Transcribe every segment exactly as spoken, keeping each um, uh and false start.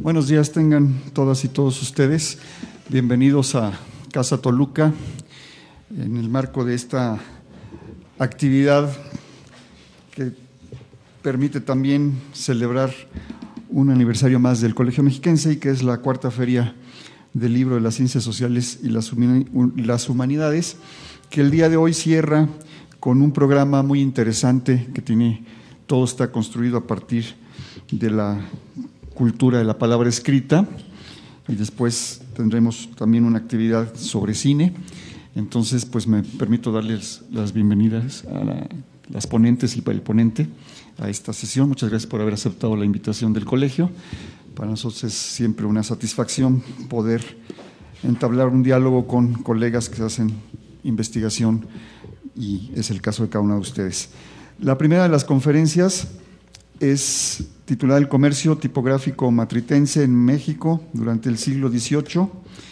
Buenos días tengan todas y todos ustedes. Bienvenidos a Casa Toluca en el marco de esta actividad que permite también celebrar un aniversario más del Colegio Mexiquense y que es la cuarta feria del libro de las ciencias sociales y las humanidades, que el día de hoy cierra con un programa muy interesante que tiene, todo está construido a partir de la cultura de la palabra escrita, y después tendremos también una actividad sobre cine. Entonces, pues me permito darles las bienvenidas a la, las ponentes y para el ponente a esta sesión. Muchas gracias por haber aceptado la invitación del colegio. Para nosotros es siempre una satisfacción poder entablar un diálogo con colegas que hacen investigación, y es el caso de cada uno de ustedes. La primera de las conferencias es titulada El comercio tipográfico matritense en México durante el siglo dieciocho,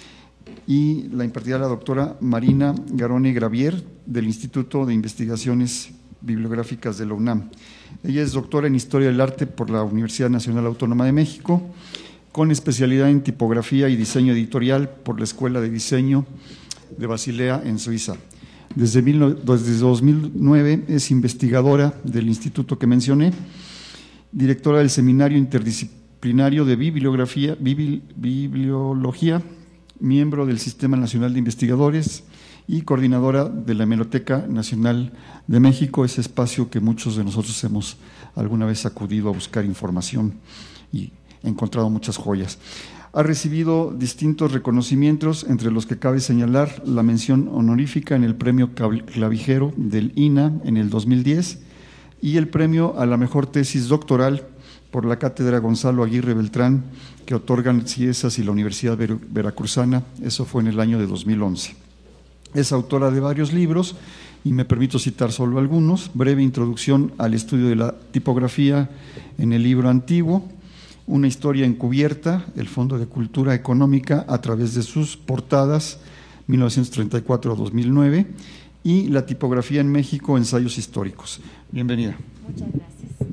y la impartirá la doctora Marina Garone Gravier del Instituto de Investigaciones Bibliográficas de la UNAM. Ella es doctora en Historia del Arte por la Universidad Nacional Autónoma de México, con especialidad en tipografía y diseño editorial por la Escuela de Diseño de Basilea en Suiza. Desde, mil, desde dos mil nueve es investigadora del instituto que mencioné, directora del Seminario Interdisciplinario de Bibliografía, Bibli, Bibliología, miembro del Sistema Nacional de Investigadores y coordinadora de la Hemeroteca Nacional de México, ese espacio que muchos de nosotros hemos alguna vez acudido a buscar información y encontrado muchas joyas. Ha recibido distintos reconocimientos, entre los que cabe señalar la mención honorífica en el Premio Clavijero del I N A en el dos mil diez y el premio a la mejor tesis doctoral por la Cátedra Gonzalo Aguirre Beltrán, que otorgan CIESAS y la Universidad Veracruzana. Eso fue en el año de dos mil once. Es autora de varios libros y me permito citar solo algunos: Breve introducción al estudio de la tipografía en el libro antiguo, Una historia encubierta, el Fondo de Cultura Económica a través de sus portadas, mil novecientos treinta y cuatro a dos mil nueve, y La tipografía en México, ensayos históricos. Bienvenida. Muchas gracias.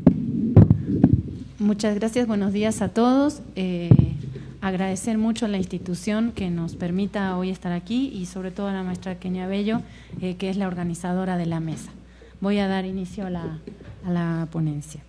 Muchas gracias, buenos días a todos. Eh, agradecer mucho a la institución que nos permita hoy estar aquí, y sobre todo a la maestra Kenia Bello, eh, que es la organizadora de la mesa. Voy a dar inicio a la, a la ponencia.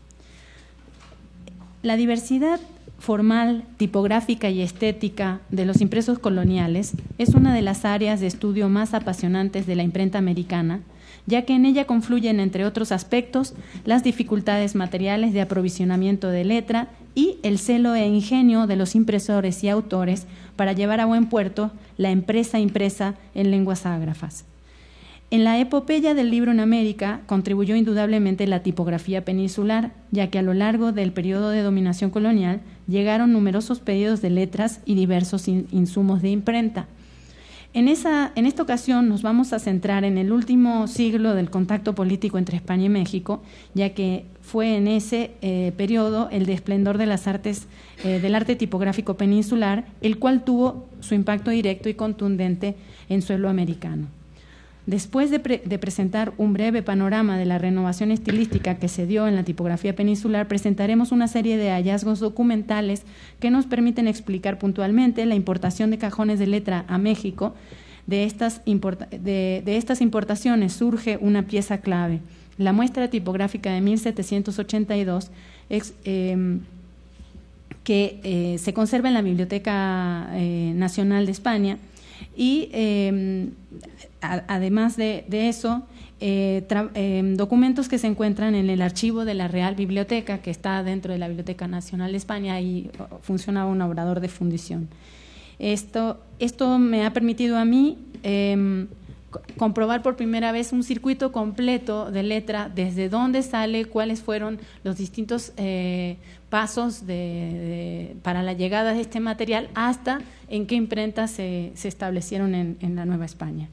La diversidad formal, tipográfica y estética de los impresos coloniales es una de las áreas de estudio más apasionantes de la imprenta americana, ya que en ella confluyen, entre otros aspectos, las dificultades materiales de aprovisionamiento de letra y el celo e ingenio de los impresores y autores para llevar a buen puerto la empresa impresa en lenguas ágrafas. En la epopeya del libro en América contribuyó indudablemente la tipografía peninsular, ya que a lo largo del periodo de dominación colonial llegaron numerosos pedidos de letras y diversos in- insumos de imprenta. En, esa, en esta ocasión nos vamos a centrar en el último siglo del contacto político entre España y México, ya que fue en ese eh, periodo el de esplendor de las artes, eh, del arte tipográfico peninsular, el cual tuvo su impacto directo y contundente en suelo americano. Después de, pre de presentar un breve panorama de la renovación estilística que se dio en la tipografía peninsular, presentaremos una serie de hallazgos documentales que nos permiten explicar puntualmente la importación de cajones de letra a México. De estas, de, de estas importaciones surge una pieza clave, la muestra tipográfica de mil setecientos ochenta y dos, ex, eh, que eh, se conserva en la Biblioteca eh, Nacional de España. Y eh, a, además de, de eso, eh, eh, documentos que se encuentran en el archivo de la Real Biblioteca, que está dentro de la Biblioteca Nacional de España, y funciona un obrador de fundición. Esto, esto me ha permitido a mí eh, comprobar por primera vez un circuito completo de letra, desde dónde sale, cuáles fueron los distintos eh, pasos de, de, para la llegada de este material, hasta en qué imprentas se, se establecieron en, en la Nueva España.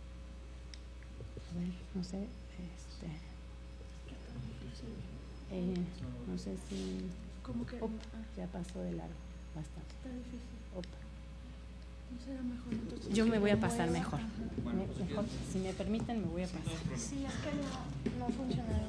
A ver, no sé, este, eh, no sé si… ¿Cómo que? Opa, ya pasó de largo, bastante. Está difícil. Opa. ¿No será mejor entonces? Yo me voy a pasar mejor. Me, mejor. Si me permiten, me voy a pasar. Sí, es que no, no funcionaron.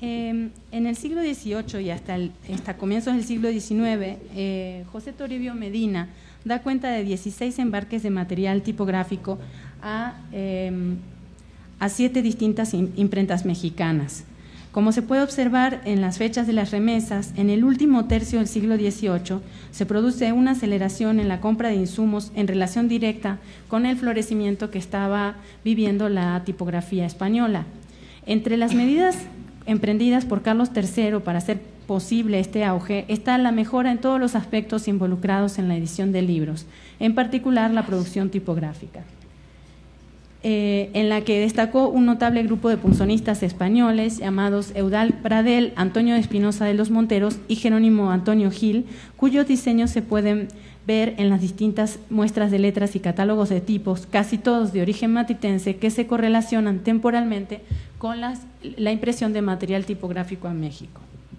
Eh, en el siglo dieciocho y hasta, el, hasta comienzos del siglo diecinueve, eh, José Toribio Medina da cuenta de dieciséis embarques de material tipográfico a, eh, a siete distintas imprentas mexicanas. Como se puede observar en las fechas de las remesas, en el último tercio del siglo dieciocho se produce una aceleración en la compra de insumos en relación directa con el florecimiento que estaba viviendo la tipografía española. Entre las medidas emprendidas por Carlos tercero para hacer posible este auge está la mejora en todos los aspectos involucrados en la edición de libros, en particular la producción tipográfica, eh, en la que destacó un notable grupo de punzonistas españoles llamados Eudald Pradel, Antonio de Espinosa de los Monteros y Jerónimo Antonio Gil, cuyos diseños se pueden ver en las distintas muestras de letras y catálogos de tipos, casi todos de origen matritense, que se correlacionan temporalmente con las, la impresión de material tipográfico en México.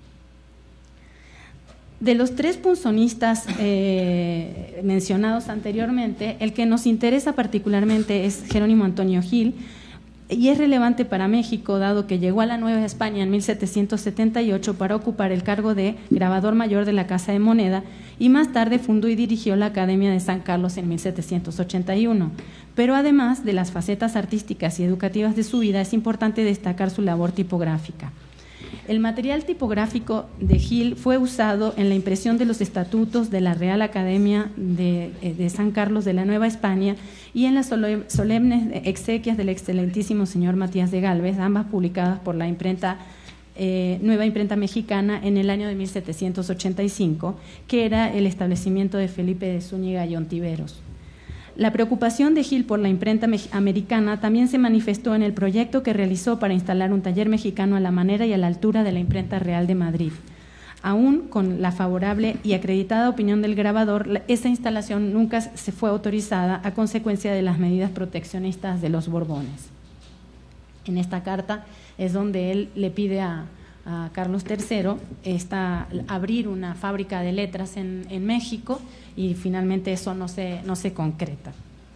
De los tres punzonistas eh, mencionados anteriormente, el que nos interesa particularmente es Jerónimo Antonio Gil, y es relevante para México, dado que llegó a la Nueva España en mil setecientos setenta y ocho para ocupar el cargo de grabador mayor de la Casa de Moneda, y más tarde fundó y dirigió la Academia de San Carlos en mil setecientos ochenta y uno. Pero además de las facetas artísticas y educativas de su vida, es importante destacar su labor tipográfica. El material tipográfico de Gil fue usado en la impresión de los estatutos de la Real Academia de, de San Carlos de la Nueva España y en las solemnes exequias del excelentísimo señor Matías de Gálvez, ambas publicadas por la imprenta eh, Nueva Imprenta Mexicana en el año de mil setecientos ochenta y cinco, que era el establecimiento de Felipe de Zúñiga y Ontiveros. La preocupación de Gil por la imprenta americana también se manifestó en el proyecto que realizó para instalar un taller mexicano a la manera y a la altura de la Imprenta Real de Madrid. Aún con la favorable y acreditada opinión del grabador, esa instalación nunca se fue autorizada a consecuencia de las medidas proteccionistas de los Borbones. En esta carta es donde él le pide a, a Carlos tercero esta, abrir una fábrica de letras en, en México, y finalmente eso no se, no se concreta.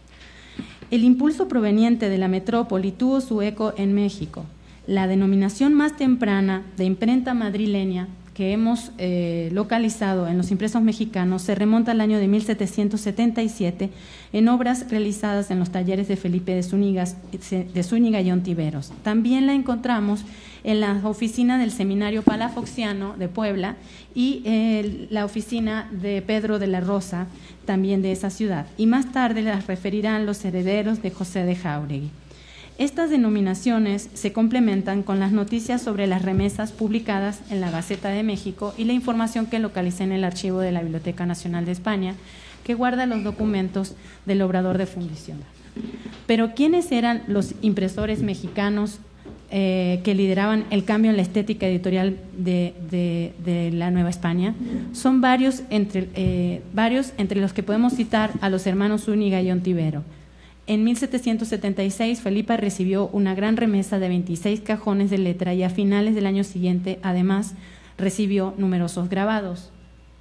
El impulso proveniente de la metrópoli tuvo su eco en México. La denominación más temprana de imprenta madrileña que hemos eh, localizado en los impresos mexicanos se remonta al año de mil setecientos setenta y siete en obras realizadas en los talleres de Felipe de Zúñiga, de Zúñiga y Ontiveros. También la encontramos en la oficina del Seminario Palafoxiano de Puebla y eh, la oficina de Pedro de la Rosa, también de esa ciudad. Y más tarde las referirán los herederos de José de Jáuregui. Estas denominaciones se complementan con las noticias sobre las remesas publicadas en la Gaceta de México y la información que localicé en el archivo de la Biblioteca Nacional de España, que guarda los documentos del obrador de fundición. Pero ¿quiénes eran los impresores mexicanos eh, que lideraban el cambio en la estética editorial de, de, de la Nueva España? Son varios entre, eh, varios entre los que podemos citar a los hermanos Zúñiga y Ontivero. En mil setecientos setenta y seis, Felipa recibió una gran remesa de veintiséis cajones de letra y a finales del año siguiente, además, recibió numerosos grabados.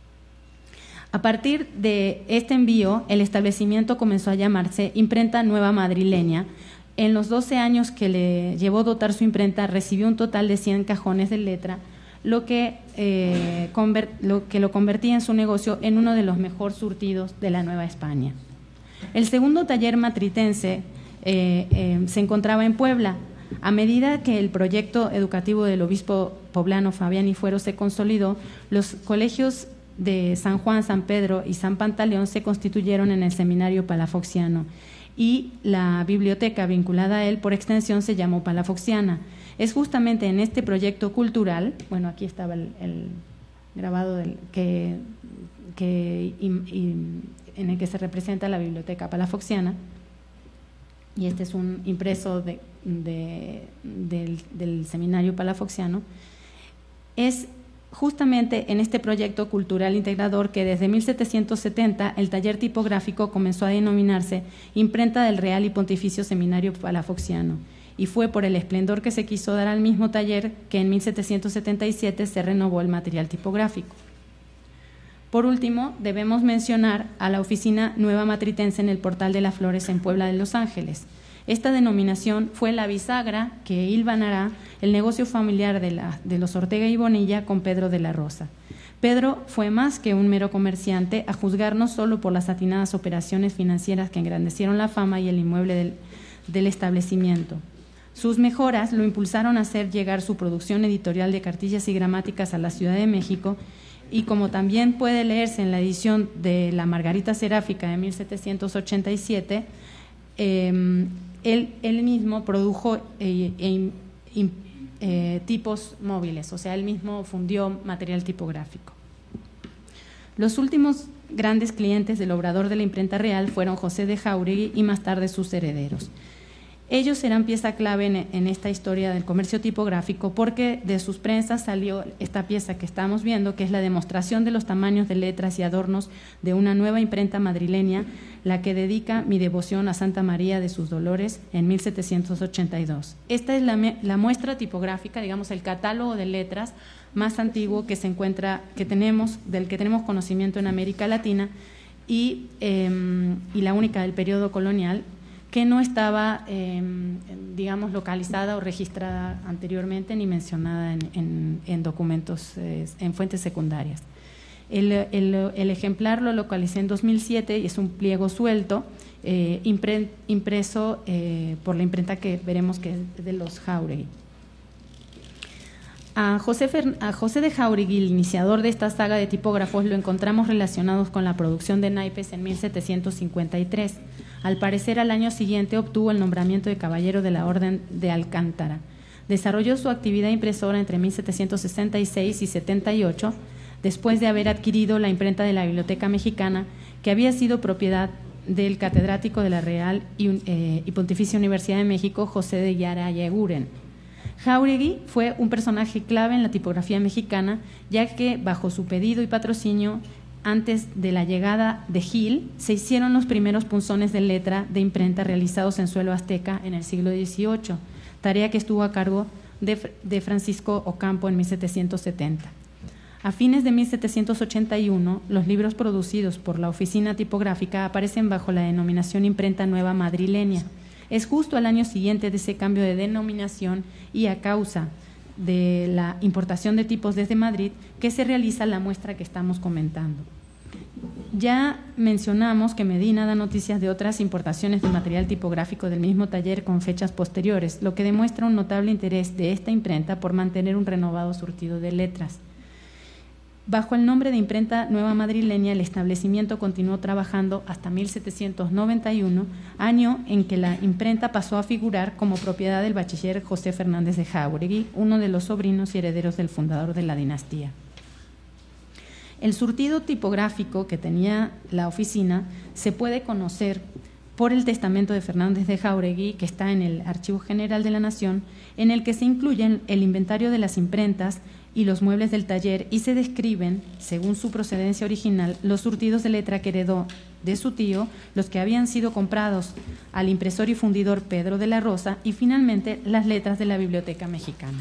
A partir de este envío, el establecimiento comenzó a llamarse Imprenta Nueva Madrileña. En los doce años que le llevó dotar su imprenta, recibió un total de cien cajones de letra, lo que, eh, conver- lo que lo convertía en su negocio en uno de los mejor surtidos de la Nueva España. El segundo taller matritense eh, eh, se encontraba en Puebla. A medida que el proyecto educativo del obispo poblano Fabián y Fuero se consolidó, los colegios de San Juan, San Pedro y San Pantaleón se constituyeron en el seminario palafoxiano y la biblioteca vinculada a él, por extensión, se llamó Palafoxiana. Es justamente en este proyecto cultural, bueno, aquí estaba el, el grabado del, que, que y, y, en el que se representa la biblioteca palafoxiana, y este es un impreso de, de, del, del seminario palafoxiano. Es justamente en este proyecto cultural integrador que desde mil setecientos setenta el taller tipográfico comenzó a denominarse Imprenta del Real y Pontificio Seminario Palafoxiano, y fue por el esplendor que se quiso dar al mismo taller que en mil setecientos setenta y siete se renovó el material tipográfico. Por último, debemos mencionar a la oficina Nueva Matritense en el Portal de las Flores en Puebla de Los Ángeles. Esta denominación fue la bisagra que hilvanará el negocio familiar de, la, de los Ortega y Bonilla con Pedro de la Rosa. Pedro fue más que un mero comerciante, a juzgar no solo por las atinadas operaciones financieras que engrandecieron la fama y el inmueble del, del establecimiento. Sus mejoras lo impulsaron a hacer llegar su producción editorial de cartillas y gramáticas a la Ciudad de México, y como también puede leerse en la edición de La Margarita Seráfica de mil setecientos ochenta y siete, eh, Él, él mismo produjo eh, eh, eh, tipos móviles, o sea, él mismo fundió material tipográfico. Los últimos grandes clientes del obrador de la imprenta real fueron José de Jáuregui y más tarde sus herederos. Ellos serán pieza clave en, en esta historia del comercio tipográfico, porque de sus prensas salió esta pieza que estamos viendo, que es la demostración de los tamaños de letras y adornos de una nueva imprenta madrileña, la que dedica Mi devoción a Santa María de sus Dolores en mil setecientos ochenta y dos. Esta es la, la muestra tipográfica, digamos, el catálogo de letras más antiguo que se encuentra, que tenemos, del que tenemos conocimiento en América Latina, y, eh, y la única del periodo colonial, que no estaba, eh, digamos, localizada o registrada anteriormente ni mencionada en, en, en documentos, eh, en fuentes secundarias. El, el, el ejemplar lo localicé en dos mil siete y es un pliego suelto, eh, impre, impreso eh, por la imprenta que veremos que es de los Jáuregui. A José, Fer, a José de Jáuregui, el iniciador de esta saga de tipógrafos, lo encontramos relacionados con la producción de naipes en mil setecientos cincuenta y tres. Al parecer, al año siguiente obtuvo el nombramiento de caballero de la Orden de Alcántara. Desarrolló su actividad impresora entre mil setecientos sesenta y seis y setenta y ocho, después de haber adquirido la imprenta de la Biblioteca Mexicana, que había sido propiedad del catedrático de la Real y, eh, y Pontificia Universidad de México, José de Guiara y Eguren. Jáuregui fue un personaje clave en la tipografía mexicana, ya que bajo su pedido y patrocinio, antes de la llegada de Gil, se hicieron los primeros punzones de letra de imprenta realizados en suelo azteca en el siglo dieciocho, tarea que estuvo a cargo de, de Francisco Ocampo en mil setecientos setenta. A fines de mil setecientos ochenta y uno, los libros producidos por la Oficina Tipográfica aparecen bajo la denominación Imprenta Nueva Madrileña. Es justo al año siguiente de ese cambio de denominación y a causa de la importación de tipos desde Madrid que se realiza la muestra que estamos comentando. Ya mencionamos que Medina da noticias de otras importaciones de material tipográfico del mismo taller con fechas posteriores, lo que demuestra un notable interés de esta imprenta por mantener un renovado surtido de letras. Bajo el nombre de Imprenta Nueva Madrileña, el establecimiento continuó trabajando hasta mil setecientos noventa y uno, año en que la imprenta pasó a figurar como propiedad del bachiller José Fernández de Jáuregui, uno de los sobrinos y herederos del fundador de la dinastía. El surtido tipográfico que tenía la oficina se puede conocer por el testamento de Fernández de Jáuregui, que está en el Archivo General de la Nación, en el que se incluyen el inventario de las imprentas y los muebles del taller, y se describen, según su procedencia original, los surtidos de letra que heredó de su tío, los que habían sido comprados al impresor y fundidor Pedro de la Rosa, y finalmente las letras de la Biblioteca Mexicana.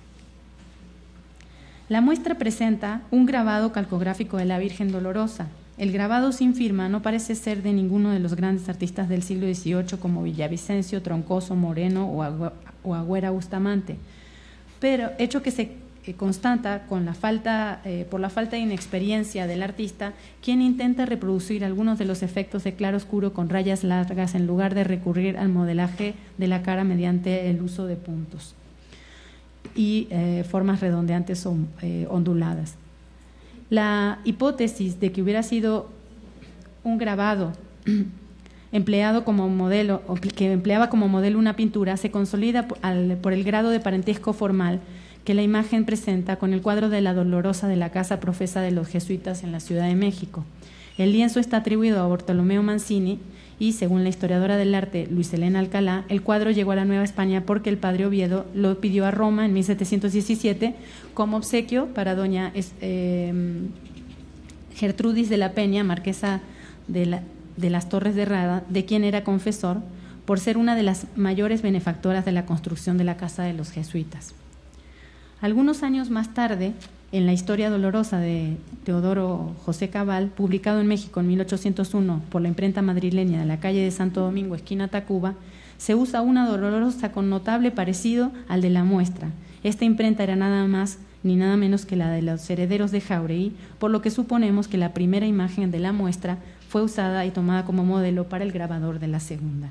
La muestra presenta un grabado calcográfico de la Virgen Dolorosa. El grabado sin firma no parece ser de ninguno de los grandes artistas del siglo dieciocho como Villavicencio, Troncoso, Moreno o Agüera Bustamante, pero hecho que se constata con la falta, eh, por la falta de inexperiencia del artista, quien intenta reproducir algunos de los efectos de claroscuro con rayas largas en lugar de recurrir al modelaje de la cara mediante el uso de puntos y eh, formas redondeantes o eh, onduladas. La hipótesis de que hubiera sido un grabado empleado como modelo, o que empleaba como modelo una pintura, se consolida por, al, por el grado de parentesco formal que la imagen presenta con el cuadro de la Dolorosa de la Casa Profesa de los Jesuitas en la Ciudad de México. El lienzo está atribuido a Bartolomeo Mancini y, según la historiadora del arte Luis Elena Alcalá, el cuadro llegó a la Nueva España porque el padre Oviedo lo pidió a Roma en mil setecientos diecisiete como obsequio para doña eh, Gertrudis de la Peña, marquesa de, la, de las Torres de Rada, de quien era confesor, por ser una de las mayores benefactoras de la construcción de la Casa de los Jesuitas. Algunos años más tarde, en la Historia Dolorosa de Teodoro José Cabal, publicado en México en mil ochocientos uno por la imprenta madrileña de la calle de Santo Domingo, esquina Tacuba, se usa una dolorosa con notable parecido al de la muestra. Esta imprenta era nada más ni nada menos que la de los herederos de Jáuregui, por lo que suponemos que la primera imagen de la muestra fue usada y tomada como modelo para el grabador de la segunda.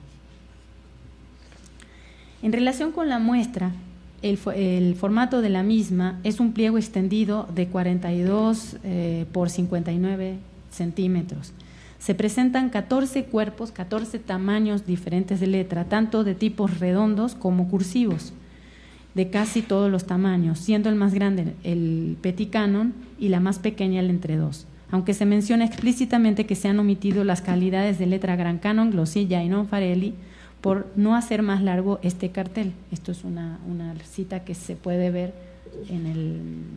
En relación con la muestra, el, el formato de la misma es un pliego extendido de cuarenta y dos eh, por cincuenta y nueve centímetros. Se presentan catorce cuerpos, catorce tamaños diferentes de letra, tanto de tipos redondos como cursivos, de casi todos los tamaños, siendo el más grande el Petit Canon y la más pequeña el entre dos, aunque se menciona explícitamente que se han omitido las calidades de letra Gran Canon, Glossilla y Nonfarelli por no hacer más largo este cartel. Esto es una, una cita que se puede ver en el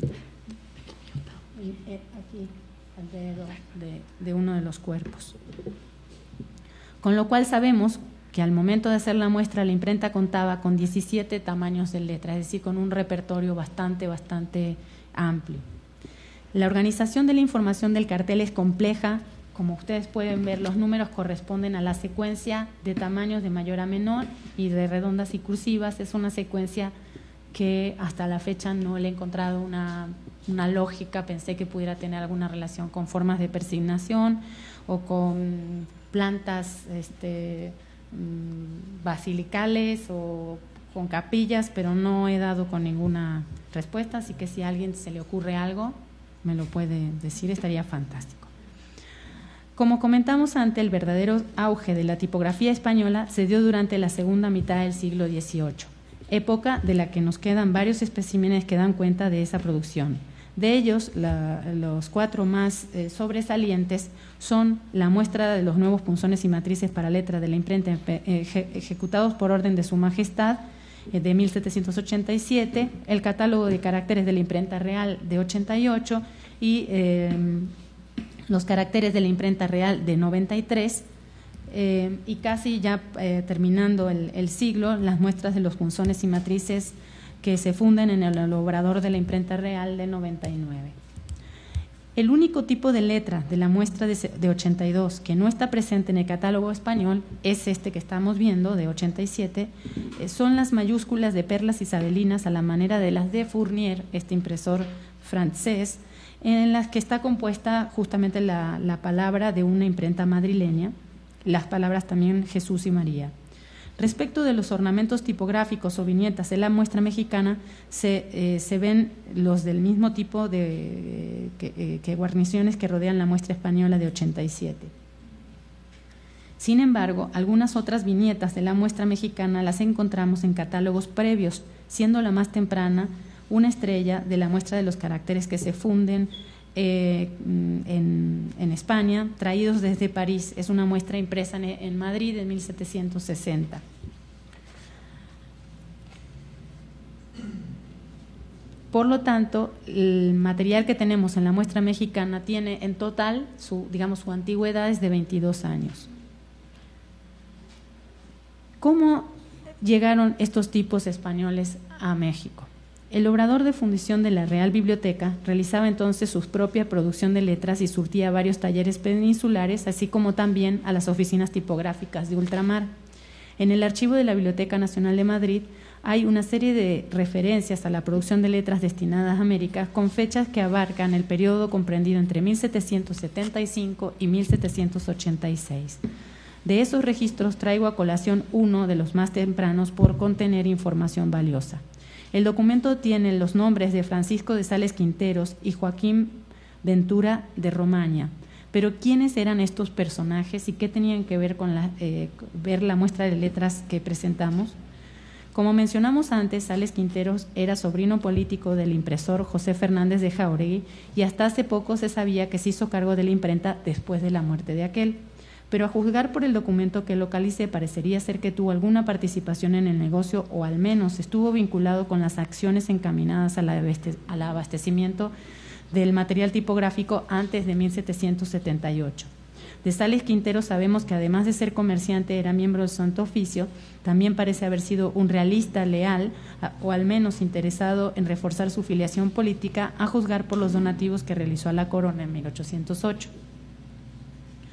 aquí alrededor de, de uno de los cuerpos. Con lo cual sabemos que al momento de hacer la muestra la imprenta contaba con diecisiete tamaños de letra, es decir, con un repertorio bastante, bastante amplio. La organización de la información del cartel es compleja. Como ustedes pueden ver, los números corresponden a la secuencia de tamaños de mayor a menor y de redondas y cursivas. Es una secuencia que hasta la fecha no le he encontrado una, una lógica. Pensé que pudiera tener alguna relación con formas de persignación o con plantas este, basilicales o con capillas, pero no he dado con ninguna respuesta, así que si a alguien se le ocurre algo, me lo puede decir, estaría fantástico. Como comentamos antes, el verdadero auge de la tipografía española se dio durante la segunda mitad del siglo dieciocho, época de la que nos quedan varios especímenes que dan cuenta de esa producción. De ellos, la, los cuatro más eh, sobresalientes son la muestra de los nuevos punzones y matrices para letra de la imprenta eh, ejecutados por orden de Su Majestad eh, de mil setecientos ochenta y siete, el catálogo de caracteres de la imprenta real de ochenta y ocho y eh, los caracteres de la imprenta real de noventa y tres, eh, y casi ya eh, terminando el, el siglo, las muestras de los punzones y matrices que se funden en el obrador de la imprenta real de noventa y nueve. El único tipo de letra de la muestra de, de ochenta y dos que no está presente en el catálogo español es este que estamos viendo, de ochenta y siete, eh, son las mayúsculas de perlas isabelinas a la manera de las de Fournier, este impresor francés, en las que está compuesta justamente la, la palabra de una imprenta madrileña, las palabras también Jesús y María. Respecto de los ornamentos tipográficos o viñetas de la muestra mexicana, se, eh, se ven los del mismo tipo de eh, que, eh, que guarniciones que rodean la muestra española de ochenta y siete. Sin embargo, algunas otras viñetas de la muestra mexicana las encontramos en catálogos previos, siendo la más temprana una estrella de la muestra de los caracteres que se funden eh, en, en España, traídos desde París. Es una muestra impresa en, en Madrid en mil setecientos sesenta. Por lo tanto, el material que tenemos en la muestra mexicana tiene en total, su, digamos, su antigüedad es de veintidós años. ¿Cómo llegaron estos tipos españoles a México? El obrador de fundición de la Real Biblioteca realizaba entonces su propia producción de letras y surtía varios talleres peninsulares, así como también a las oficinas tipográficas de ultramar. En el archivo de la Biblioteca Nacional de Madrid hay una serie de referencias a la producción de letras destinadas a América con fechas que abarcan el periodo comprendido entre mil setecientos setenta y cinco y mil setecientos ochenta y seis. De esos registros traigo a colación uno de los más tempranos por contener información valiosa. El documento tiene los nombres de Francisco de Sales Quinteros y Joaquín Ventura de Romaña. Pero ¿quiénes eran estos personajes y qué tenían que ver con la, eh, ver la muestra de letras que presentamos? Como mencionamos antes, Sales Quinteros era sobrino político del impresor José Fernández de Jáuregui y hasta hace poco se sabía que se hizo cargo de la imprenta después de la muerte de aquel. Pero a juzgar por el documento que localicé, parecería ser que tuvo alguna participación en el negocio o al menos estuvo vinculado con las acciones encaminadas al abastecimiento del material tipográfico antes de mil setecientos setenta y ocho. De Sales Quintero sabemos que además de ser comerciante era miembro del Santo Oficio, también parece haber sido un realista leal o al menos interesado en reforzar su filiación política a juzgar por los donativos que realizó a la corona en mil ochocientos ocho.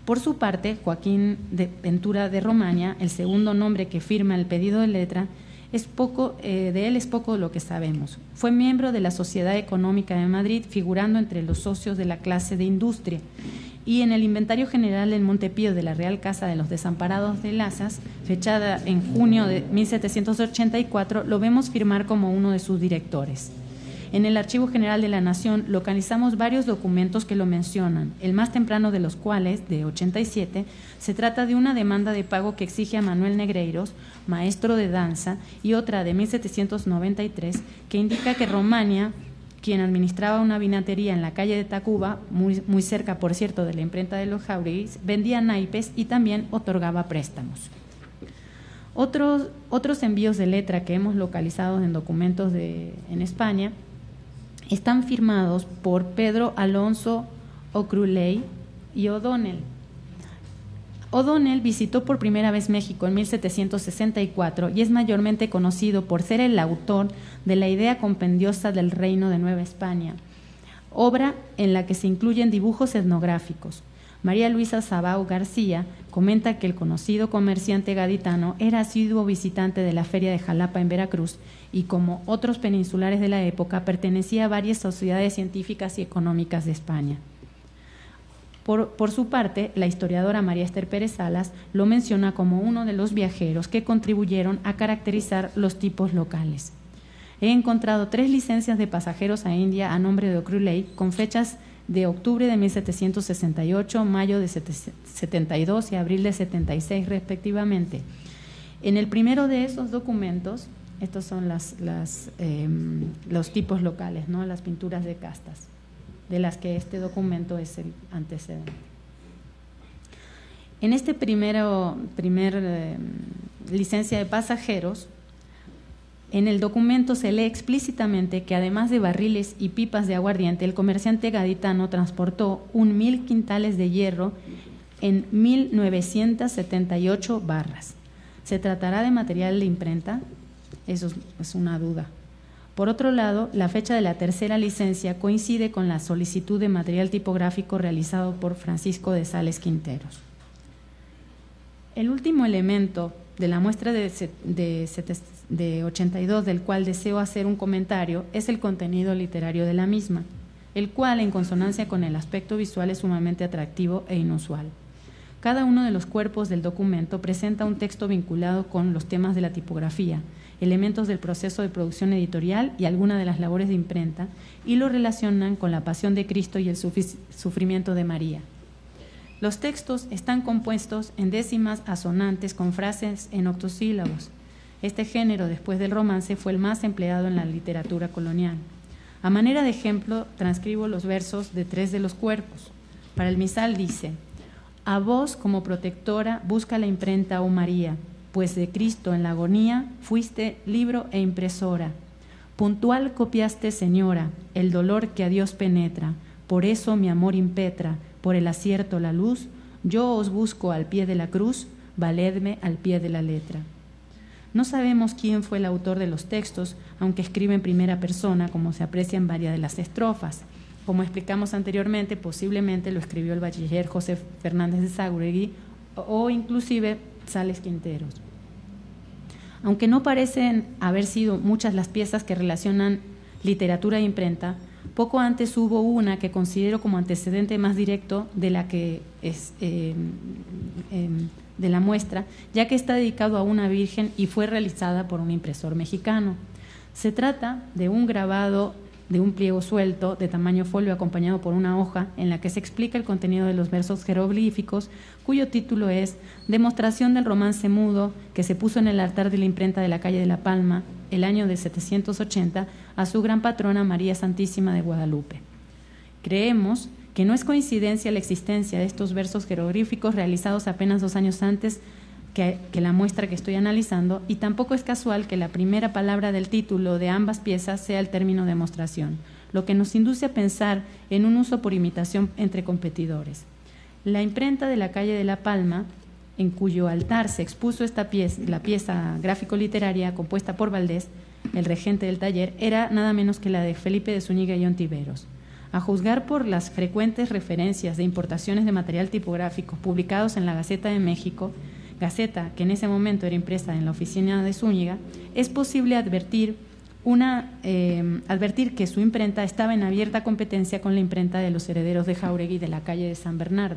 Por su parte, Joaquín de Ventura de Romaña, el segundo nombre que firma el pedido de letra, es poco, eh, de él es poco lo que sabemos. Fue miembro de la Sociedad Económica de Madrid, figurando entre los socios de la clase de industria, y en el Inventario General del Montepío de la Real Casa de los Desamparados de Lazas, fechada en junio de mil setecientos ochenta y cuatro, lo vemos firmar como uno de sus directores. En el Archivo General de la Nación localizamos varios documentos que lo mencionan, el más temprano de los cuales, de ochenta y siete, se trata de una demanda de pago que exige a Manuel Negreiros, maestro de danza, y otra de mil setecientos noventa y tres, que indica que Romaña, quien administraba una vinatería en la calle de Tacuba, muy, muy cerca, por cierto, de la imprenta de los Jaureguis, vendía naipes y también otorgaba préstamos. Otros, otros envíos de letra que hemos localizado en documentos de, en España están firmados por Pedro Alonso Ocruley y O'Donnell. O'Donnell visitó por primera vez México en mil setecientos sesenta y cuatro y es mayormente conocido por ser el autor de la Idea Compendiosa del Reino de Nueva España, obra en la que se incluyen dibujos etnográficos. María Luisa Sabau García comenta que el conocido comerciante gaditano era asiduo visitante de la Feria de Jalapa en Veracruz y, como otros peninsulares de la época, pertenecía a varias sociedades científicas y económicas de España. Por, por su parte, la historiadora María Esther Pérez Salas lo menciona como uno de los viajeros que contribuyeron a caracterizar los tipos locales. He encontrado tres licencias de pasajeros a India a nombre de O'Cruley con fechas de octubre de mil setecientos sesenta y ocho, mayo de setenta y dos y abril de setenta y seis respectivamente. En el primero de esos documentos, estos son las, las, eh, los tipos locales, ¿no? Las pinturas de castas, de las que este documento es el antecedente. En este primero, primer eh, licencia de pasajeros, en el documento se lee explícitamente que además de barriles y pipas de aguardiente, el comerciante gaditano transportó un mil quintales de hierro en mil novecientas setenta y ocho barras. ¿Se tratará de material de imprenta? Eso es, es una duda. Por otro lado, la fecha de la tercera licencia coincide con la solicitud de material tipográfico realizado por Francisco de Sales Quinteros. El último elemento de la muestra de, de, de ochenta y dos, del cual deseo hacer un comentario, es el contenido literario de la misma, el cual, en consonancia con el aspecto visual, es sumamente atractivo e inusual. Cada uno de los cuerpos del documento presenta un texto vinculado con los temas de la tipografía, elementos del proceso de producción editorial y alguna de las labores de imprenta, y lo relacionan con la pasión de Cristo y el sufrimiento de María. Los textos están compuestos en décimas asonantes con frases en octosílabos. Este género, después del romance, fue el más empleado en la literatura colonial. A manera de ejemplo, transcribo los versos de tres de los cuerpos. Para el misal dice: a vos como protectora busca la imprenta, oh María, pues de Cristo en la agonía fuiste libro e impresora. Puntual copiaste, Señora, el dolor que a Dios penetra, por eso mi amor impetra, por el acierto la luz, yo os busco al pie de la cruz, valedme al pie de la letra. No sabemos quién fue el autor de los textos, aunque escribe en primera persona, como se aprecia en varias de las estrofas. Como explicamos anteriormente, posiblemente lo escribió el bachiller José Fernández de Sáuregui o inclusive Sales Quinteros. Aunque no parecen haber sido muchas las piezas que relacionan literatura e imprenta, poco antes hubo una que considero como antecedente más directo de la que es eh, eh, de la muestra, ya que está dedicado a una virgen y fue realizada por un impresor mexicano. Se trata de un grabado de un pliego suelto de tamaño folio acompañado por una hoja en la que se explica el contenido de los versos jeroglíficos, cuyo título es Demostración del romance mudo, que se puso en el altar de la imprenta de la calle de La Palma el año de setecientos ochenta a su gran patrona María Santísima de Guadalupe. Creemos que no es coincidencia la existencia de estos versos jeroglíficos realizados apenas dos años antes que, que la muestra que estoy analizando, y tampoco es casual que la primera palabra del título de ambas piezas sea el término demostración, lo que nos induce a pensar en un uso por imitación entre competidores. La imprenta de la calle de La Palma, en cuyo altar se expuso esta pieza, la pieza gráfico-literaria compuesta por Valdés, el regente del taller, era nada menos que la de Felipe de Zúñiga y Ontiveros. A juzgar por las frecuentes referencias de importaciones de material tipográfico publicados en la Gaceta de México, Gaceta que en ese momento era impresa en la oficina de Zúñiga, es posible advertir, una, eh, advertir que su imprenta estaba en abierta competencia con la imprenta de los herederos de Jáuregui de la calle de San Bernardo.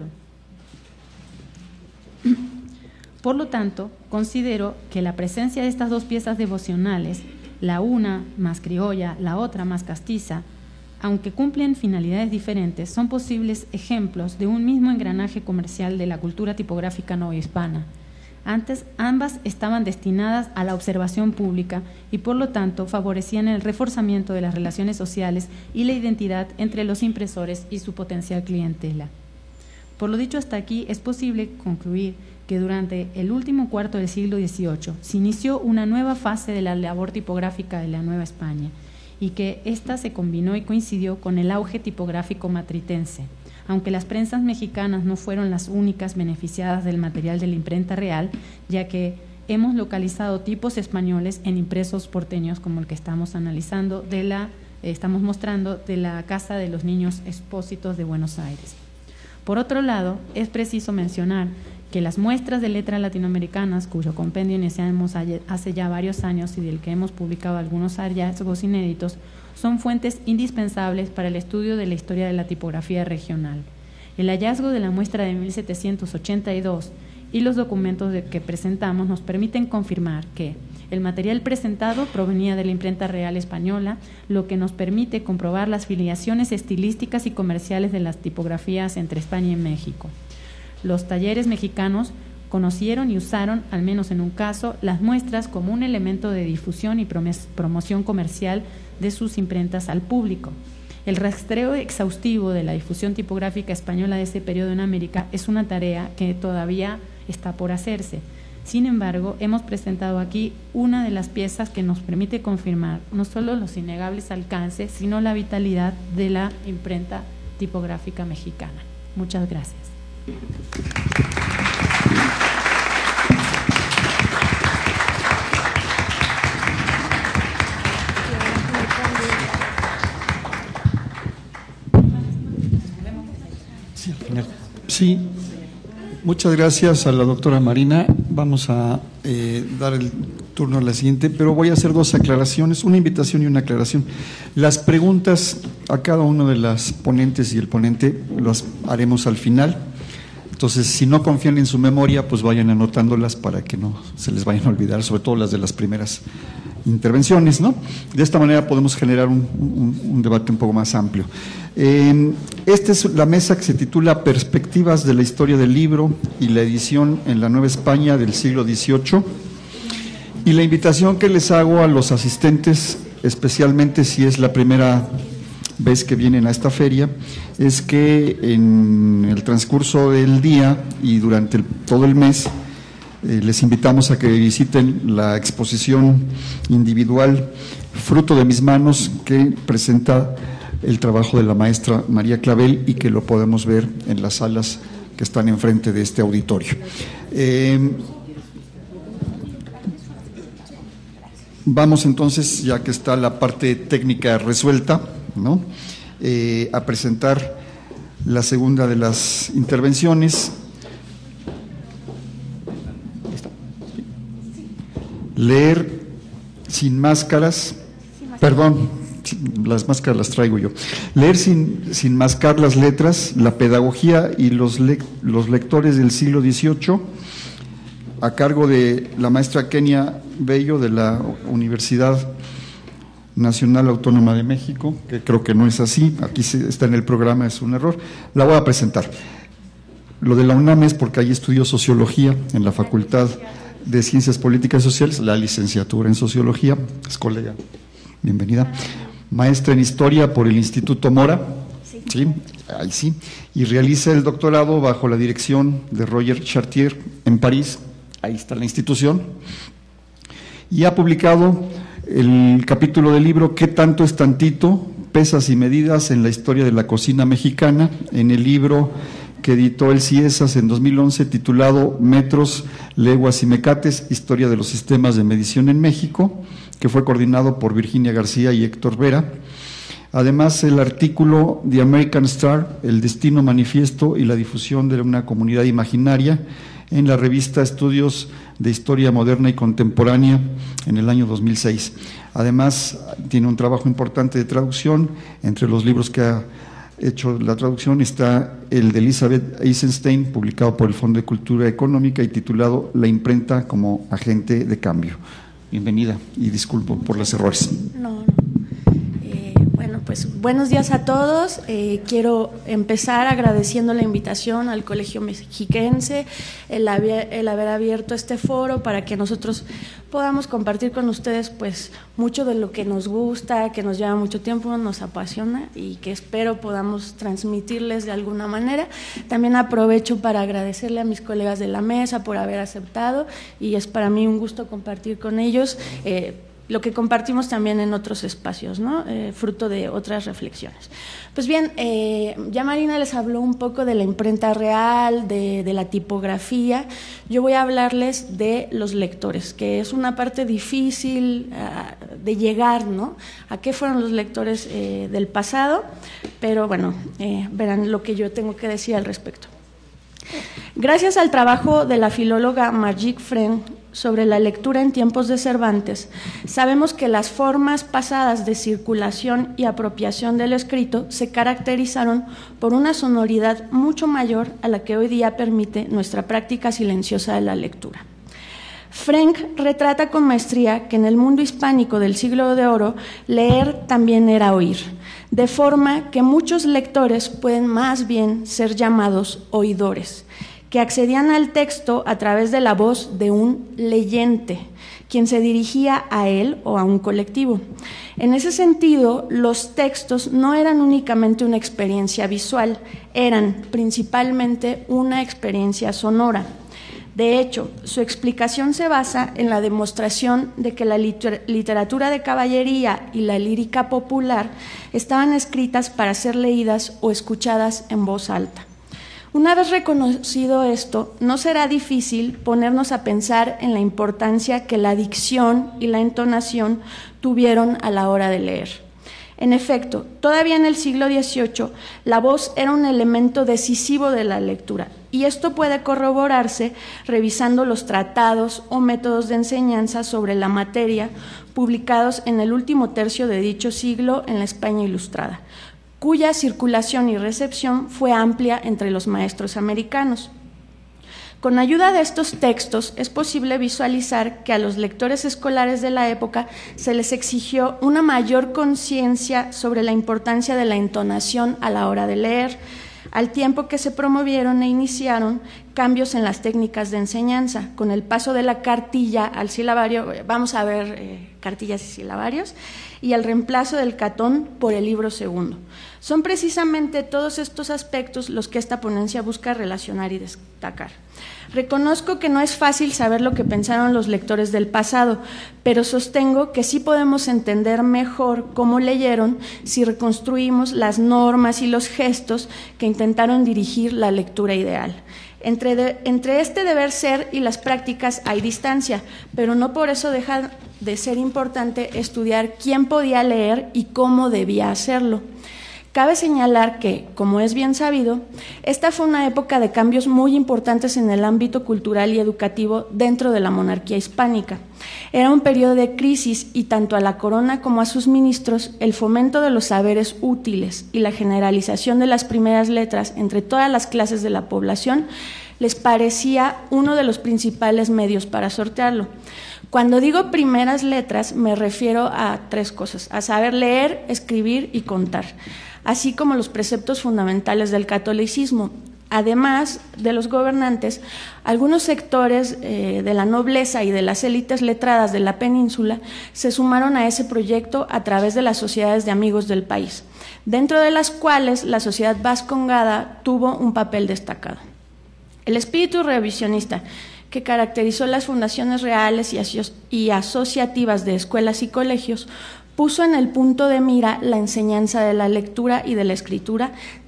Por lo tanto, considero que la presencia de estas dos piezas devocionales, la una más criolla, la otra más castiza, aunque cumplen finalidades diferentes, son posibles ejemplos de un mismo engranaje comercial de la cultura tipográfica novohispana. Antes, ambas estaban destinadas a la observación pública y, por lo tanto, favorecían el reforzamiento de las relaciones sociales y la identidad entre los impresores y su potencial clientela. Por lo dicho hasta aquí, es posible concluir que durante el último cuarto del siglo dieciocho se inició una nueva fase de la labor tipográfica de la Nueva España, y que ésta se combinó y coincidió con el auge tipográfico matritense. Aunque las prensas mexicanas no fueron las únicas beneficiadas del material de la imprenta real, ya que hemos localizado tipos españoles en impresos porteños como el que estamos analizando, de la, eh, estamos mostrando de la Casa de los Niños Expósitos de Buenos Aires. Por otro lado, es preciso mencionar que las muestras de letras latinoamericanas, cuyo compendio iniciamos hace ya varios años y del que hemos publicado algunos hallazgos inéditos, son fuentes indispensables para el estudio de la historia de la tipografía regional. El hallazgo de la muestra de mil setecientos ochenta y dos y los documentos de que presentamos nos permiten confirmar que el material presentado provenía de la imprenta real española, lo que nos permite comprobar las filiaciones estilísticas y comerciales de las tipografías entre España y México. Los talleres mexicanos conocieron y usaron, al menos en un caso, las muestras como un elemento de difusión y promoción comercial de sus imprentas al público. El rastreo exhaustivo de la difusión tipográfica española de ese periodo en América es una tarea que todavía está por hacerse. Sin embargo, hemos presentado aquí una de las piezas que nos permite confirmar no solo los innegables alcances, sino la vitalidad de la imprenta tipográfica mexicana. Muchas gracias. Sí, al final. Sí, muchas gracias a la doctora Marina. Vamos a eh, dar el turno a la siguiente, pero voy a hacer dos aclaraciones, una invitación y una aclaración. Las preguntas a cada uno de las ponentes y el ponente las haremos al final. Entonces, si no confían en su memoria, pues vayan anotándolas para que no se les vayan a olvidar, sobre todo las de las primeras intervenciones, ¿no? De esta manera podemos generar un, un, un debate un poco más amplio. Eh, esta es la mesa que se titula Perspectivas de la historia del libro y la edición en la Nueva España del siglo dieciocho. Y la invitación que les hago a los asistentes, especialmente si es la primera vez que vienen a esta feria, es que en el transcurso del día y durante el, todo el mes eh, les invitamos a que visiten la exposición individual Fruto de mis manos, que presenta el trabajo de la maestra María Clavel y que lo podemos ver en las salas que están enfrente de este auditorio. Eh, vamos entonces, ya que está la parte técnica resuelta, ¿no? Eh, a presentar la segunda de las intervenciones. Leer sin máscaras, perdón, las máscaras las traigo yo. Leer sin, sin mascar las letras, la pedagogía y los, le, los lectores del siglo dieciocho, a cargo de la maestra Kenia Bello de la Universidad Nacional Autónoma de México, que creo que no es así, aquí está en el programa, es un error. La voy a presentar. Lo de la UNAM es porque ahí estudió sociología en la Facultad de Ciencias Políticas y Sociales, la licenciatura en sociología, es colega, bienvenida. Maestra en historia por el Instituto Mora, sí, ¿sí? Ahí sí, y realiza el doctorado bajo la dirección de Roger Chartier en París, ahí está la institución, y ha publicado el capítulo del libro ¿Qué tanto es tantito? Pesas y medidas en la historia de la cocina mexicana, en el libro que editó el CIESAS en dos mil once, titulado Metros, Leguas y Mecates, Historia de los Sistemas de Medición en México, que fue coordinado por Virginia García y Héctor Vera. Además, el artículo The American Star, el destino manifiesto y la difusión de una comunidad imaginaria, en la revista Estudios de Historia Moderna y Contemporánea en el año dos mil seis. Además, tiene un trabajo importante de traducción. Entre los libros que ha hecho la traducción está el de Elizabeth Eisenstein, publicado por el Fondo de Cultura Económica y titulado La imprenta como agente de cambio. Bienvenida y disculpo por los errores. No, no. Eh, bueno, pues buenos días a todos. Eh, quiero empezar agradeciendo la invitación al Colegio Mexiquense, el haber, el haber abierto este foro para que nosotros podamos compartir con ustedes pues mucho de lo que nos gusta, que nos lleva mucho tiempo, nos apasiona y que espero podamos transmitirles de alguna manera. También aprovecho para agradecerle a mis colegas de la mesa por haber aceptado y es para mí un gusto compartir con ellos eh, lo que compartimos también en otros espacios, ¿no? Eh, fruto de otras reflexiones. Pues bien, eh, ya Marina les habló un poco de la imprenta real, de, de la tipografía. Yo voy a hablarles de los lectores, que es una parte difícil uh, de llegar, ¿no? A qué fueron los lectores eh, del pasado, pero bueno, eh, verán lo que yo tengo que decir al respecto. Gracias al trabajo de la filóloga Margit Friend sobre la lectura en tiempos de Cervantes, sabemos que las formas pasadas de circulación y apropiación del escrito se caracterizaron por una sonoridad mucho mayor a la que hoy día permite nuestra práctica silenciosa de la lectura. Frank retrata con maestría que en el mundo hispánico del siglo de oro, leer también era oír, de forma que muchos lectores pueden más bien ser llamados oidores, que accedían al texto a través de la voz de un leyente, quien se dirigía a él o a un colectivo. En ese sentido, los textos no eran únicamente una experiencia visual, eran principalmente una experiencia sonora. De hecho, su explicación se basa en la demostración de que la literatura de caballería y la lírica popular estaban escritas para ser leídas o escuchadas en voz alta. Una vez reconocido esto, no será difícil ponernos a pensar en la importancia que la dicción y la entonación tuvieron a la hora de leer. En efecto, todavía en el siglo dieciocho, la voz era un elemento decisivo de la lectura, y esto puede corroborarse revisando los tratados o métodos de enseñanza sobre la materia publicados en el último tercio de dicho siglo en la España Ilustrada, cuya circulación y recepción fue amplia entre los maestros americanos. Con ayuda de estos textos es posible visualizar que a los lectores escolares de la época se les exigió una mayor conciencia sobre la importancia de la entonación a la hora de leer, al tiempo que se promovieron e iniciaron cambios en las técnicas de enseñanza. Con el paso de la cartilla al silabario, vamos a ver eh, cartillas y silabarios, y el reemplazo del catón por el libro segundo. Son precisamente todos estos aspectos los que esta ponencia busca relacionar y destacar. Reconozco que no es fácil saber lo que pensaron los lectores del pasado, pero sostengo que sí podemos entender mejor cómo leyeron si reconstruimos las normas y los gestos que intentaron dirigir la lectura ideal. Entre, de, entre este deber ser y las prácticas hay distancia, pero no por eso deja de ser importante estudiar quién podía leer y cómo debía hacerlo. Cabe señalar que, como es bien sabido, esta fue una época de cambios muy importantes en el ámbito cultural y educativo dentro de la monarquía hispánica. Era un periodo de crisis y tanto a la corona como a sus ministros el fomento de los saberes útiles y la generalización de las primeras letras entre todas las clases de la población les parecía uno de los principales medios para sortearlo. Cuando digo primeras letras me refiero a tres cosas: a saber leer, escribir y contar, así como los preceptos fundamentales del catolicismo. Además de los gobernantes, algunos sectores eh, de la nobleza y de las élites letradas de la península se sumaron a ese proyecto a través de las sociedades de amigos del país, dentro de las cuales la sociedad vascongada tuvo un papel destacado. El espíritu revisionista que caracterizó las fundaciones reales y, aso- y asociativas de escuelas y colegios puso en el punto de mira la enseñanza de la lectura y de la escritura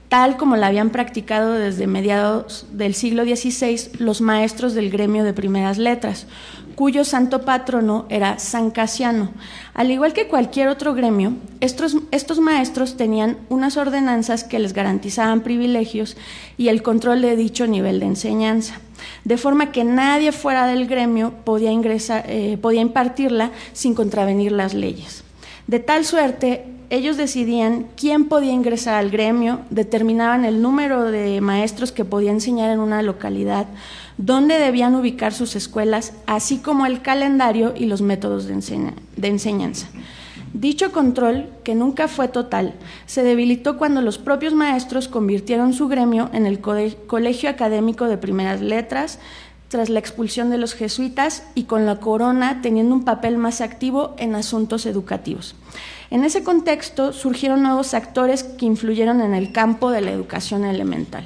tal como la habían practicado desde mediados del siglo dieciséis los maestros del gremio de primeras letras, cuyo santo patrono era San Casiano. Al igual que cualquier otro gremio, estos, estos maestros tenían unas ordenanzas que les garantizaban privilegios y el control de dicho nivel de enseñanza, de forma que nadie fuera del gremio podía, ingresar, eh, podía impartirla sin contravenir las leyes. De tal suerte, ellos decidían quién podía ingresar al gremio, determinaban el número de maestros que podía enseñar en una localidad, dónde debían ubicar sus escuelas, así como el calendario y los métodos de, enseña, de enseñanza. Dicho control, que nunca fue total, se debilitó cuando los propios maestros convirtieron su gremio en el Colegio Académico de Primeras Letras, tras la expulsión de los jesuitas y con la corona teniendo un papel más activo en asuntos educativos. En ese contexto surgieron nuevos actores que influyeron en el campo de la educación elemental.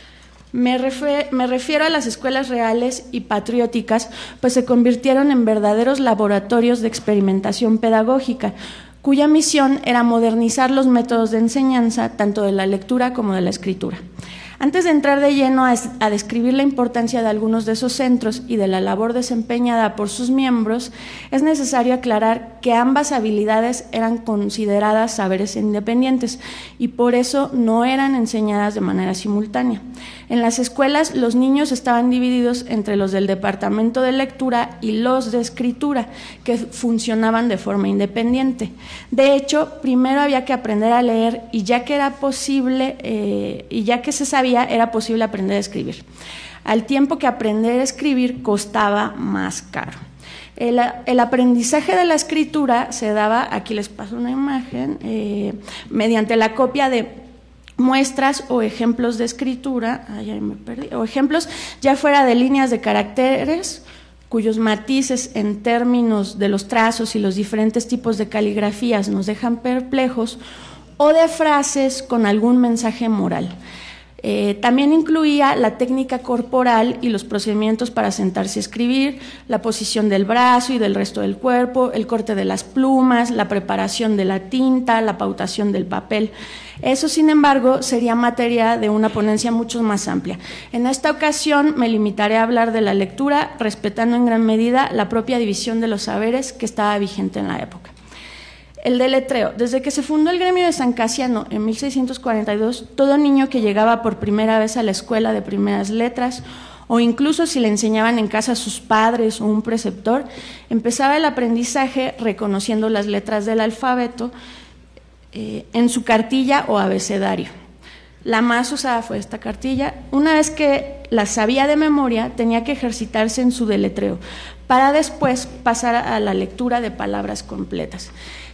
Me, refiero, me refiero a las escuelas reales y patrióticas, pues se convirtieron en verdaderos laboratorios de experimentación pedagógica, cuya misión era modernizar los métodos de enseñanza, tanto de la lectura como de la escritura. Antes de entrar de lleno a, a describir la importancia de algunos de esos centros y de la labor desempeñada por sus miembros, es necesario aclarar que ambas habilidades eran consideradas saberes independientes y por eso no eran enseñadas de manera simultánea. En las escuelas, los niños estaban divididos entre los del departamento de lectura y los de escritura, que funcionaban de forma independiente. De hecho, primero había que aprender a leer y ya que era posible, eh, y ya que se sabía, era posible aprender a escribir. Al tiempo que aprender a escribir costaba más caro. El, el aprendizaje de la escritura se daba, aquí les paso una imagen, eh, mediante la copia de muestras o ejemplos de escritura, ay, ay, me perdí, o ejemplos ya fuera de líneas de caracteres, cuyos matices en términos de los trazos y los diferentes tipos de caligrafías nos dejan perplejos, o de frases con algún mensaje moral. Eh, también incluía la técnica corporal y los procedimientos para sentarse a escribir, la posición del brazo y del resto del cuerpo, el corte de las plumas, la preparación de la tinta, la pautación del papel. Eso, sin embargo, sería materia de una ponencia mucho más amplia. En esta ocasión me limitaré a hablar de la lectura, respetando en gran medida la propia división de los saberes que estaba vigente en la época. El deletreo. Desde que se fundó el gremio de San Casiano en mil seiscientos cuarenta y dos, todo niño que llegaba por primera vez a la escuela de primeras letras, o incluso si le enseñaban en casa a sus padres o un preceptor, empezaba el aprendizaje reconociendo las letras del alfabeto eh, en su cartilla o abecedario. La más usada fue esta cartilla. Una vez que la sabía de memoria, tenía que ejercitarse en su deletreo, para después pasar a la lectura de palabras completas.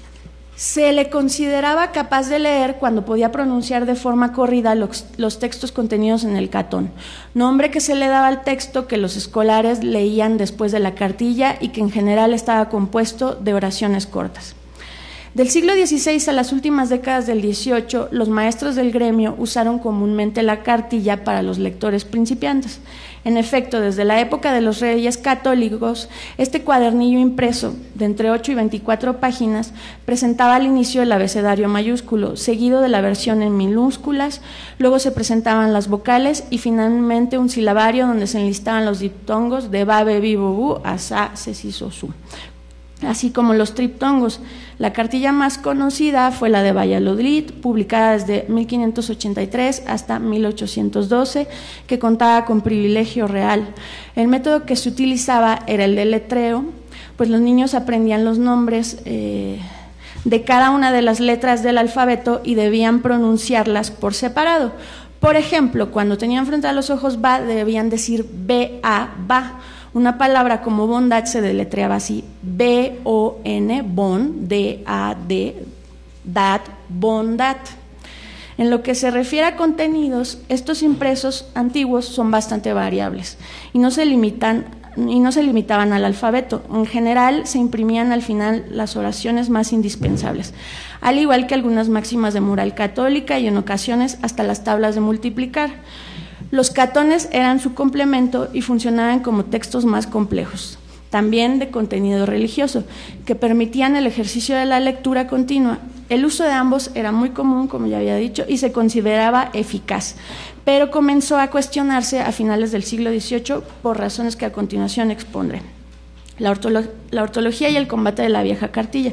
Se le consideraba capaz de leer cuando podía pronunciar de forma corrida los, los textos contenidos en el catón, nombre que se le daba al texto que los escolares leían después de la cartilla y que en general estaba compuesto de oraciones cortas. Del siglo dieciséis a las últimas décadas del dieciocho, los maestros del gremio usaron comúnmente la cartilla para los lectores principiantes. En efecto, desde la época de los Reyes Católicos, este cuadernillo impreso de entre ocho y veinticuatro páginas presentaba al inicio el abecedario mayúsculo, seguido de la versión en minúsculas, luego se presentaban las vocales y finalmente un silabario donde se enlistaban los diptongos de ba, be, bi, bo, bu, a, sa, se, si, so, su, así como los triptongos. La cartilla más conocida fue la de Valladolid, publicada desde mil quinientos ochenta y tres hasta mil ochocientos doce, que contaba con privilegio real. El método que se utilizaba era el deletreo, pues los niños aprendían los nombres eh, de cada una de las letras del alfabeto y debían pronunciarlas por separado. Por ejemplo, cuando tenían frente a los ojos ba, debían decir be, a, ba. Una palabra como bondad se deletreaba así, B O N, bon, D A D, dat, bondad. En lo que se refiere a contenidos, estos impresos antiguos son bastante variables y no se limitan y no se limitaban al alfabeto. En general, se imprimían al final las oraciones más indispensables, al igual que algunas máximas de moral católica y en ocasiones hasta las tablas de multiplicar. Los catones eran su complemento y funcionaban como textos más complejos, también de contenido religioso, que permitían el ejercicio de la lectura continua. El uso de ambos era muy común, como ya había dicho, y se consideraba eficaz, pero comenzó a cuestionarse a finales del siglo dieciocho por razones que a continuación expondré. La, ortolo la ortología y el combate de la vieja cartilla.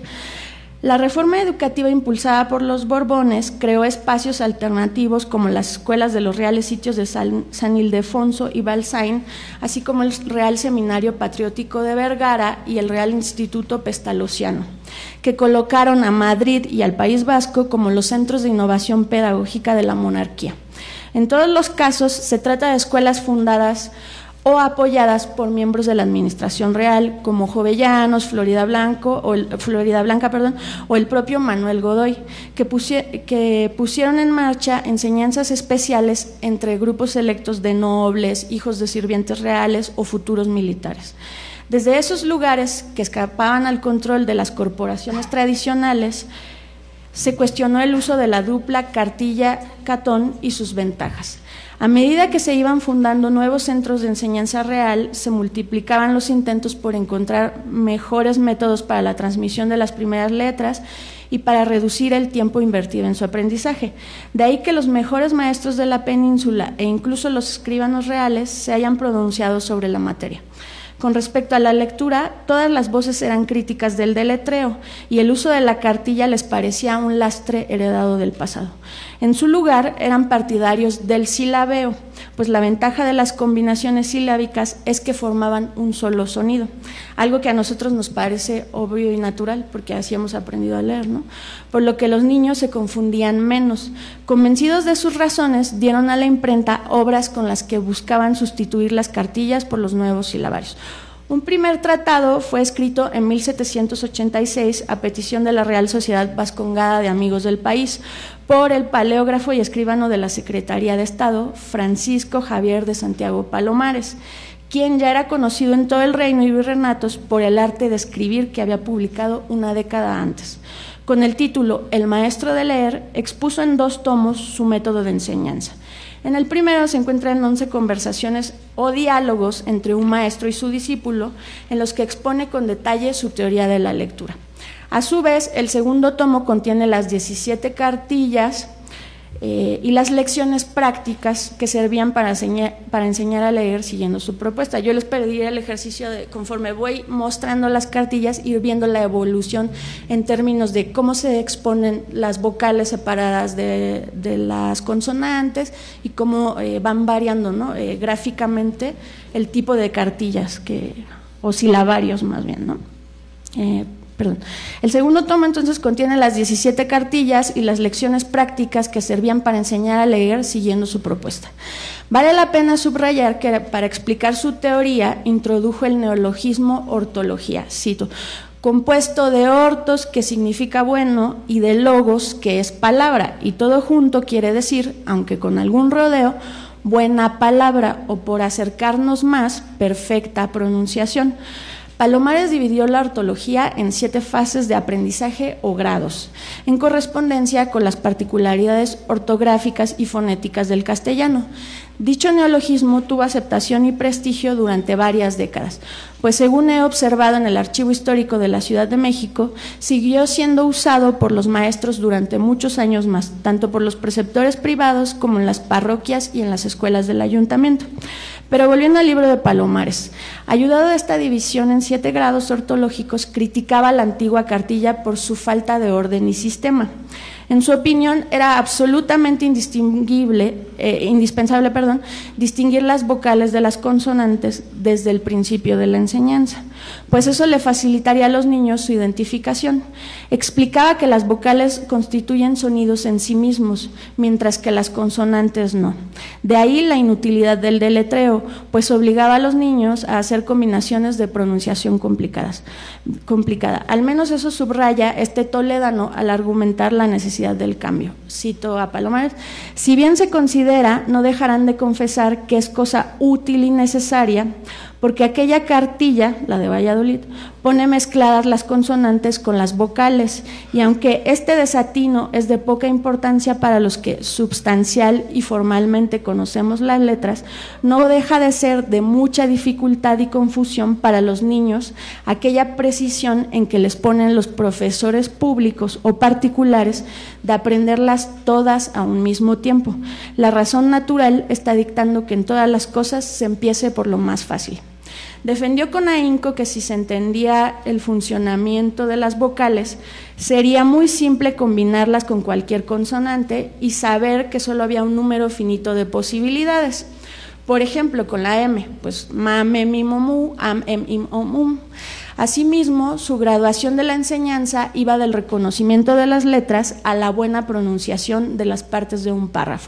La reforma educativa impulsada por los Borbones creó espacios alternativos como las escuelas de los Reales Sitios de San, San Ildefonso y Balsain, así como el Real Seminario Patriótico de Vergara y el Real Instituto Pestalozziano, que colocaron a Madrid y al País Vasco como los centros de innovación pedagógica de la monarquía. En todos los casos se trata de escuelas fundadas o apoyadas por miembros de la administración real, como Jovellanos, Florida, Blanco, o el, Florida Blanca perdón, o el propio Manuel Godoy, que, pusie, que pusieron en marcha enseñanzas especiales entre grupos selectos de nobles, hijos de sirvientes reales o futuros militares. Desde esos lugares que escapaban al control de las corporaciones tradicionales, se cuestionó el uso de la dupla cartilla-catón y sus ventajas. A medida que se iban fundando nuevos centros de enseñanza real, se multiplicaban los intentos por encontrar mejores métodos para la transmisión de las primeras letras y para reducir el tiempo invertido en su aprendizaje. De ahí que los mejores maestros de la península e incluso los escribanos reales se hayan pronunciado sobre la materia. Con respecto a la lectura, todas las voces eran críticas del deletreo y el uso de la cartilla les parecía un lastre heredado del pasado. En su lugar, eran partidarios del silabeo, pues la ventaja de las combinaciones silábicas es que formaban un solo sonido, algo que a nosotros nos parece obvio y natural, porque así hemos aprendido a leer, ¿no? Por lo que los niños se confundían menos. Convencidos de sus razones, dieron a la imprenta obras con las que buscaban sustituir las cartillas por los nuevos silabarios. Un primer tratado fue escrito en mil setecientos ochenta y seis a petición de la Real Sociedad Vascongada de Amigos del País por el paleógrafo y escribano de la Secretaría de Estado, Francisco Javier de Santiago Palomares, quien ya era conocido en todo el reino y virreinatos por el arte de escribir que había publicado una década antes. Con el título El maestro de leer, expuso en dos tomos su método de enseñanza. En el primero se encuentran once conversaciones o diálogos entre un maestro y su discípulo, en los que expone con detalle su teoría de la lectura. A su vez, el segundo tomo contiene las diecisiete cartillas eh, y las lecciones prácticas que servían para enseñar, para enseñar a leer siguiendo su propuesta. Yo les pediría el ejercicio de, conforme voy mostrando las cartillas, ir viendo la evolución en términos de cómo se exponen las vocales separadas de, de las consonantes y cómo eh, van variando, ¿no? eh, gráficamente el tipo de cartillas que, o silabarios más bien, ¿no? Eh, Perdón. El segundo tomo entonces contiene las diecisiete cartillas y las lecciones prácticas que servían para enseñar a leer siguiendo su propuesta. Vale la pena subrayar que para explicar su teoría introdujo el neologismo ortología, cito, compuesto de ortos, que significa bueno, y de logos, que es palabra, y todo junto quiere decir, aunque con algún rodeo, buena palabra, o por acercarnos más, perfecta pronunciación. Palomares dividió la ortología en siete fases de aprendizaje o grados, en correspondencia con las particularidades ortográficas y fonéticas del castellano. Dicho neologismo tuvo aceptación y prestigio durante varias décadas, pues según he observado en el Archivo Histórico de la Ciudad de México, siguió siendo usado por los maestros durante muchos años más, tanto por los preceptores privados como en las parroquias y en las escuelas del ayuntamiento. Pero volviendo al libro de Palomares, ayudado de esta división en siete grados ortológicos, criticaba la antigua cartilla por su falta de orden y sistema. En su opinión, era absolutamente indistinguible, eh, indispensable perdón, distinguir las vocales de las consonantes desde el principio de la enseñanza, pues eso le facilitaría a los niños su identificación. Explicaba que las vocales constituyen sonidos en sí mismos, mientras que las consonantes no. De ahí la inutilidad del deletreo, pues obligaba a los niños a hacer combinaciones de pronunciación complicadas, complicada. Al menos eso subraya este toledano al argumentar la necesidad del cambio. Cito a Palomares: si bien se considera, no dejarán de confesar que es cosa útil y necesaria, porque aquella cartilla, la de Valladolid, pone mezcladas las consonantes con las vocales, y aunque este desatino es de poca importancia para los que substancial y formalmente conocemos las letras, no deja de ser de mucha dificultad y confusión para los niños aquella precisión en que les ponen los profesores públicos o particulares de aprenderlas todas a un mismo tiempo. La razón natural está dictando que en todas las cosas se empiece por lo más fácil. Defendió con ahínco que si se entendía el funcionamiento de las vocales, sería muy simple combinarlas con cualquier consonante y saber que solo había un número finito de posibilidades. Por ejemplo, con la M, pues ma, me, mi, mo, mu, am, em, im, om, um. Asimismo, su graduación de la enseñanza iba del reconocimiento de las letras a la buena pronunciación de las partes de un párrafo.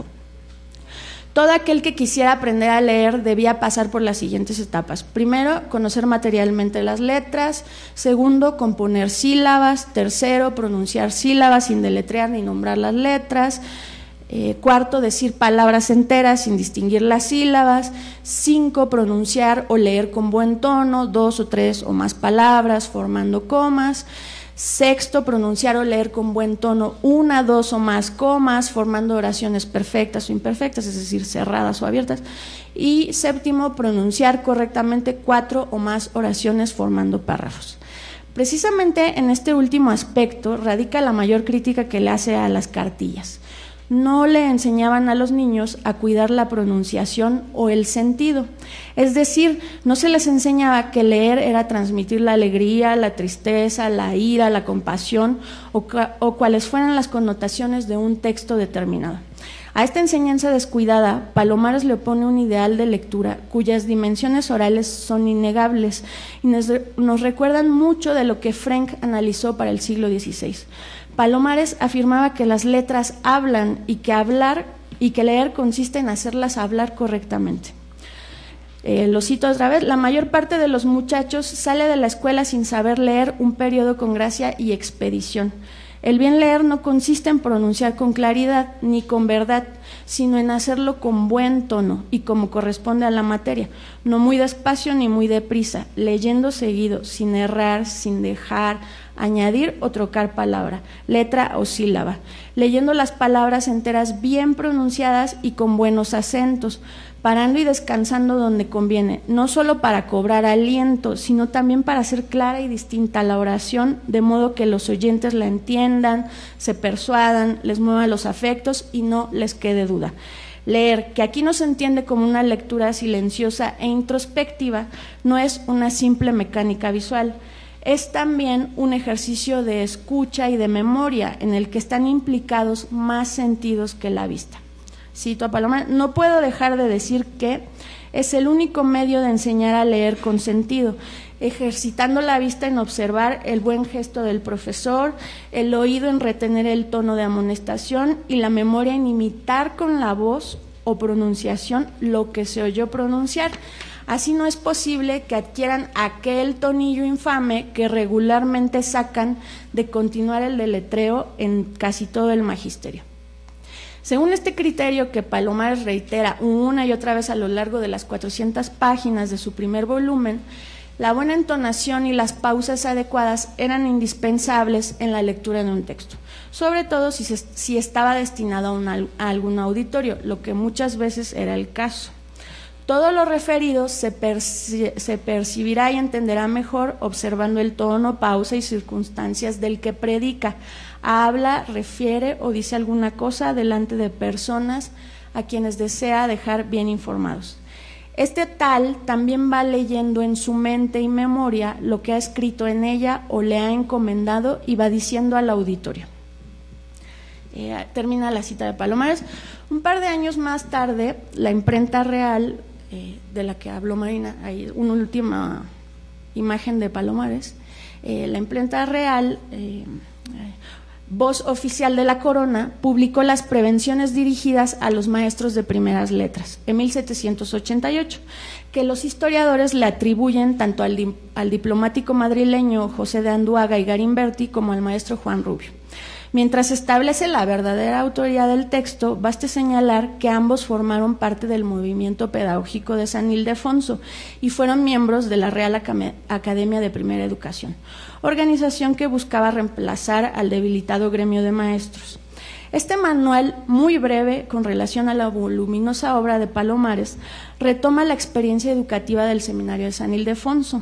Todo aquel que quisiera aprender a leer debía pasar por las siguientes etapas. Primero, conocer materialmente las letras. Segundo, componer sílabas. Tercero, pronunciar sílabas sin deletrear ni nombrar las letras. Eh, cuarto, decir palabras enteras sin distinguir las sílabas. Cinco, pronunciar o leer con buen tono, dos o tres o más palabras, formando comas. Sexto, pronunciar o leer con buen tono una, dos o más comas, formando oraciones perfectas o imperfectas, es decir, cerradas o abiertas. Y séptimo, pronunciar correctamente cuatro o más oraciones formando párrafos. Precisamente en este último aspecto radica la mayor crítica que le hace a las cartillas. No le enseñaban a los niños a cuidar la pronunciación o el sentido. Es decir, no se les enseñaba que leer era transmitir la alegría, la tristeza, la ira, la compasión o, o cuáles fueran las connotaciones de un texto determinado. A esta enseñanza descuidada, Palomares le opone un ideal de lectura cuyas dimensiones orales son innegables y nos, nos recuerdan mucho de lo que Frenk analizó para el siglo dieciséis. Palomares afirmaba que las letras hablan y que hablar y que leer consiste en hacerlas hablar correctamente. Eh, lo cito otra vez: la mayor parte de los muchachos sale de la escuela sin saber leer un periodo con gracia y expedición. El bien leer no consiste en pronunciar con claridad ni con verdad, sino en hacerlo con buen tono y como corresponde a la materia, no muy despacio ni muy deprisa, leyendo seguido, sin errar, sin dejar, añadir o trocar palabra, letra o sílaba, leyendo las palabras enteras bien pronunciadas y con buenos acentos, parando y descansando donde conviene, no solo para cobrar aliento, sino también para hacer clara y distinta la oración, de modo que los oyentes la entiendan, se persuadan, les mueva los afectos y no les quede duda. Leer, que aquí no se entiende como una lectura silenciosa e introspectiva, no es una simple mecánica visual. Es también un ejercicio de escucha y de memoria en el que están implicados más sentidos que la vista. Cito a Palomares: no puedo dejar de decir que es el único medio de enseñar a leer con sentido, ejercitando la vista en observar el buen gesto del profesor, el oído en retener el tono de amonestación y la memoria en imitar con la voz o pronunciación lo que se oyó pronunciar. Así no es posible que adquieran aquel tonillo infame que regularmente sacan de continuar el deletreo en casi todo el magisterio. Según este criterio que Palomares reitera una y otra vez a lo largo de las cuatrocientas páginas de su primer volumen, la buena entonación y las pausas adecuadas eran indispensables en la lectura de un texto, sobre todo si, se, si estaba destinado a, una, a algún auditorio, lo que muchas veces era el caso. Todo lo referido se, perci se percibirá y entenderá mejor observando el tono, pausa y circunstancias del que predica, habla, refiere o dice alguna cosa delante de personas a quienes desea dejar bien informados. Este tal también va leyendo en su mente y memoria lo que ha escrito en ella o le ha encomendado y va diciendo al auditorio. Eh, termina la cita de Palomares. Un par de años más tarde, la imprenta real, eh, de la que habló Marina, hay una última imagen de Palomares, eh, la imprenta real, eh, Voz Oficial de la Corona, publicó las prevenciones dirigidas a los maestros de primeras letras en mil setecientos ochenta y ocho, que los historiadores le atribuyen tanto al, di al diplomático madrileño José de Anduaga y Garimberti como al maestro Juan Rubio. Mientras se establece la verdadera autoría del texto, baste señalar que ambos formaron parte del movimiento pedagógico de San Ildefonso y fueron miembros de la Real Academia de Primera Educación, organización que buscaba reemplazar al debilitado gremio de maestros. Este manual, muy breve con relación a la voluminosa obra de Palomares, retoma la experiencia educativa del Seminario de San Ildefonso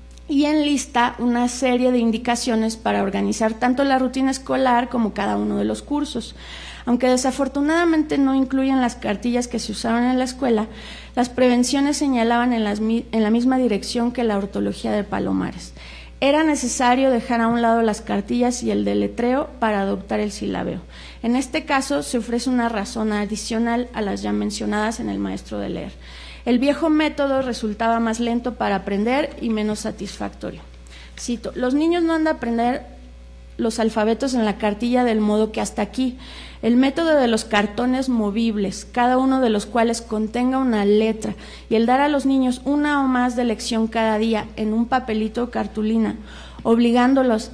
y enlista una serie de indicaciones para organizar tanto la rutina escolar como cada uno de los cursos. Aunque desafortunadamente no incluyen las cartillas que se usaron en la escuela, las prevenciones señalaban en, las, en la misma dirección que la ortología de Palomares. Era necesario dejar a un lado las cartillas y el deletreo para adoptar el silabeo. En este caso, se ofrece una razón adicional a las ya mencionadas en el maestro de leer. El viejo método resultaba más lento para aprender y menos satisfactorio. Cito: los niños no han de aprender los alfabetos en la cartilla del modo que hasta aquí. El método de los cartones movibles, cada uno de los cuales contenga una letra, y el dar a los niños una o más de lección cada día en un papelito o cartulina, obligándolos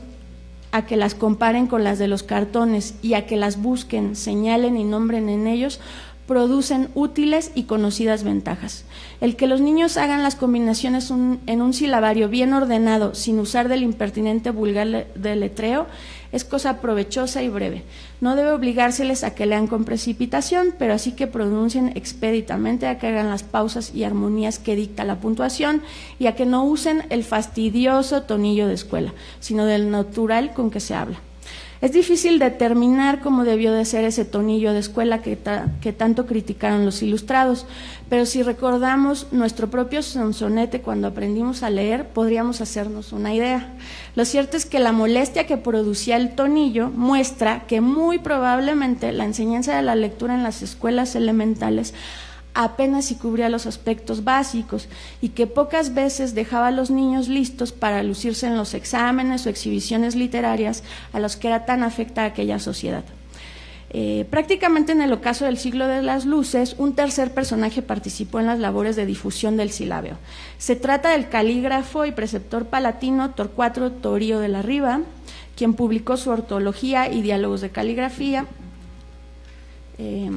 a que las comparen con las de los cartones y a que las busquen, señalen y nombren en ellos, producen útiles y conocidas ventajas. El que los niños hagan las combinaciones un, en un silabario bien ordenado, sin usar del impertinente vulgar deletreo, es cosa provechosa y breve. No debe obligárseles a que lean con precipitación, pero así que pronuncien expeditamente, a que hagan las pausas y armonías que dicta la puntuación y a que no usen el fastidioso tonillo de escuela, sino del natural con que se habla. Es difícil determinar cómo debió de ser ese tonillo de escuela que, ta, que tanto criticaron los ilustrados, pero si recordamos nuestro propio sonsonete cuando aprendimos a leer, podríamos hacernos una idea. Lo cierto es que la molestia que producía el tonillo muestra que muy probablemente la enseñanza de la lectura en las escuelas elementales apenas si cubría los aspectos básicos y que pocas veces dejaba a los niños listos para lucirse en los exámenes o exhibiciones literarias a los que era tan afecta aquella sociedad. Eh, prácticamente en el ocaso del siglo de las luces, un tercer personaje participó en las labores de difusión del silabeo. Se trata del calígrafo y preceptor palatino Torcuato Torío de la Riva, quien publicó su ortología y diálogos de caligrafía eh,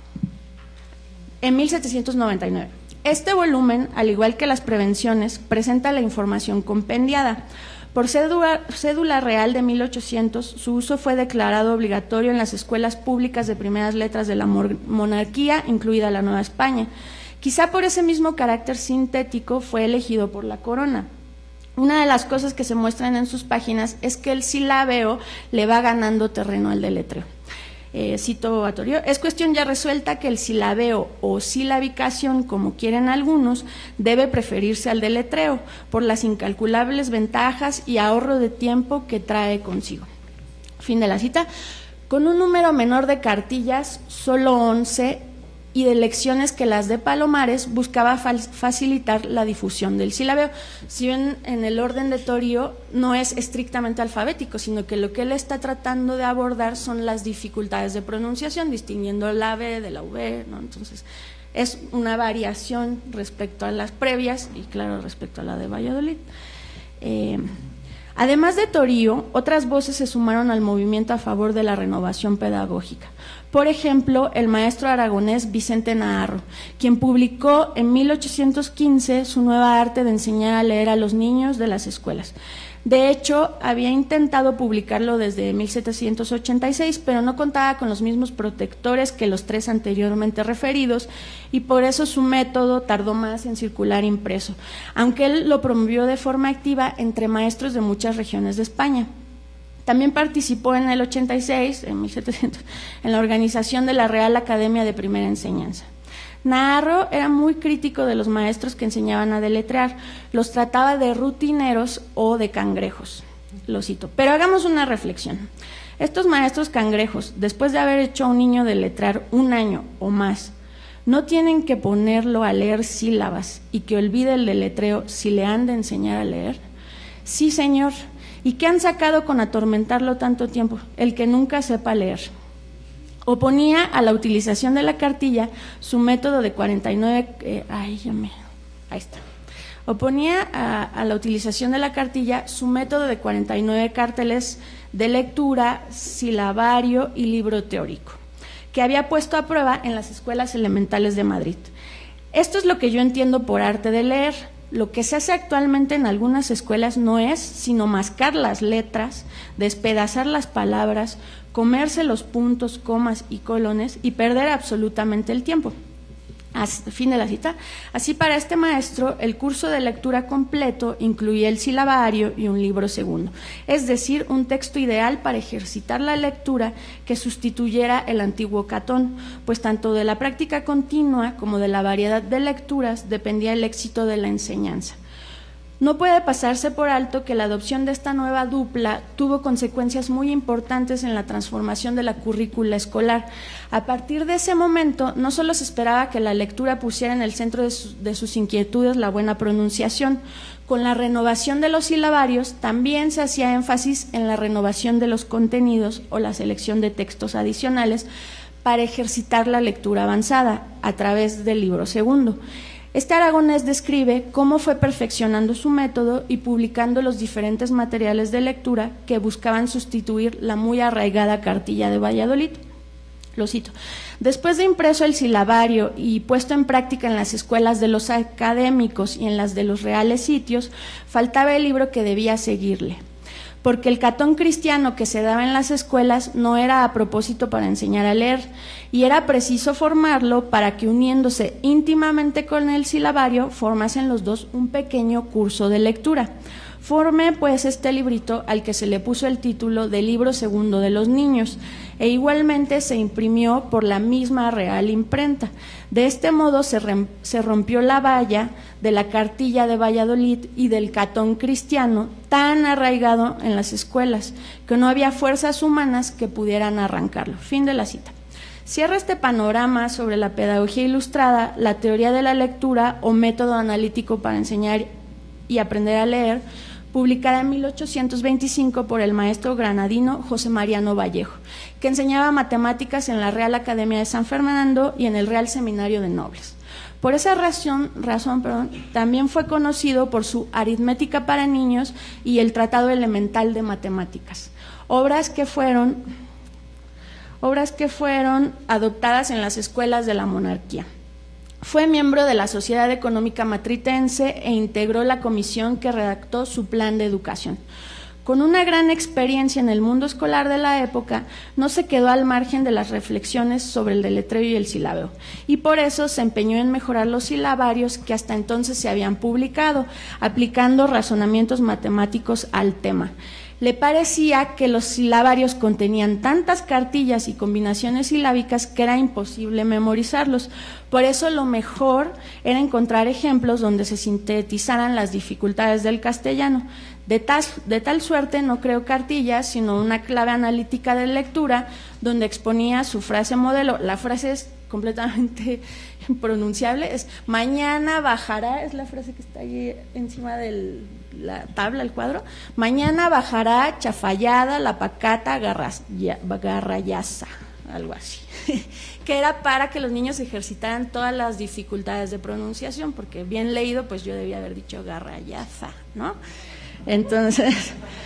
en mil setecientos noventa y nueve. Este volumen, al igual que las prevenciones, presenta la información compendiada. Por cédula, cédula real de mil ochocientos, su uso fue declarado obligatorio en las escuelas públicas de primeras letras de la monarquía, incluida la Nueva España. Quizá por ese mismo carácter sintético fue elegido por la corona. Una de las cosas que se muestran en sus páginas es que el silabeo le va ganando terreno al deletreo. Eh, cito a Torío: es cuestión ya resuelta que el silabeo o silabicación, como quieren algunos, debe preferirse al deletreo por las incalculables ventajas y ahorro de tiempo que trae consigo. Fin de la cita. Con un número menor de cartillas, solo once, y de lecciones que las de Palomares, buscaba facilitar la difusión del silabeo. Si ven, en el orden de Torío no es estrictamente alfabético, sino que lo que él está tratando de abordar son las dificultades de pronunciación, distinguiendo la B de la V, ¿no? Entonces, es una variación respecto a las previas y, claro, respecto a la de Valladolid. Eh, Además de Torío, otras voces se sumaron al movimiento a favor de la renovación pedagógica. Por ejemplo, el maestro aragonés Vicente Naharro, quien publicó en mil ochocientos quince su nueva arte de enseñar a leer a los niños de las escuelas. De hecho, había intentado publicarlo desde mil setecientos ochenta y seis, pero no contaba con los mismos protectores que los tres anteriormente referidos, y por eso su método tardó más en circular impreso, aunque él lo promovió de forma activa entre maestros de muchas regiones de España. También participó en el ochenta y seis, en mil setecientos, en la organización de la Real Academia de Primera Enseñanza. Naharro era muy crítico de los maestros que enseñaban a deletrear, los trataba de rutineros o de cangrejos, lo cito. Pero hagamos una reflexión. Estos maestros cangrejos, después de haber hecho a un niño deletrear un año o más, ¿no tienen que ponerlo a leer sílabas y que olvide el deletreo si le han de enseñar a leer? Sí, señor. ¿Y qué han sacado con atormentarlo tanto tiempo? El que nunca sepa leer. Oponía a la utilización de la cartilla su método de cuarenta y nueve, eh, ay, ya me, ahí está. Oponía a, a la utilización de la cartilla su método de cuarenta y nueve carteles de lectura, silabario y libro teórico, que había puesto a prueba en las escuelas elementales de Madrid. Esto es lo que yo entiendo por arte de leer. Lo que se hace actualmente en algunas escuelas no es sino mascar las letras, despedazar las palabras, comerse los puntos, comas y colones y perder absolutamente el tiempo. Así, fin de la cita. Así, para este maestro, el curso de lectura completo incluía el silabario y un libro segundo, es decir, un texto ideal para ejercitar la lectura que sustituyera el antiguo Catón, pues tanto de la práctica continua como de la variedad de lecturas dependía el éxito de la enseñanza. No puede pasarse por alto que la adopción de esta nueva dupla tuvo consecuencias muy importantes en la transformación de la currícula escolar. A partir de ese momento, no solo se esperaba que la lectura pusiera en el centro de, su, de sus inquietudes la buena pronunciación, con la renovación de los silabarios también se hacía énfasis en la renovación de los contenidos o la selección de textos adicionales para ejercitar la lectura avanzada a través del libro segundo. Este aragonés describe cómo fue perfeccionando su método y publicando los diferentes materiales de lectura que buscaban sustituir la muy arraigada cartilla de Valladolid. Lo cito. Después de impreso el silabario y puesto en práctica en las escuelas de los académicos y en las de los reales sitios, faltaba el libro que debía seguirle, porque el Catón cristiano que se daba en las escuelas no era a propósito para enseñar a leer, y era preciso formarlo para que, uniéndose íntimamente con el silabario, formasen los dos un pequeño curso de lectura. Formé pues este librito al que se le puso el título de Libro Segundo de los Niños, e igualmente se imprimió por la misma Real Imprenta. De este modo se, se rompió la valla de la cartilla de Valladolid y del Catón cristiano tan arraigado en las escuelas que no había fuerzas humanas que pudieran arrancarlo. Fin de la cita. Cierra este panorama sobre la pedagogía ilustrada, la teoría de la lectura o método analítico para enseñar y aprender a leer, publicada en mil ochocientos veinticinco por el maestro granadino José Mariano Vallejo, que enseñaba matemáticas en la Real Academia de San Fernando y en el Real Seminario de Nobles. Por esa razón, razón perdón, también fue conocido por su Aritmética para niños y el Tratado Elemental de Matemáticas, obras que fueron, obras que fueron adoptadas en las escuelas de la monarquía. Fue miembro de la Sociedad Económica Matritense e integró la comisión que redactó su plan de educación. Con una gran experiencia en el mundo escolar de la época, no se quedó al margen de las reflexiones sobre el deletreo y el silabeo, y por eso se empeñó en mejorar los silabarios que hasta entonces se habían publicado, aplicando razonamientos matemáticos al tema. Le parecía que los silabarios contenían tantas cartillas y combinaciones silábicas que era imposible memorizarlos. Por eso lo mejor era encontrar ejemplos donde se sintetizaran las dificultades del castellano. De tal, de tal suerte no creó cartillas, sino una clave analítica de lectura donde exponía su frase modelo. La frase es completamente impronunciable, es mañana bajará, es la frase que está ahí encima de la tabla, el cuadro, mañana bajará chafallada la pacata garrayaza, algo así, que era para que los niños ejercitaran todas las dificultades de pronunciación, porque bien leído, pues yo debía haber dicho garrayaza, ¿no? Entonces,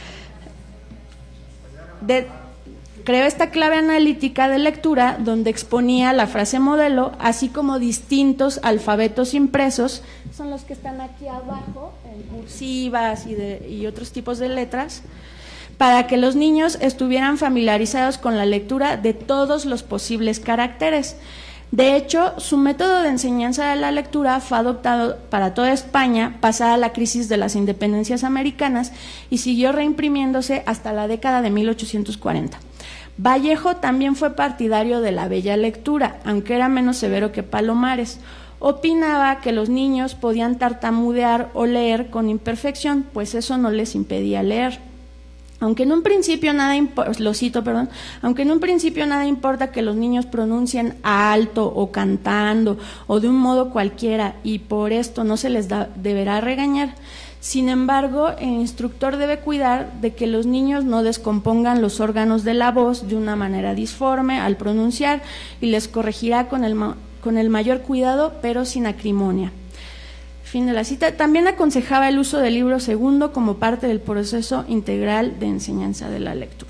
de, creó esta clave analítica de lectura donde exponía la frase modelo, así como distintos alfabetos impresos, son los que están aquí abajo, en cursivas y, de, y otros tipos de letras, para que los niños estuvieran familiarizados con la lectura de todos los posibles caracteres. De hecho, su método de enseñanza de la lectura fue adoptado para toda España pasada la crisis de las independencias americanas y siguió reimprimiéndose hasta la década de mil ochocientos cuarenta. Vallejo también fue partidario de la bella lectura, aunque era menos severo que Palomares. Opinaba que los niños podían tartamudear o leer con imperfección, pues eso no les impedía leer. Aunque en un principio nada lo cito, perdón, aunque en un principio nada importa que los niños pronuncien alto o cantando o de un modo cualquiera y por esto no se les da, deberá regañar. Sin embargo, el instructor debe cuidar de que los niños no descompongan los órganos de la voz de una manera disforme al pronunciar y les corregirá con el, con el mayor cuidado, pero sin acrimonia. Fin de la cita. También aconsejaba el uso del libro segundo como parte del proceso integral de enseñanza de la lectura.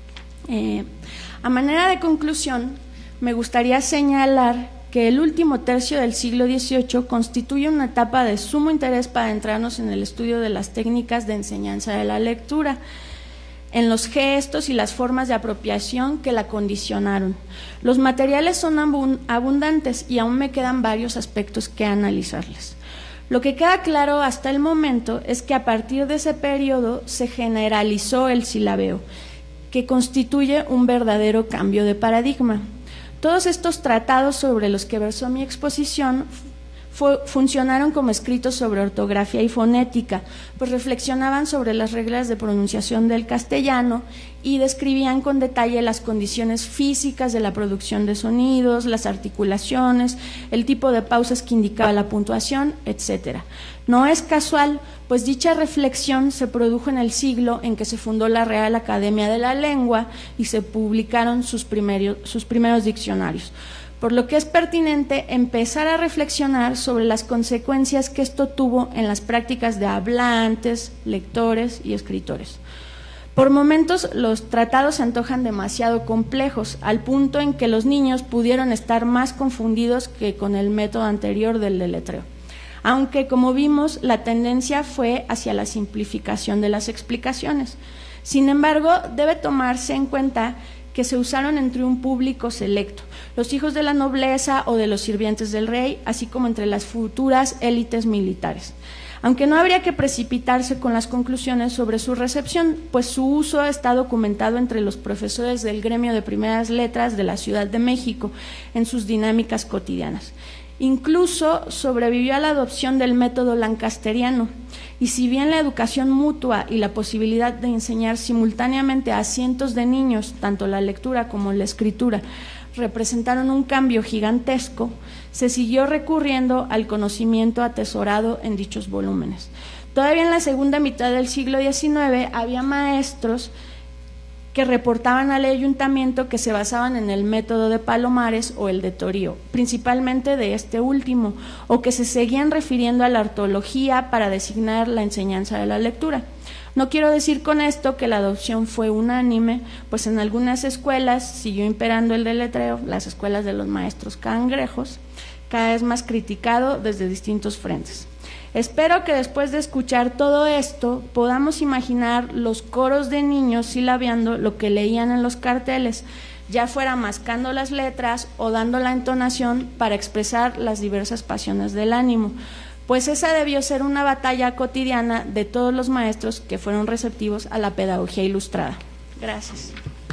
Eh, a manera de conclusión, me gustaría señalar que el último tercio del siglo dieciocho constituye una etapa de sumo interés para adentrarnos en el estudio de las técnicas de enseñanza de la lectura, en los gestos y las formas de apropiación que la condicionaron. Los materiales son abundantes y aún me quedan varios aspectos que analizarles. Lo que queda claro hasta el momento es que a partir de ese periodo se generalizó el silabeo, que constituye un verdadero cambio de paradigma. Todos estos tratados sobre los que versó mi exposición fue, funcionaron como escritos sobre ortografía y fonética, pues reflexionaban sobre las reglas de pronunciación del castellano y describían con detalle las condiciones físicas de la producción de sonidos, las articulaciones, el tipo de pausas que indicaba la puntuación, etcétera. No es casual, pues dicha reflexión se produjo en el siglo en que se fundó la Real Academia de la Lengua y se publicaron sus primeros, sus primeros diccionarios, por lo que es pertinente empezar a reflexionar sobre las consecuencias que esto tuvo en las prácticas de hablantes, lectores y escritores. Por momentos los tratados se antojan demasiado complejos, al punto en que los niños pudieron estar más confundidos que con el método anterior del deletreo, aunque, como vimos, la tendencia fue hacia la simplificación de las explicaciones. Sin embargo, debe tomarse en cuenta que se usaron entre un público selecto, los hijos de la nobleza o de los sirvientes del rey, así como entre las futuras élites militares. Aunque no habría que precipitarse con las conclusiones sobre su recepción, pues su uso está documentado entre los profesores del gremio de primeras letras de la Ciudad de México en sus dinámicas cotidianas. Incluso sobrevivió a la adopción del método lancasteriano, y si bien la educación mutua y la posibilidad de enseñar simultáneamente a cientos de niños, tanto la lectura como la escritura, representaron un cambio gigantesco, se siguió recurriendo al conocimiento atesorado en dichos volúmenes. Todavía en la segunda mitad del siglo diecinueve había maestros que reportaban al ayuntamiento que se basaban en el método de Palomares o el de Torío, principalmente de este último, o que se seguían refiriendo a la ortología para designar la enseñanza de la lectura. No quiero decir con esto que la adopción fue unánime, pues en algunas escuelas siguió imperando el deletreo, las escuelas de los maestros cangrejos, cada vez más criticado desde distintos frentes. Espero que después de escuchar todo esto podamos imaginar los coros de niños silabeando lo que leían en los carteles, ya fuera mascando las letras o dando la entonación para expresar las diversas pasiones del ánimo, pues esa debió ser una batalla cotidiana de todos los maestros que fueron receptivos a la pedagogía ilustrada. Gracias.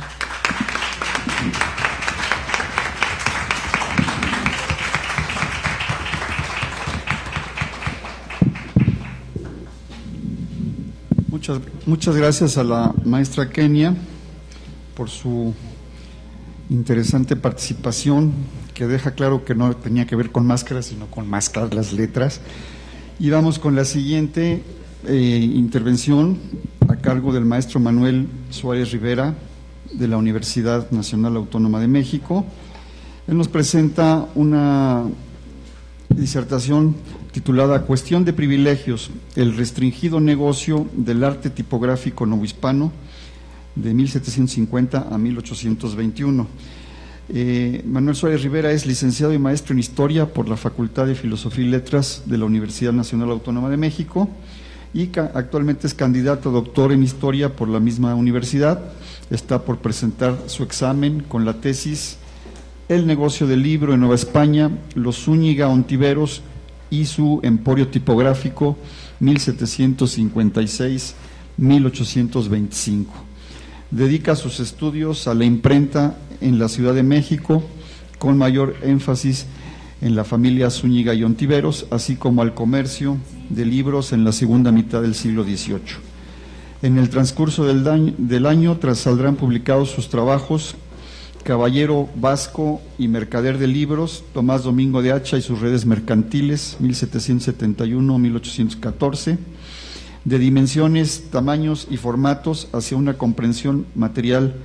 Muchas, muchas gracias a la maestra Kenia por su interesante participación, que deja claro que no tenía que ver con máscaras, sino con mascar las letras. Y vamos con la siguiente eh, intervención a cargo del maestro Manuel Suárez Rivera, de la Universidad Nacional Autónoma de México. Él nos presenta una disertación titulada Cuestión de privilegios, el restringido negocio del arte tipográfico novohispano de mil setecientos cincuenta a mil ochocientos veintiuno. Eh, Manuel Suárez Rivera es licenciado y maestro en Historia por la Facultad de Filosofía y Letras de la Universidad Nacional Autónoma de México y actualmente es candidato a doctor en Historia por la misma universidad. Está por presentar su examen con la tesis El negocio del libro en Nueva España, los Zúñiga Ontiveros y su emporio tipográfico mil setecientos cincuenta y seis a mil ochocientos veinticinco. Dedica sus estudios a la imprenta en la Ciudad de México, con mayor énfasis en la familia Zúñiga y Ontiveros, así como al comercio de libros en la segunda mitad del siglo dieciocho. En el transcurso del año, del año tras saldrán publicados sus trabajos Caballero Vasco y Mercader de Libros, Tomás Domingo de Hacha y sus redes mercantiles, mil setecientos setenta y uno a mil ochocientos catorce, de dimensiones, tamaños y formatos hacia una comprensión material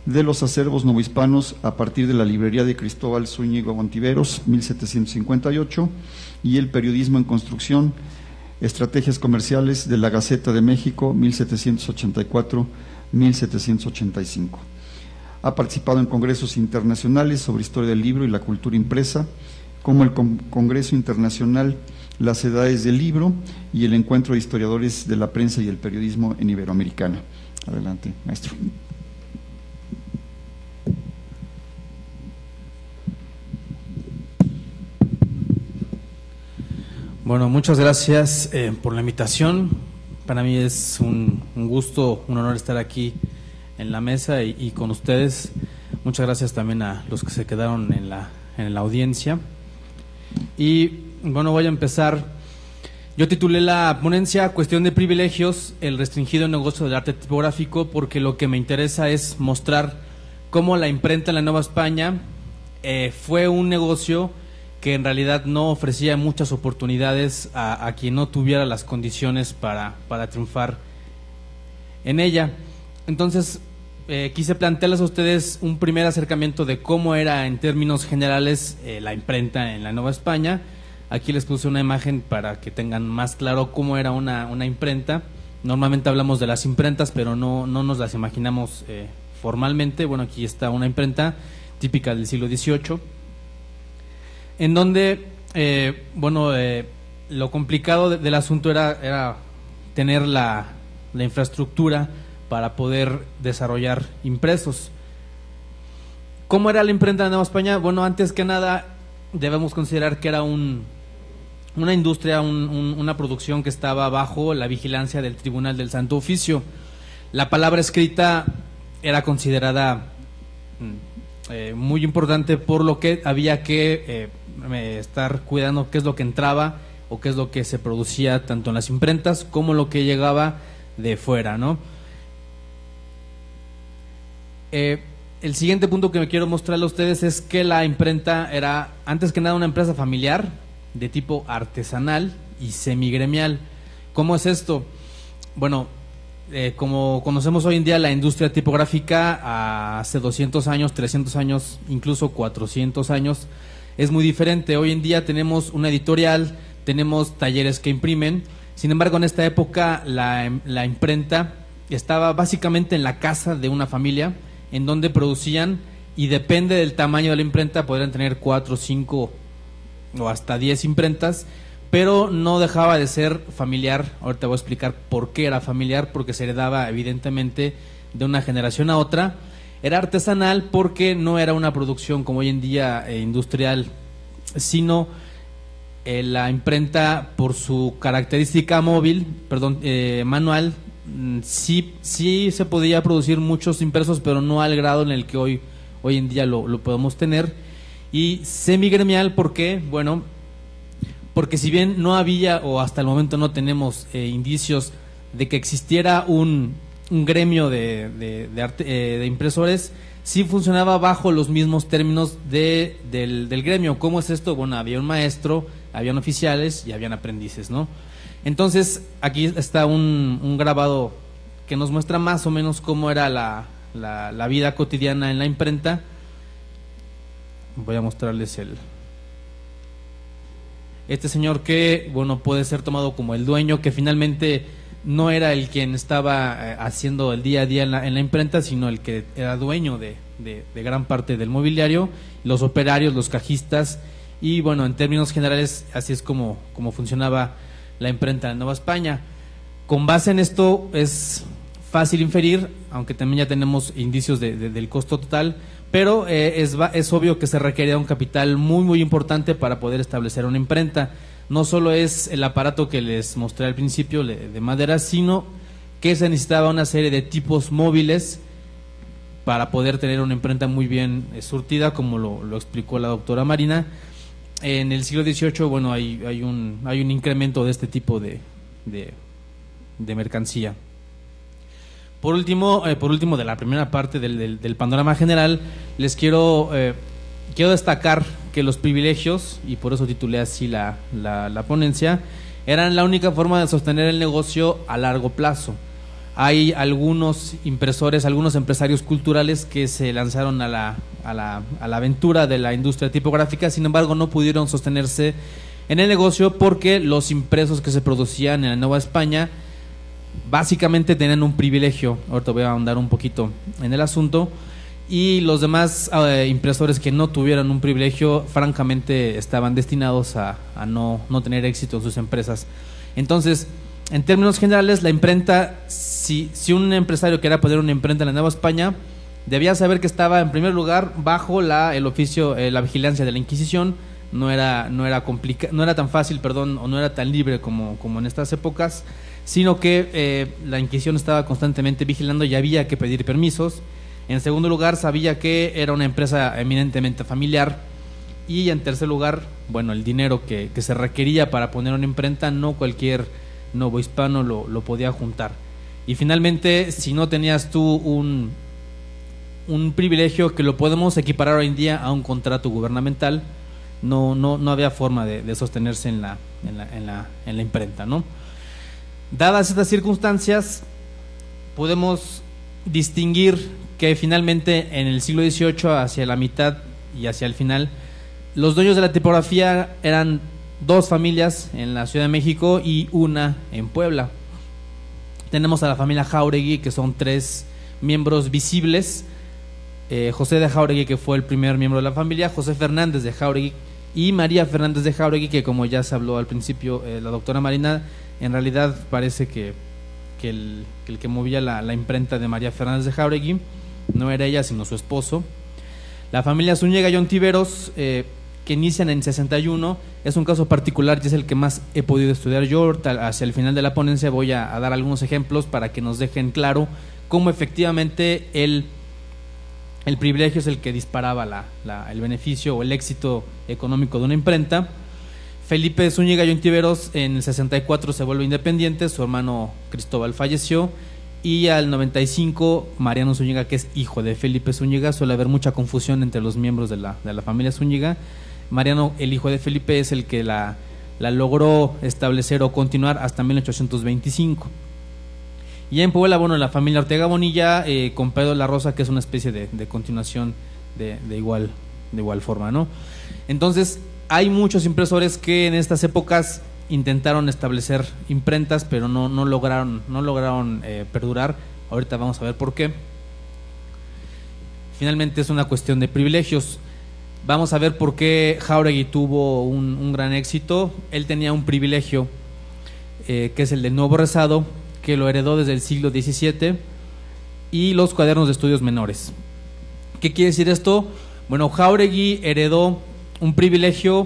de los acervos novohispanos a partir de la librería de Cristóbal Zúñiga Ontiveros, mil setecientos cincuenta y ocho, y el periodismo en construcción, estrategias comerciales de la Gaceta de México, mil setecientos ochenta y cuatro a mil setecientos ochenta y cinco. Ha participado en congresos internacionales sobre historia del libro y la cultura impresa, como el Congreso Internacional Las Edades del Libro y el Encuentro de Historiadores de la Prensa y el Periodismo en Iberoamericana. Adelante, maestro. Bueno, muchas gracias eh, por la invitación. Para mí es un, un gusto, un honor estar aquí en la mesa y, y con ustedes. Muchas gracias también a los que se quedaron en la, en la audiencia. Y bueno, voy a empezar. Yo titulé la ponencia Cuestión de privilegios, el restringido negocio del arte tipográfico, porque lo que me interesa es mostrar cómo la imprenta en la Nueva España eh, fue un negocio que en realidad no ofrecía muchas oportunidades a, a quien no tuviera las condiciones para, para triunfar en ella. Entonces, eh, quise plantearles a ustedes un primer acercamiento de cómo era en términos generales eh, la imprenta en la Nueva España. Aquí les puse una imagen para que tengan más claro cómo era una, una imprenta. Normalmente hablamos de las imprentas, pero no, no nos las imaginamos eh, formalmente. Bueno, aquí está una imprenta típica del siglo dieciocho, en donde, eh, bueno, eh, lo complicado de, del asunto era, era tener la, la infraestructura para poder desarrollar impresos. ¿Cómo era la imprenta de Nueva España? Bueno, antes que nada debemos considerar que era un, una industria, un, un, una producción que estaba bajo la vigilancia del Tribunal del Santo Oficio. La palabra escrita era considerada eh, muy importante, por lo que había que eh, estar cuidando qué es lo que entraba o qué es lo que se producía tanto en las imprentas como lo que llegaba de fuera, ¿no? Eh, el siguiente punto que me quiero mostrarle a ustedes es que la imprenta era, antes que nada, una empresa familiar de tipo artesanal y semigremial. ¿Cómo es esto? Bueno, eh, como conocemos hoy en día la industria tipográfica, hace doscientos años, trescientos años, incluso cuatrocientos años, es muy diferente. Hoy en día tenemos una editorial, tenemos talleres que imprimen. Sin embargo, en esta época la, la imprenta estaba básicamente en la casa de una familia, en donde producían, y depende del tamaño de la imprenta, podrían tener cuatro, cinco o hasta diez imprentas, pero no dejaba de ser familiar. Ahorita voy a explicar por qué era familiar, porque se heredaba evidentemente de una generación a otra. Era artesanal porque no era una producción como hoy en día eh, industrial, sino eh, la imprenta, por su característica móvil, perdón, eh, manual, sí, sí se podía producir muchos impresos, pero no al grado en el que hoy, hoy en día lo, lo podemos tener. Y semigremial, ¿por qué? Bueno, porque si bien no había, o hasta el momento no tenemos eh, indicios de que existiera un, un gremio de, de, de, arte, eh, de impresores, sí funcionaba bajo los mismos términos de, del, del gremio. ¿Cómo es esto? Bueno, había un maestro, habían oficiales y habían aprendices, ¿no? Entonces, aquí está un, un grabado que nos muestra más o menos cómo era la, la, la vida cotidiana en la imprenta. Voy a mostrarles el... Este señor que, bueno, puede ser tomado como el dueño, que finalmente no era el quien estaba eh, haciendo el día a día en la, en la imprenta, sino el que era dueño de, de, de gran parte del mobiliario, los operarios, los cajistas, y bueno, en términos generales, así es como, como funcionaba la imprenta de Nueva España. Con base en esto es fácil inferir, aunque también ya tenemos indicios de, de, del costo total, pero eh, es, es obvio que se requería un capital muy muy importante para poder establecer una imprenta. No solo es el aparato que les mostré al principio de madera, sino que se necesitaba una serie de tipos móviles para poder tener una imprenta muy bien eh, surtida, como lo, lo explicó la doctora Marina. En el siglo dieciocho, bueno, hay, hay, un, hay un incremento de este tipo de, de, de mercancía. Por último, eh, por último, de la primera parte del, del, del panorama general, les quiero, eh, quiero destacar que los privilegios, y por eso titulé así la, la, la ponencia, eran la única forma de sostener el negocio a largo plazo. hay algunos impresores, algunos empresarios culturales que se lanzaron a la, a la, a la aventura de la industria tipográfica, sin embargo no pudieron sostenerse en el negocio porque los impresos que se producían en la Nueva España básicamente tenían un privilegio. Ahorita voy a ahondar un poquito en el asunto. Y los demás eh, impresores que no tuvieran un privilegio, francamente, estaban destinados a, a no, no tener éxito en sus empresas. Entonces, en términos generales, la imprenta, si, si un empresario quería poner una imprenta en la Nueva España, debía saber que estaba, en primer lugar, bajo la, el oficio, eh, la vigilancia de la Inquisición. No era, no era, complica, no era tan fácil, perdón, o no era tan libre como, como en estas épocas, sino que eh, la Inquisición estaba constantemente vigilando y había que pedir permisos. En segundo lugar, sabía que era una empresa eminentemente familiar. Y en tercer lugar, bueno, el dinero que, que se requería para poner una imprenta, no cualquier novohispano lo, lo podía juntar. Y finalmente, si no tenías tú un, un privilegio que lo podemos equiparar hoy en día a un contrato gubernamental, no, no, no había forma de, de sostenerse en la, en, la, en, la, en la imprenta, ¿no? Dadas estas circunstancias, podemos distinguir que finalmente en el siglo dieciocho, hacia la mitad y hacia el final, los dueños de la tipografía eran dos familias en la Ciudad de México y una en Puebla. Tenemos a la familia Jáuregui, que son tres miembros visibles: eh, José de Jáuregui, que fue el primer miembro de la familia, José Fernández de Jáuregui y María Fernández de Jáuregui, que, como ya se habló al principio, eh, la doctora Marina, en realidad parece que, que, el, que el que movía la, la imprenta de María Fernández de Jáuregui no era ella, sino su esposo. La familia Zúñiga y Ontiveros, eh, que inician en sesenta y uno, es un caso particular y es el que más he podido estudiar yo. Hacia el final de la ponencia voy a, a dar algunos ejemplos para que nos dejen claro cómo efectivamente el, el privilegio es el que disparaba la, la, el beneficio o el éxito económico de una imprenta. Felipe Zúñiga y Ontiveros en el sesenta y cuatro se vuelve independiente, su hermano Cristóbal falleció, y al noventa y cinco Mariano Zúñiga, que es hijo de Felipe Zúñiga. Suele haber mucha confusión entre los miembros de la, de la familia Zúñiga. Mariano, el hijo de Felipe, es el que la, la logró establecer o continuar hasta mil ochocientos veinticinco. Y en Puebla, bueno, la familia Ortega Bonilla, eh, con Pedro La Rosa, que es una especie de, de continuación de, de, igual, de igual forma, ¿no? Entonces, hay muchos impresores que en estas épocas intentaron establecer imprentas, pero no, no lograron, no lograron eh, perdurar. Ahorita vamos a ver por qué. Finalmente es una cuestión de privilegios. Vamos a ver por qué Jáuregui tuvo un, un gran éxito. Él tenía un privilegio, eh, que es el del nuevo rezado, que lo heredó desde el siglo diecisiete, y los cuadernos de estudios menores. ¿Qué quiere decir esto? Bueno, Jáuregui heredó un privilegio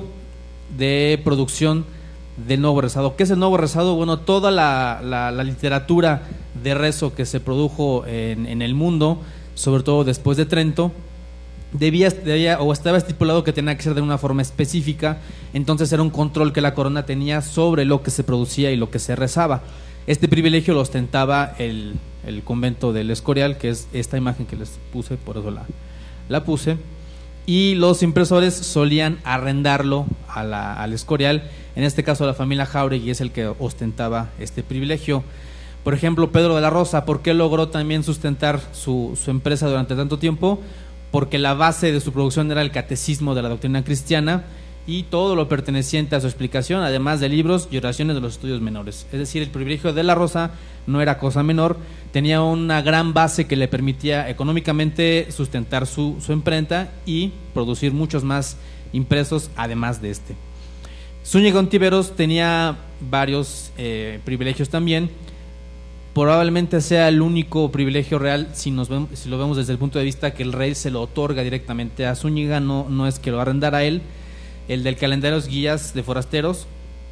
de producción del nuevo rezado. ¿Qué es el nuevo rezado? Bueno, toda la, la, la literatura de rezo que se produjo en, en el mundo, sobre todo después de Trento, debía, debía o estaba estipulado que tenía que ser de una forma específica. Entonces era un control que la corona tenía sobre lo que se producía y lo que se rezaba. Este privilegio lo ostentaba el, el convento del Escorial, que es esta imagen que les puse, por eso la, la puse. Y los impresores solían arrendarlo a la, al Escorial. En este caso la familia Jáuregui es el que ostentaba este privilegio. Por ejemplo, Pedro de la Rosa, ¿por qué logró también sustentar su, su empresa durante tanto tiempo? Porque la base de su producción era el catecismo de la doctrina cristiana y todo lo perteneciente a su explicación, además de libros y oraciones de los estudios menores. Es decir, el privilegio de la Rosa no era cosa menor, tenía una gran base que le permitía económicamente sustentar su, su imprenta y producir muchos más impresos además de este. Zúñiga Ontiveros tenía varios eh, privilegios también. Probablemente sea el único privilegio real, si, nos vemos, si lo vemos desde el punto de vista que el rey se lo otorga directamente a Zúñiga, no, no es que lo arrendara a él. El del calendario guías de forasteros,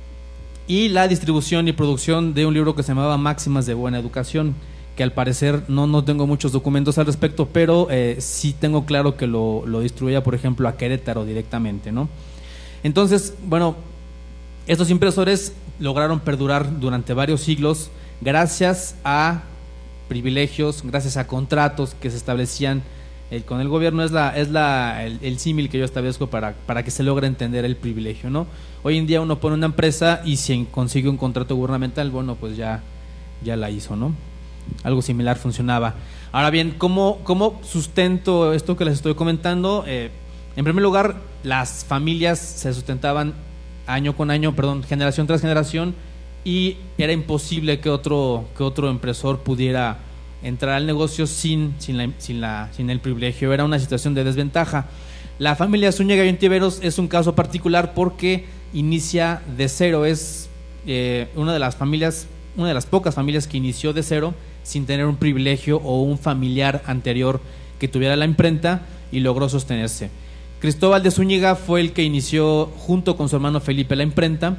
y la distribución y producción de un libro que se llamaba Máximas de Buena Educación, que al parecer no, no tengo muchos documentos al respecto, pero eh, sí tengo claro que lo, lo distribuía, por ejemplo, a Querétaro directamente, ¿no? Entonces, bueno, estos impresores lograron perdurar durante varios siglos gracias a privilegios, gracias a contratos que se establecían El, con el gobierno. Es la es la el, el símil que yo establezco para, para que se logre entender el privilegio, ¿no? Hoy en día uno pone una empresa y si consigue un contrato gubernamental, bueno, pues ya, ya la hizo, ¿no? algo similar funcionaba. Ahora bien, ¿cómo, cómo sustento esto que les estoy comentando? Eh, en primer lugar, las familias se sustentaban año con año, perdón, generación tras generación, y era imposible que otro, que otro impresor pudiera entrar al negocio sin, sin, la, sin, la, sin el privilegio. Era una situación de desventaja. La familia Zúñiga y Ontiveros es un caso particular porque inicia de cero, es eh, una de las familias, una de las pocas familias que inició de cero sin tener un privilegio o un familiar anterior que tuviera la imprenta y logró sostenerse. Cristóbal de Zúñiga fue el que inició junto con su hermano Felipe la imprenta.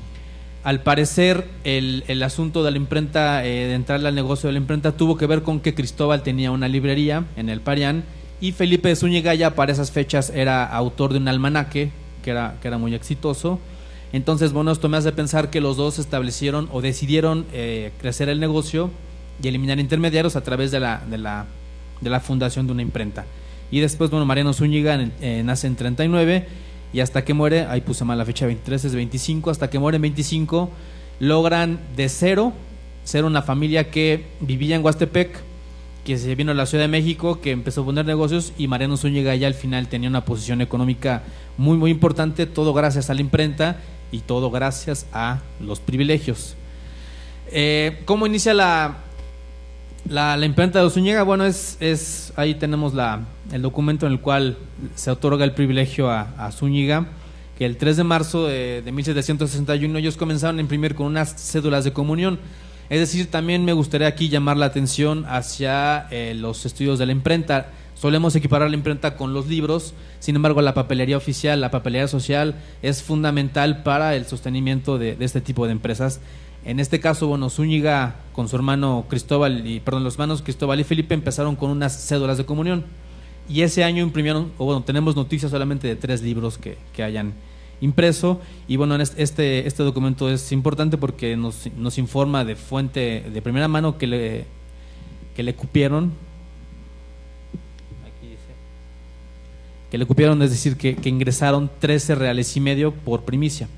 Al parecer el, el asunto de la imprenta, eh, de entrarle al negocio de la imprenta, tuvo que ver con que Cristóbal tenía una librería en el Parián y Felipe de Zúñiga ya para esas fechas era autor de un almanaque que era, que era muy exitoso. Entonces, bueno, esto me hace pensar que los dos establecieron o decidieron eh, crecer el negocio y eliminar intermediarios a través de la, de la, de la fundación de una imprenta. Y después, bueno, Mariano Zúñiga eh, nace en treinta y nueve y hasta que muere, ahí puse mal la fecha, veintitrés, es veinticinco, hasta que muere en veinticinco, logran de cero ser una familia que vivía en Huastepec, que se vino a la Ciudad de México, que empezó a poner negocios, y Mariano Zúñiga ya al final tenía una posición económica muy muy importante, todo gracias a la imprenta y todo gracias a los privilegios. Eh, ¿Cómo inicia la, la, la imprenta de Zúñiga? Bueno, es, es ahí tenemos la, el documento en el cual se otorga el privilegio a, a Zúñiga, que el tres de marzo de, de mil setecientos sesenta y uno ellos comenzaron a imprimir con unas cédulas de comunión. Es decir, también me gustaría aquí llamar la atención hacia eh, los estudios de la imprenta. Solemos equiparar la imprenta con los libros, sin embargo la papelería oficial, la papelería social es fundamental para el sostenimiento de, de este tipo de empresas. En este caso, bueno, Zúñiga con su hermano Cristóbal, y perdón, los hermanos Cristóbal y Felipe empezaron con unas cédulas de comunión y ese año imprimieron, o bueno, tenemos noticias solamente de tres libros que, que hayan impreso. Y bueno, este, este documento es importante porque nos, nos informa de fuente de primera mano que le, que le cupieron, aquí dice, que le cupieron, es decir, que, que ingresaron trece reales y medio por primicia.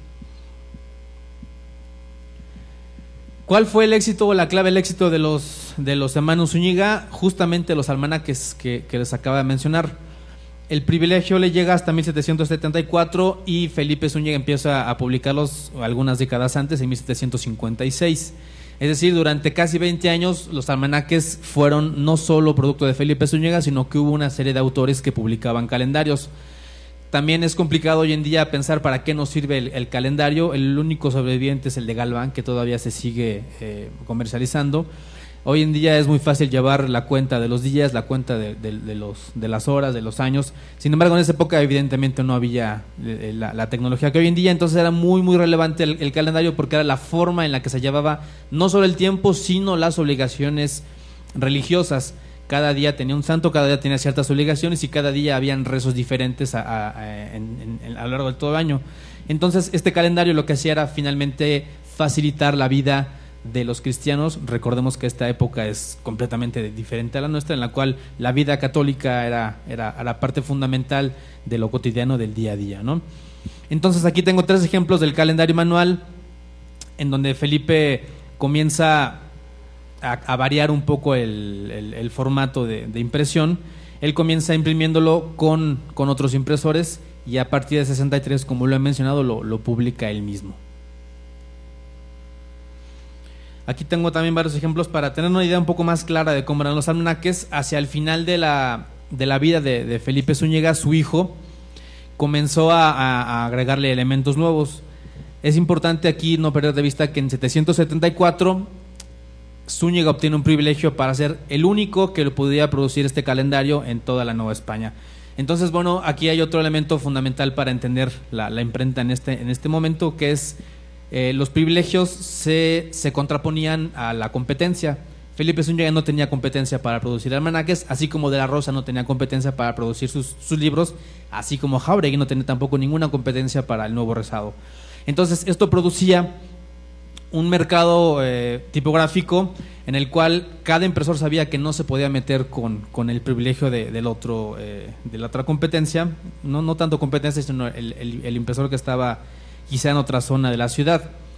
¿Cuál fue el éxito o la clave del éxito de los, de los hermanos Zúñiga? Justamente los almanaques que, que les acaba de mencionar. El privilegio le llega hasta mil setecientos setenta y cuatro y Felipe Zúñiga empieza a publicarlos algunas décadas antes, en mil setecientos cincuenta y seis. Es decir, durante casi veinte años los almanaques fueron no solo producto de Felipe Zúñiga, sino que hubo una serie de autores que publicaban calendarios. También es complicado hoy en día pensar para qué nos sirve el, el calendario. El único sobreviviente es el de Galván, que todavía se sigue eh, comercializando. Hoy en día es muy fácil llevar la cuenta de los días, la cuenta de, de, de, los, de las horas, de los años. Sin embargo, en esa época evidentemente no había la, la tecnología que hoy en día, entonces era muy muy relevante el, el calendario porque era la forma en la que se llevaba no solo el tiempo, sino las obligaciones religiosas. Cada día tenía un santo, cada día tenía ciertas obligaciones y cada día habían rezos diferentes a, a, a, en, en, a lo largo de todo el año. Entonces este calendario lo que hacía era finalmente facilitar la vida de los cristianos. Recordemos que esta época es completamente diferente a la nuestra, en la cual la vida católica era, era a la parte fundamental de lo cotidiano del día a día, ¿no? Entonces aquí tengo tres ejemplos del calendario manual en donde Felipe comienza a, a variar un poco el, el, el formato de, de impresión. Él comienza imprimiéndolo con, con otros impresores y a partir de sesenta y tres, como lo he mencionado, lo, lo publica él mismo. Aquí tengo también varios ejemplos para tener una idea un poco más clara de cómo eran los almanaques. Hacia el final de la, de la vida de, de Felipe Zúñiga, su hijo comenzó a, a, a agregarle elementos nuevos. Es importante aquí no perder de vista que en setecientos setenta y cuatro Zúñiga obtiene un privilegio para ser el único que lo podía producir este calendario en toda la Nueva España. Entonces, bueno, aquí hay otro elemento fundamental para entender la, la imprenta en este, en este momento, que es Eh, los privilegios se, se contraponían a la competencia. Felipe Zúñiga no tenía competencia para producir almanaques, así como De la Rosa no tenía competencia para producir sus, sus libros, así como Jáuregui no tenía tampoco ninguna competencia para el nuevo rezado. Entonces esto producía un mercado eh, tipográfico en el cual cada impresor sabía que no se podía meter con, con el privilegio de, del otro, eh, de la otra competencia, no, no tanto competencia, sino el, el, el impresor que estaba quizá en otra zona de la ciudad.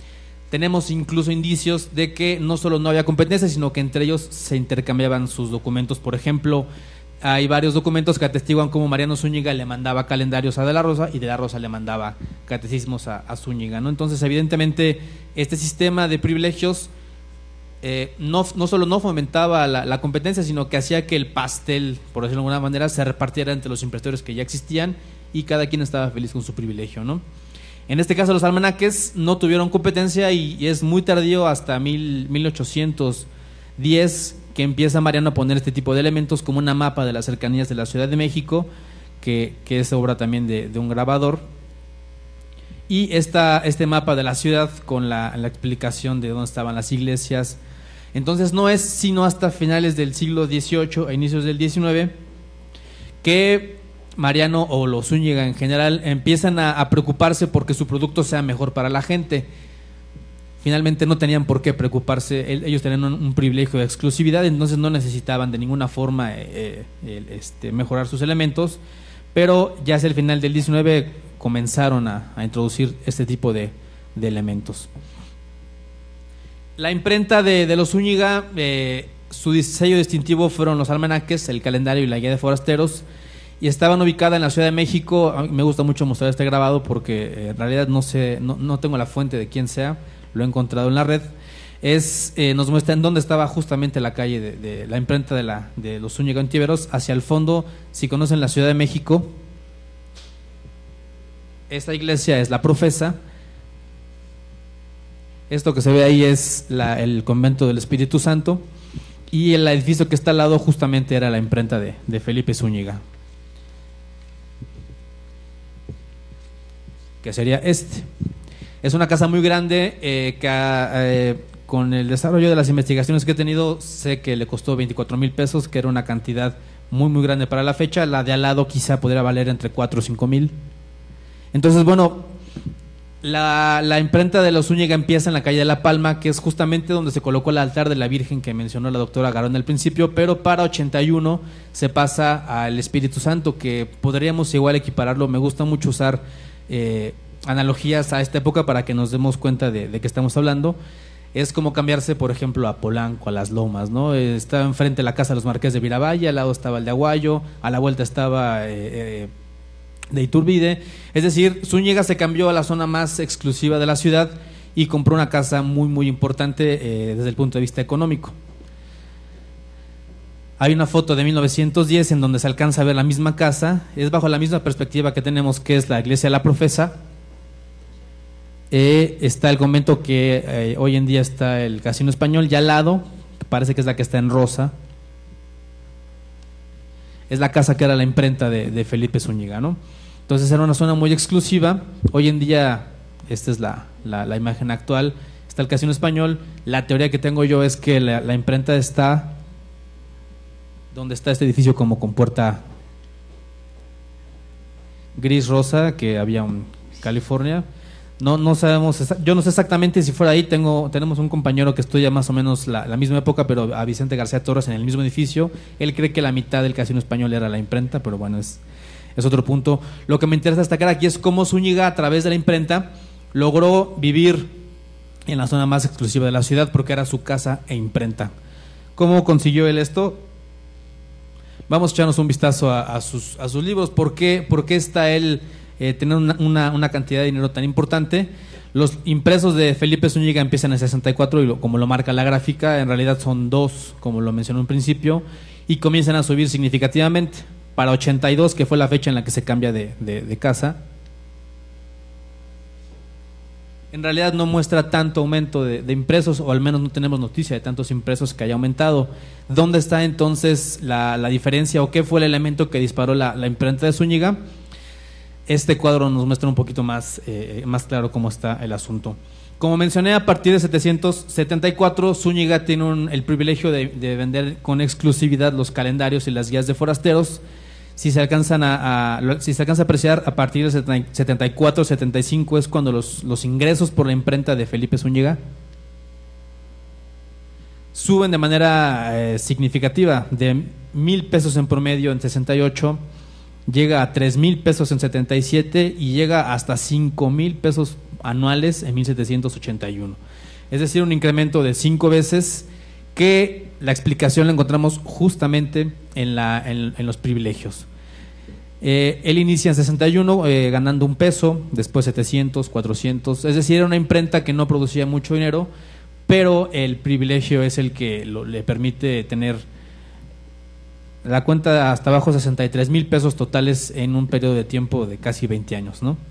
tenemos incluso indicios de que no solo no había competencia, sino que entre ellos se intercambiaban sus documentos. Por ejemplo, hay varios documentos que atestiguan cómo Mariano Zúñiga le mandaba calendarios a De la Rosa y De la Rosa le mandaba catecismos a, a Zúñiga, ¿no? Entonces, evidentemente, este sistema de privilegios eh, no, no solo no fomentaba la, la competencia, sino que hacía que el pastel, por decirlo de alguna manera, se repartiera entre los impresores que ya existían y cada quien estaba feliz con su privilegio, ¿no? En este caso, los almanaques no tuvieron competencia y, y es muy tardío, hasta mil, mil ochocientos diez, que empieza Mariano a poner este tipo de elementos como una mapa de las cercanías de la Ciudad de México, que, que es obra también de, de un grabador, y esta, este mapa de la ciudad con la, la explicación de dónde estaban las iglesias. Entonces no es sino hasta finales del siglo dieciocho a inicios del diecinueve que Mariano o los Zúñiga en general empiezan a, a preocuparse porque su producto sea mejor para la gente. Finalmente no tenían por qué preocuparse, ellos tenían un, un privilegio de exclusividad, entonces no necesitaban de ninguna forma eh, eh, este, mejorar sus elementos, pero ya hacia el final del diecinueve comenzaron a, a introducir este tipo de, de elementos. La imprenta de, de los Zúñiga, eh, su sello distintivo fueron los almanaques, el calendario y la guía de forasteros, y estaban ubicadas en la Ciudad de México. A mí me gusta mucho mostrar este grabado porque eh, en realidad no sé, no, no tengo la fuente de quién sea, lo he encontrado en la red. Es, eh, nos muestra en dónde estaba justamente la calle de, de la imprenta de, la, de los Zúñiga Ontiveros. Hacia el fondo, si conocen la Ciudad de México, esta iglesia es la Profesa. Esto que se ve ahí es la, el convento del Espíritu Santo, y el edificio que está al lado justamente era la imprenta de, de Felipe Zúñiga, que sería este. Es una casa muy grande eh, que eh, con el desarrollo de las investigaciones que he tenido sé que le costó veinticuatro mil pesos, que era una cantidad muy muy grande para la fecha. La de al lado quizá podría valer entre cuatro o cinco mil. Entonces, bueno, la, la imprenta de los Zúñiga empieza en la calle de La Palma, que es justamente donde se colocó el altar de la Virgen que mencionó la doctora Garón al principio, pero para ochenta y uno se pasa al Espíritu Santo, que podríamos igual equipararlo. Me gusta mucho usar eh, analogías a esta época para que nos demos cuenta de, de qué estamos hablando. Es como cambiarse, por ejemplo, a Polanco, a Las Lomas, ¿no? Estaba enfrente la casa de los Marqués de Viravalle, al lado estaba el de Aguayo, a la vuelta estaba eh, eh, de Iturbide. Es decir, Zúñiga se cambió a la zona más exclusiva de la ciudad y compró una casa muy muy importante eh, desde el punto de vista económico. Hay una foto de mil novecientos diez en donde se alcanza a ver la misma casa. Es bajo la misma perspectiva que tenemos, que es la iglesia de la Profesa. Eh, está el convento que eh, hoy en día está el Casino Español, y al lado, parece que es la que está en rosa, es la casa que era la imprenta de, de Felipe Zúñiga, ¿no? Entonces era una zona muy exclusiva. Hoy en día, esta es la, la, la imagen actual, está el Casino Español. La teoría que tengo yo es que la, la imprenta está donde está este edificio como con puerta gris rosa que había en California. No, no sabemos, yo no sé exactamente si fuera ahí. Tengo, tenemos un compañero que estudia más o menos la, la misma época, pero a Vicente García Torres en el mismo edificio. Él cree que la mitad del Casino Español era la imprenta, pero bueno, es, es otro punto. Lo que me interesa destacar aquí es cómo Zúñiga, a través de la imprenta, logró vivir en la zona más exclusiva de la ciudad, porque era su casa e imprenta. ¿Cómo consiguió él esto? Vamos a echarnos un vistazo a, a, sus, a sus libros. ¿Por qué, por qué está él eh, teniendo una, una, una cantidad de dinero tan importante? Los impresos de Felipe Zúñiga empiezan en sesenta y cuatro y lo, como lo marca la gráfica, en realidad son dos, como lo mencioné en un principio, y comienzan a subir significativamente. Para ochenta y dos, que fue la fecha en la que se cambia de, de, de casa, en realidad no muestra tanto aumento de, de impresos, o al menos no tenemos noticia de tantos impresos que haya aumentado. ¿Dónde está entonces la, la diferencia, o qué fue el elemento que disparó la, la imprenta de Zúñiga? Este cuadro nos muestra un poquito más, eh, más claro cómo está el asunto. Como mencioné, a partir de setecientos setenta y cuatro, Zúñiga tiene un, el privilegio de, de vender con exclusividad los calendarios y las guías de forasteros. Si se alcanzan a, a, si se alcanza a apreciar, a partir de setenta y cuatro, setenta y cinco es cuando los, los ingresos por la imprenta de Felipe Zúñiga suben de manera eh, significativa. De mil pesos en promedio en sesenta y ocho, llega a tres mil pesos en setenta y siete y llega hasta cinco mil pesos anuales en mil setecientos ochenta y uno. es decir, un incremento de cinco veces, que la explicación la encontramos justamente en, la, en, en los privilegios. Eh, él inicia en sesenta y uno eh, ganando un peso, después setecientos, cuatrocientos, es decir, era una imprenta que no producía mucho dinero, pero el privilegio es el que lo, le permite tener la cuenta hasta abajo sesenta y tres mil pesos totales en un periodo de tiempo de casi veinte años, ¿no?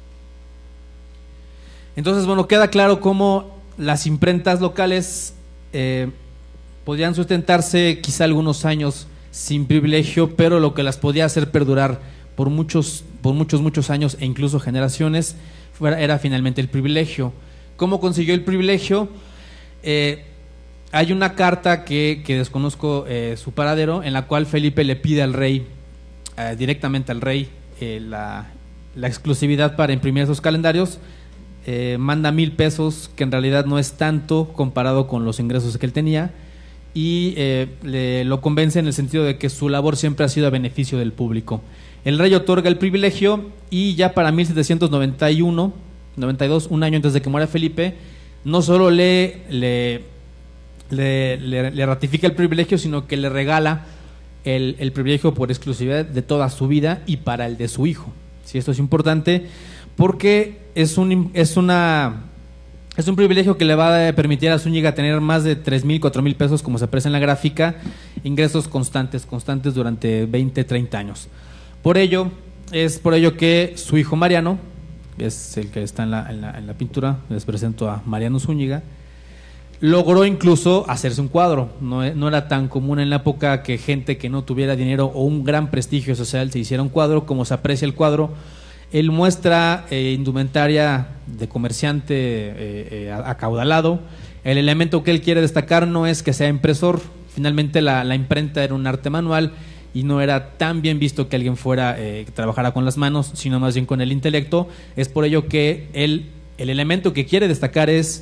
Entonces, bueno, queda claro cómo las imprentas locales eh, podían sustentarse quizá algunos años sin privilegio, pero lo que las podía hacer perdurar por muchos, por muchos, muchos años e incluso generaciones fuera, era finalmente el privilegio. ¿Cómo consiguió el privilegio? Eh, hay una carta que, que desconozco eh, su paradero, en la cual Felipe le pide al rey, eh, directamente al rey, eh, la, la exclusividad para imprimir esos calendarios. Eh, manda mil pesos, que en realidad no es tanto comparado con los ingresos que él tenía, y eh, le, lo convence en el sentido de que su labor siempre ha sido a beneficio del público. El rey otorga el privilegio y ya para mil setecientos noventa y uno, noventa y dos, un año antes de que muera Felipe, no solo le, le, le, le, le ratifica el privilegio, sino que le regala el, el privilegio por exclusividad de toda su vida y para el de su hijo. Sí, esto es importante porque es un, es una... Es un privilegio que le va a permitir a Zúñiga tener más de tres mil, cuatro mil pesos, como se aprecia en la gráfica, ingresos constantes, constantes durante veinte, treinta años. Por ello, es por ello que su hijo Mariano, es el que está en la, en la, en la pintura, les presento a Mariano Zúñiga, logró incluso hacerse un cuadro. No, no era tan común en la época que gente que no tuviera dinero o un gran prestigio social se hiciera un cuadro, como se aprecia el cuadro. Él muestra eh, indumentaria de comerciante eh, eh, acaudalado. El elemento que él quiere destacar no es que sea impresor. Finalmente la, la imprenta era un arte manual y no era tan bien visto que alguien fuera eh, que trabajara con las manos, sino más bien con el intelecto. Es por ello que él, el elemento que quiere destacar es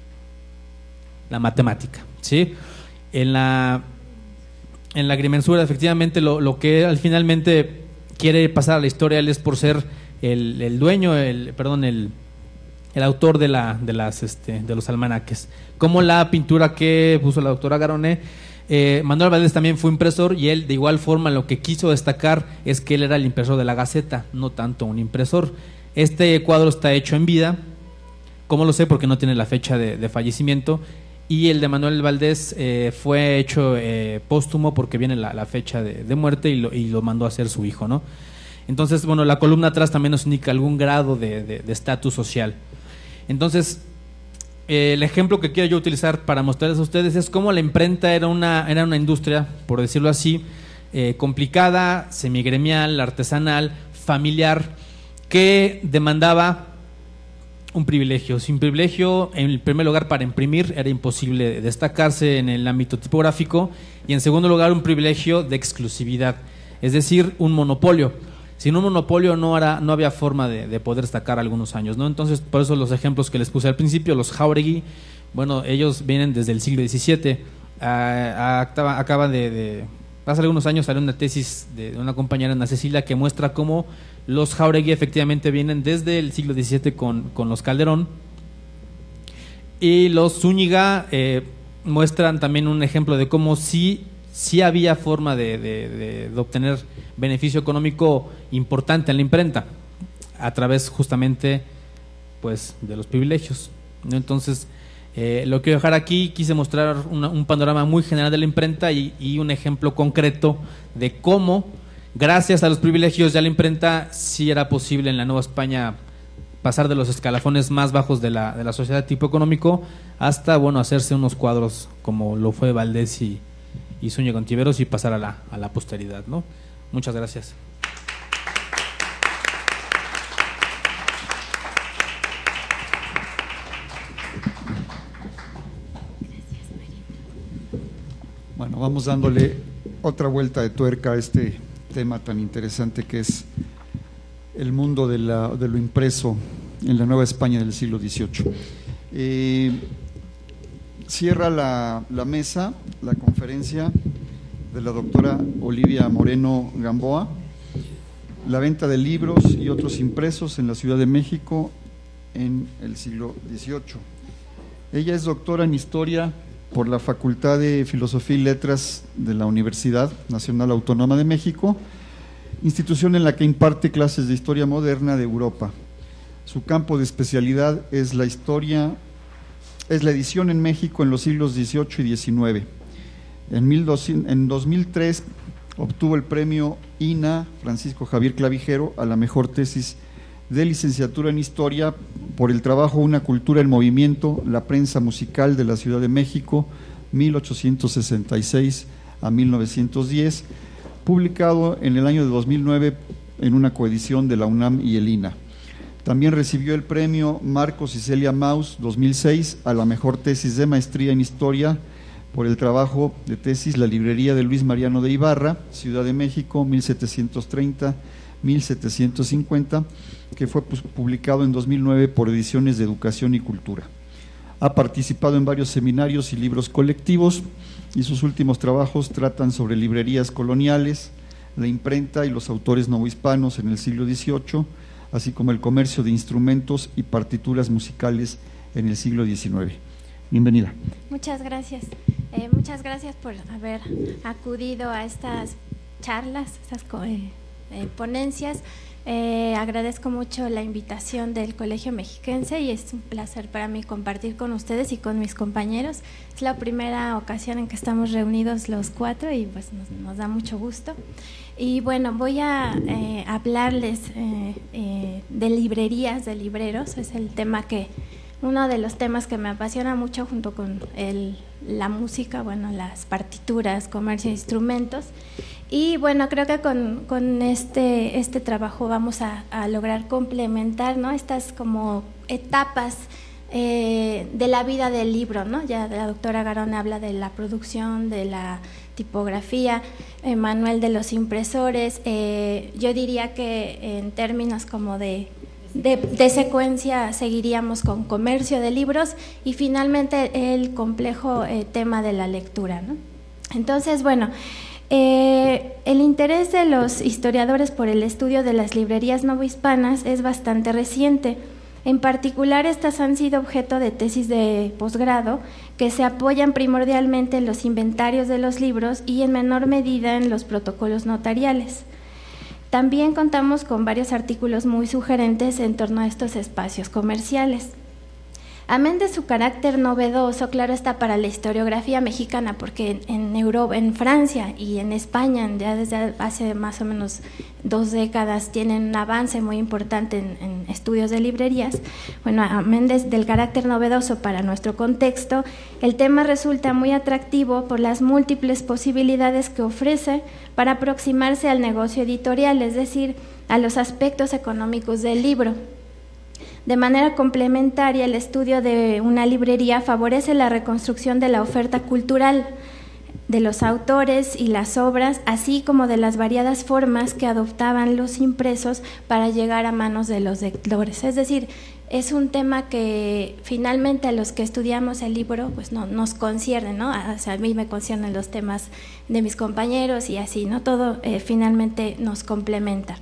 la matemática, ¿sí? En la, en la agrimensura, efectivamente, lo, lo que él finalmente quiere pasar a la historia, él es por ser El, el dueño, el, perdón, el, el autor de, la, de, las, este, de los almanaques. Como la pintura que puso la doctora Garoné, eh, Manuel Valdés también fue impresor y él de igual forma lo que quiso destacar es que él era el impresor de la Gaceta, no tanto un impresor. Este cuadro está hecho en vida, ¿cómo lo sé? Porque no tiene la fecha de, de fallecimiento, y el de Manuel Valdés eh, fue hecho eh, póstumo porque viene la, la fecha de, de muerte y lo, y lo mandó a hacer su hijo, ¿no? Entonces, bueno, la columna atrás también nos indica algún grado de estatus social. Entonces, eh, el ejemplo que quiero yo utilizar para mostrarles a ustedes es cómo la imprenta era una, era una industria, por decirlo así, eh, complicada, semigremial, artesanal, familiar, que demandaba un privilegio. Sin privilegio, en primer lugar, para imprimir era imposible destacarse en el ámbito tipográfico, y en segundo lugar, un privilegio de exclusividad, es decir, un monopolio. Sin un monopolio no, hará, no había forma de, de poder destacar algunos años, ¿no? Entonces, por eso los ejemplos que les puse al principio, los Jáuregui, bueno, ellos vienen desde el siglo diecisiete. Uh, acaba, acaba de, de, hace algunos años salió una tesis de una compañera, Ana Cecilia, que muestra cómo los Jáuregui efectivamente vienen desde el siglo diecisiete con, con los Calderón, y los Zúñiga eh, muestran también un ejemplo de cómo sí, sí había forma de, de, de, de obtener beneficio económico importante en la imprenta a través justamente pues de los privilegios, ¿no? Entonces eh, lo quiero dejar aquí. Quise mostrar una, un panorama muy general de la imprenta y, y un ejemplo concreto de cómo gracias a los privilegios ya la imprenta sí era posible en la Nueva España pasar de los escalafones más bajos de la, de la sociedad tipo económico hasta, bueno, hacerse unos cuadros como lo fue Valdés y, y Zúñiga Ontiveros y pasar a la, a la posteridad, ¿no? Muchas gracias. Bueno, vamos dándole otra vuelta de tuerca a este tema tan interesante que es el mundo de, la, de lo impreso en la Nueva España del siglo dieciocho. Eh, cierra la, la mesa, la conferencia de la doctora Olivia Moreno Gamboa, la venta de libros y otros impresos en la Ciudad de México en el siglo dieciocho. Ella es doctora en Historia por la Facultad de Filosofía y Letras de la Universidad Nacional Autónoma de México, institución en la que imparte clases de Historia Moderna de Europa. Su campo de especialidad es la historia, es la edición en México en los siglos dieciocho y diecinueve. En, mil doscientos, en dos mil tres obtuvo el premio I N A Francisco Javier Clavijero a la mejor tesis de licenciatura en Historia por el trabajo Una cultura en movimiento, la prensa musical de la Ciudad de México, mil ochocientos sesenta y seis a mil novecientos diez, publicado en el año de dos mil nueve en una coedición de la UNAM y el I N A. También recibió el premio Marcos y Celia Maus dos mil seis a la mejor tesis de maestría en Historia por el trabajo de tesis La librería de Luis Mariano de Ibarra, Ciudad de México, mil setecientos treinta a mil setecientos cincuenta, que fue publicado en dos mil nueve por Ediciones de Educación y Cultura. Ha participado en varios seminarios y libros colectivos y sus últimos trabajos tratan sobre librerías coloniales, la imprenta y los autores novohispanos en el siglo dieciocho, así como el comercio de instrumentos y partituras musicales en el siglo diecinueve. Bienvenida. Muchas gracias. Eh, muchas gracias por haber acudido a estas charlas, estas eh, eh, ponencias. Eh, agradezco mucho la invitación del Colegio Mexiquense y es un placer para mí compartir con ustedes y con mis compañeros. Es la primera ocasión en que estamos reunidos los cuatro y pues nos, nos da mucho gusto. Y bueno, voy a eh, hablarles eh, eh, de librerías, de libreros. Es el tema que, uno de los temas que me apasiona mucho junto con el, la música, bueno, las partituras, comercio de instrumentos. Y bueno, creo que con, con este, este trabajo vamos a, a lograr complementar, ¿no?, estas como etapas eh, de la vida del libro, ¿no? Ya la doctora Garón habla de la producción, de la tipografía, eh, manual de los impresores. Eh, yo diría que en términos como de, de, de secuencia seguiríamos con comercio de libros y finalmente el complejo eh, tema de la lectura, ¿no? Entonces, bueno, Eh, el interés de los historiadores por el estudio de las librerías novohispanas es bastante reciente. En particular, estas han sido objeto de tesis de posgrado que se apoyan primordialmente en los inventarios de los libros y en menor medida en los protocolos notariales. También contamos con varios artículos muy sugerentes en torno a estos espacios comerciales. Amén de su carácter novedoso, claro está, para la historiografía mexicana, porque en Europa, en Francia y en España, ya desde hace más o menos dos décadas, tienen un avance muy importante en, en estudios de librerías. Bueno, amén de, del carácter novedoso para nuestro contexto, el tema resulta muy atractivo por las múltiples posibilidades que ofrece para aproximarse al negocio editorial, es decir, a los aspectos económicos del libro. De manera complementaria, el estudio de una librería favorece la reconstrucción de la oferta cultural, de los autores y las obras, así como de las variadas formas que adoptaban los impresos para llegar a manos de los lectores. Es decir, es un tema que finalmente a los que estudiamos el libro pues no, nos concierne, ¿no? O sea, a mí me conciernen los temas de mis compañeros y así, ¿no? Todo eh, finalmente nos complementa.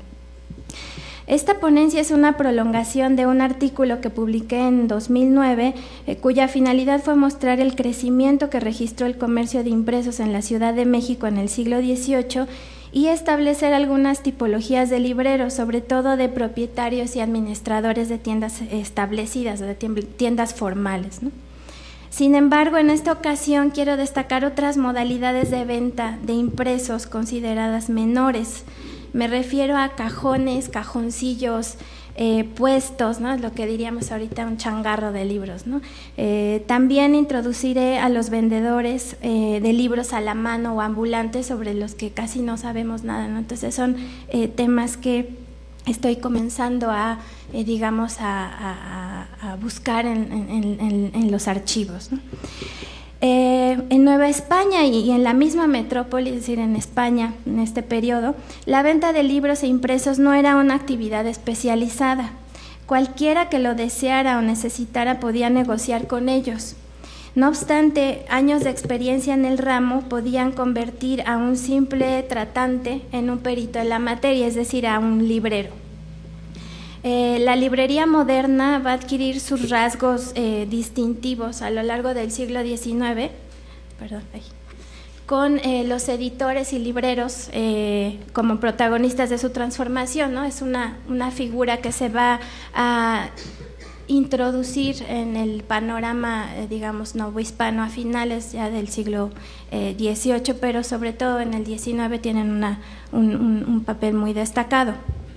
Esta ponencia es una prolongación de un artículo que publiqué en dos mil nueve, eh, cuya finalidad fue mostrar el crecimiento que registró el comercio de impresos en la Ciudad de México en el siglo dieciocho y establecer algunas tipologías de libreros, sobre todo de propietarios y administradores de tiendas establecidas, de tiendas formales, ¿no? Sin embargo, en esta ocasión quiero destacar otras modalidades de venta de impresos consideradas menores. Me refiero a cajones, cajoncillos, eh, puestos, ¿no? Lo que diríamos ahorita un changarro de libros, ¿no? Eh, también introduciré a los vendedores eh, de libros a la mano o ambulantes sobre los que casi no sabemos nada, ¿no? Entonces son eh, temas que estoy comenzando a, eh, digamos, a, a, a buscar en, en, en, en los archivos, ¿no? Eh, en Nueva España y, y en la misma metrópoli, es decir, en España, en este periodo, la venta de libros e impresos no era una actividad especializada. Cualquiera que lo deseara o necesitara podía negociar con ellos. No obstante, años de experiencia en el ramo podían convertir a un simple tratante en un perito en la materia, es decir, a un librero. Eh, la librería moderna va a adquirir sus rasgos eh, distintivos a lo largo del siglo diecinueve, perdón, ahí, con eh, los editores y libreros eh, como protagonistas de su transformación, ¿no? Es una, una figura que se va a introducir en el panorama, eh, digamos, novohispano a finales ya del siglo eh, dieciocho, pero sobre todo en el diecinueve tienen una, un, un, un papel muy destacado.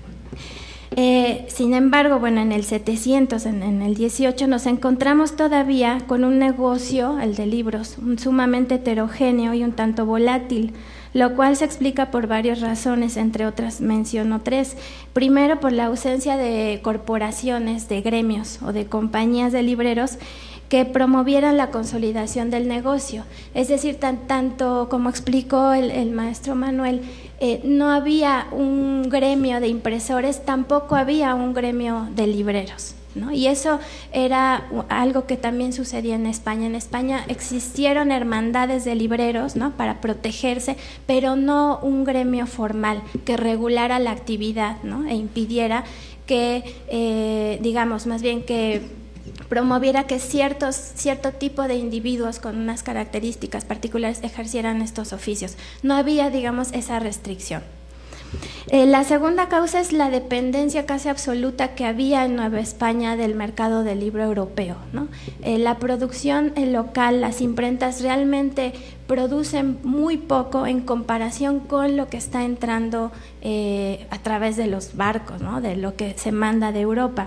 Eh, sin embargo, bueno, en el setecientos, en, en el dieciocho, nos encontramos todavía con un negocio, el de libros, un sumamente heterogéneo y un tanto volátil, lo cual se explica por varias razones, entre otras menciono tres. Primero, por la ausencia de corporaciones, de gremios o de compañías de libreros que promovieran la consolidación del negocio. Es decir, tan, tanto como explicó el, el maestro Manuel, eh, no había un gremio de impresores, tampoco había un gremio de libreros, ¿no? Y eso era algo que también sucedía en España. En España existieron hermandades de libreros, ¿no?, para protegerse, pero no un gremio formal que regulara la actividad, ¿no?, e impidiera que, eh, digamos, más bien que promoviera que ciertos, cierto tipo de individuos con unas características particulares ejercieran estos oficios. No había, digamos, esa restricción. Eh, la segunda causa es la dependencia casi absoluta que había en Nueva España del mercado del libro europeo, ¿no? Eh, la producción eh, local, las imprentas realmente producen muy poco en comparación con lo que está entrando eh, a través de los barcos, ¿no?, de lo que se manda de Europa.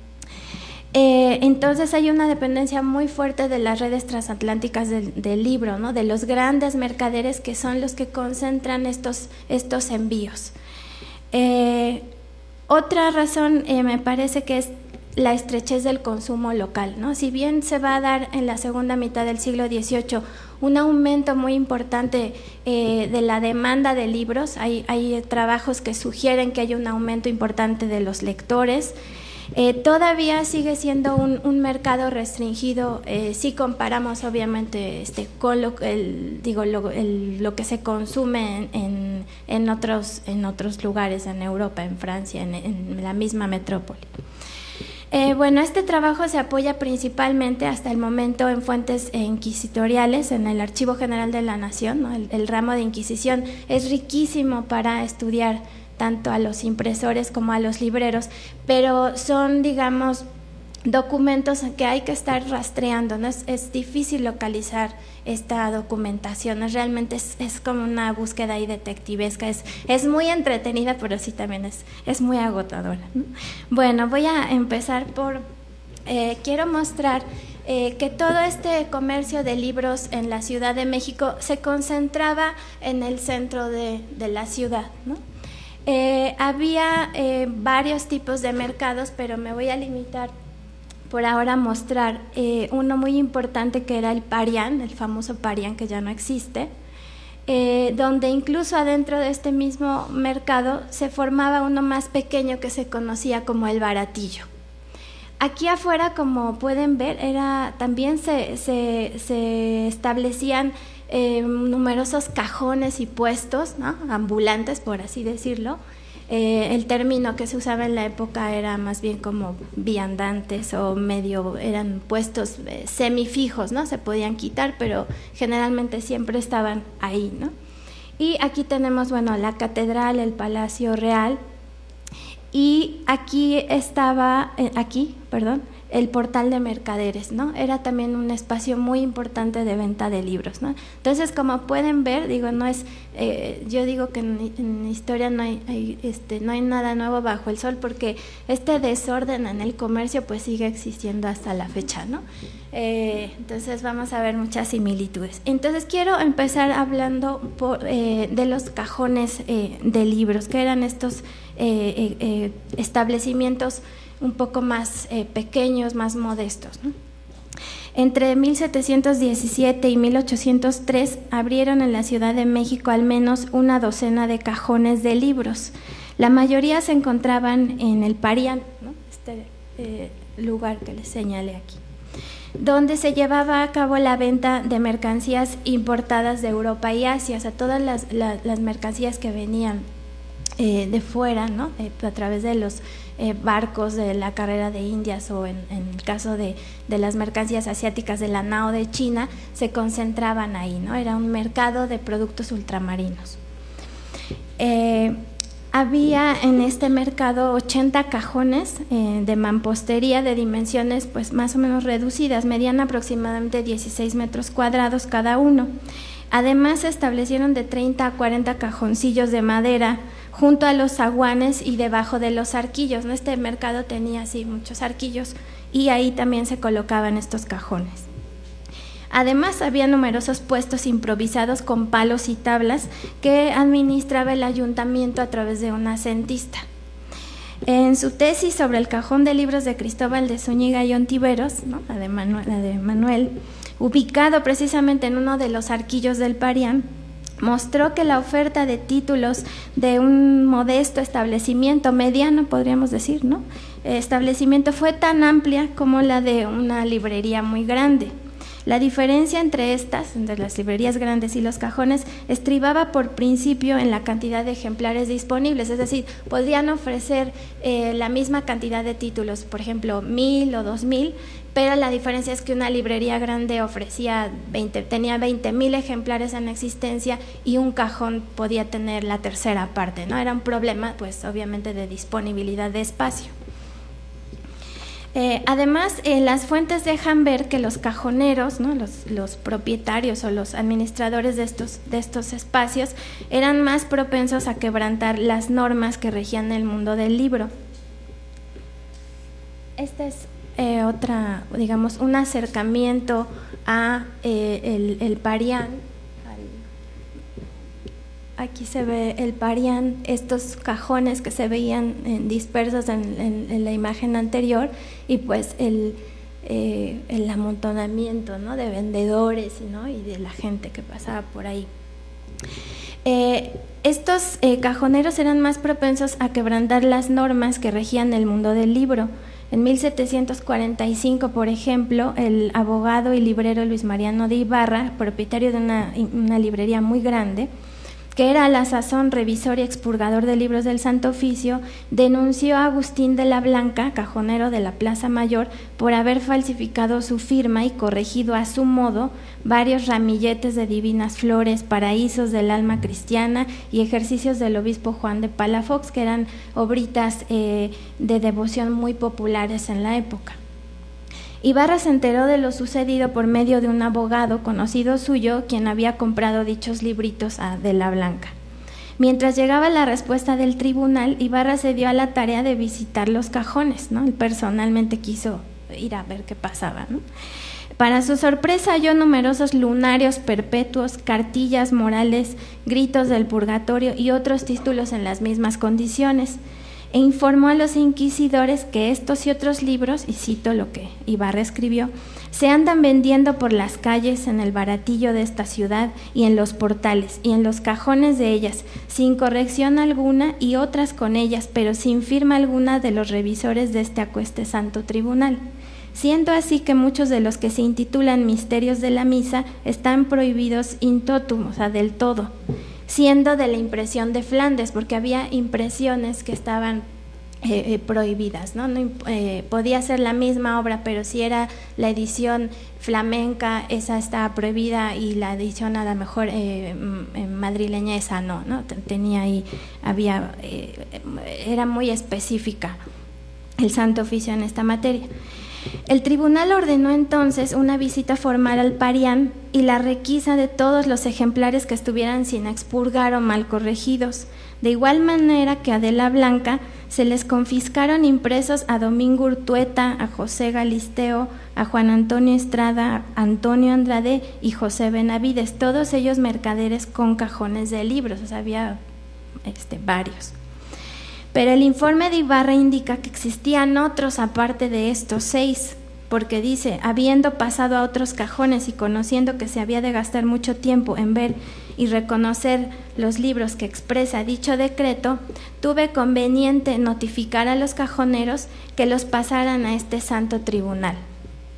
Eh, entonces hay una dependencia muy fuerte de las redes transatlánticas del, del libro, ¿no?, de los grandes mercaderes que son los que concentran estos, estos envíos. Eh, otra razón eh, me parece que es la estrechez del consumo local, ¿no? Si bien se va a dar en la segunda mitad del siglo dieciocho un aumento muy importante eh, de la demanda de libros, hay, hay trabajos que sugieren que hay un aumento importante de los lectores. Eh, todavía sigue siendo un, un mercado restringido eh, si comparamos obviamente este, con lo, el, digo, lo, el, lo que se consume en, en, en, otros, en otros lugares, en Europa, en Francia, en, en la misma metrópoli. Eh, bueno, este trabajo se apoya principalmente hasta el momento en fuentes eh, inquisitoriales, en el Archivo General de la Nación, ¿no? el, el ramo de Inquisición es riquísimo para estudiar tanto a los impresores como a los libreros, pero son, digamos, documentos que hay que estar rastreando, ¿no? Es, es difícil localizar esta documentación, es, realmente es, es como una búsqueda ahí detectivesca, es, es muy entretenida, pero sí también es, es muy agotadora, ¿no? Bueno, voy a empezar por, eh, quiero mostrar eh, que todo este comercio de libros en la Ciudad de México se concentraba en el centro de, de la ciudad, ¿no? Eh, había eh, varios tipos de mercados, pero me voy a limitar por ahora a mostrar eh, uno muy importante que era el Parián, el famoso Parián que ya no existe, eh, donde incluso adentro de este mismo mercado se formaba uno más pequeño que se conocía como el Baratillo. Aquí afuera, como pueden ver, era, también se, se, se establecían Eh, numerosos cajones y puestos, ¿no?, ambulantes, por así decirlo. Eh, el término que se usaba en la época era más bien como viandantes o medio, eran puestos eh, semifijos, ¿no? Se podían quitar, pero generalmente siempre estaban ahí, ¿no? Y aquí tenemos, bueno, la catedral, el Palacio Real, y aquí estaba, eh, aquí, perdón, el portal de mercaderes, ¿no? Era también un espacio muy importante de venta de libros, ¿no? Entonces, como pueden ver, digo, no es, eh, yo digo que en, en historia no hay, hay, este, no hay nada nuevo bajo el sol, porque este desorden en el comercio pues sigue existiendo hasta la fecha, ¿no? Eh, entonces vamos a ver muchas similitudes. Entonces quiero empezar hablando por, eh, de los cajones eh, de libros, que eran estos eh, eh, establecimientos un poco más eh, pequeños, más modestos, ¿no? Entre mil setecientos diecisiete y mil ochocientos tres abrieron en la Ciudad de México al menos una docena de cajones de libros. La mayoría se encontraban en el Parián, ¿no?, este eh, lugar que les señalé aquí, donde se llevaba a cabo la venta de mercancías importadas de Europa y Asia, o sea, todas las, las, las mercancías que venían eh, de fuera, ¿no? Eh, a través de los eh, barcos de la carrera de Indias o en, en el caso de, de las mercancías asiáticas de la Nao de China, se concentraban ahí, ¿no? Era un mercado de productos ultramarinos. Eh, Había en este mercado ochenta cajones eh, de mampostería de dimensiones pues más o menos reducidas, medían aproximadamente dieciséis metros cuadrados cada uno. Además se establecieron de treinta a cuarenta cajoncillos de madera junto a los zaguanes y debajo de los arquillos, ¿no? Este mercado tenía así muchos arquillos y ahí también se colocaban estos cajones. Además, había numerosos puestos improvisados con palos y tablas que administraba el ayuntamiento a través de una centista. En su tesis sobre el cajón de libros de Cristóbal de Zúñiga y Ontiveros, ¿no? la, de Manuel, la de Manuel, ubicado precisamente en uno de los arquillos del Parián, mostró que la oferta de títulos de un modesto establecimiento, mediano podríamos decir, ¿no? establecimiento fue tan amplia como la de una librería muy grande. La diferencia entre estas, entre las librerías grandes y los cajones, estribaba por principio en la cantidad de ejemplares disponibles, es decir, podían ofrecer eh, la misma cantidad de títulos, por ejemplo, mil o dos mil, pero la diferencia es que una librería grande ofrecía veinte, tenía veinte mil ejemplares en existencia y un cajón podía tener la tercera parte, ¿no? Era un problema, pues, obviamente, de disponibilidad de espacio. Eh, además, eh, las fuentes dejan ver que los cajoneros, ¿no? los, los propietarios o los administradores de estos, de estos espacios eran más propensos a quebrantar las normas que regían el mundo del libro. Este es eh, otra, digamos, un acercamiento a eh, el, el Parián. Aquí se ve el Parián, estos cajones que se veían eh, dispersos en, en, en la imagen anterior y pues el, eh, el amontonamiento, ¿no? de vendedores, ¿no? y de la gente que pasaba por ahí. Eh, estos eh, cajoneros eran más propensos a quebrantar las normas que regían el mundo del libro. En mil setecientos cuarenta y cinco, por ejemplo, el abogado y librero Luis Mariano de Ibarra, propietario de una, una librería muy grande, que era a la sazón revisor y expurgador de libros del Santo Oficio, denunció a Agustín de la Blanca, cajonero de la Plaza Mayor, por haber falsificado su firma y corregido a su modo varios ramilletes de divinas flores, paraísos del alma cristiana y ejercicios del obispo Juan de Palafox, que eran obritas eh, de devoción muy populares en la época. Ibarra se enteró de lo sucedido por medio de un abogado conocido suyo, quien había comprado dichos libritos a de la Blanca. Mientras llegaba la respuesta del tribunal, Ibarra se dio a la tarea de visitar los cajones, ¿no? Él personalmente quiso ir a ver qué pasaba, ¿no? Para su sorpresa halló numerosos lunarios perpetuos, cartillas morales, gritos del purgatorio y otros títulos en las mismas condiciones, e informó a los inquisidores que estos y otros libros, y cito lo que Ibarra escribió, se andan vendiendo por las calles, en el baratillo de esta ciudad y en los portales y en los cajones de ellas, sin corrección alguna y otras con ellas, pero sin firma alguna de los revisores de este acueste santo tribunal. Siendo así que muchos de los que se intitulan misterios de la misa están prohibidos in totum, o sea, del todo, siendo de la impresión de Flandes, porque había impresiones que estaban eh, eh, prohibidas, ¿no? No, eh, podía ser la misma obra, pero si era la edición flamenca, esa estaba prohibida, y la edición a lo mejor eh, madrileña, esa no, ¿no? Tenía ahí, había, eh, era muy específica el Santo Oficio en esta materia. El tribunal ordenó entonces una visita formal al Parián y la requisa de todos los ejemplares que estuvieran sin expurgar o mal corregidos, de igual manera que a de la Blanca se les confiscaron impresos a Domingo Urtueta, a José Galisteo, a Juan Antonio Estrada, a Antonio Andrade y José Benavides, todos ellos mercaderes con cajones de libros, o sea, había este, varios. Pero el informe de Ibarra indica que existían otros aparte de estos seis, porque dice, habiendo pasado a otros cajones y conociendo que se había de gastar mucho tiempo en ver y reconocer los libros que expresa dicho decreto, tuve conveniente notificar a los cajoneros que los pasaran a este santo tribunal.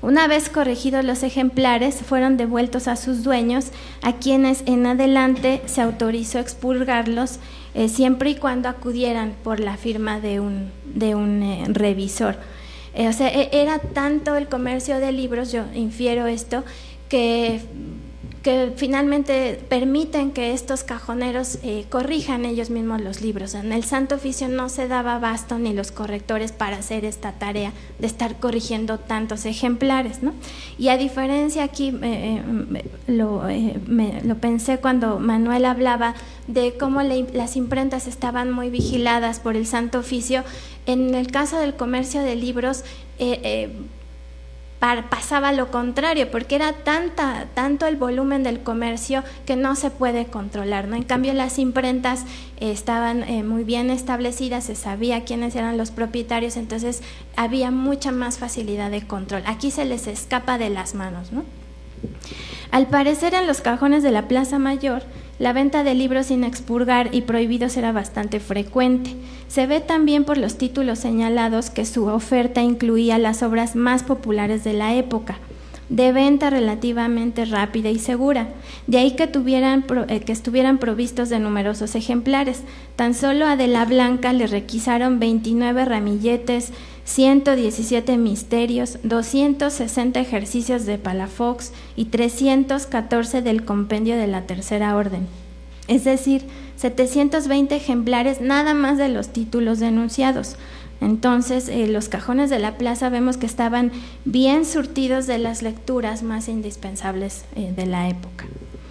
Una vez corregidos los ejemplares, fueron devueltos a sus dueños, a quienes en adelante se autorizó expurgarlos eh, siempre y cuando acudieran por la firma de un, de un eh, revisor. Eh, o sea, era tanto el comercio de libros, yo infiero esto, que, que finalmente permiten que estos cajoneros eh, corrijan ellos mismos los libros. En el Santo Oficio no se daba abasto ni los correctores para hacer esta tarea de estar corrigiendo tantos ejemplares, ¿no? Y a diferencia aquí, eh, eh, lo, eh, me, lo pensé cuando Manuel hablaba de cómo le, las imprentas estaban muy vigiladas por el Santo Oficio. En el caso del comercio de libros, eh, eh, pasaba lo contrario, porque era tanta, tanto el volumen del comercio que no se puede controlar, ¿no? En cambio, las imprentas eh, estaban eh, muy bien establecidas, se sabía quiénes eran los propietarios, entonces había mucha más facilidad de control. Aquí se les escapa de las manos, ¿no? Al parecer, en los cajones de la Plaza Mayor, la venta de libros sin expurgar y prohibidos era bastante frecuente. Se ve también por los títulos señalados que su oferta incluía las obras más populares de la época, de venta relativamente rápida y segura. De ahí que, tuvieran, que estuvieran provistos de numerosos ejemplares. Tan solo a De la Blanca le requisaron veintinueve ramilletes, ciento diecisiete misterios, doscientos sesenta ejercicios de Palafox y trescientos catorce del Compendio de la Tercera Orden. Es decir, setecientos veinte ejemplares nada más de los títulos denunciados. Entonces, eh, los cajones de la plaza vemos que estaban bien surtidos de las lecturas más indispensables eh, de la época.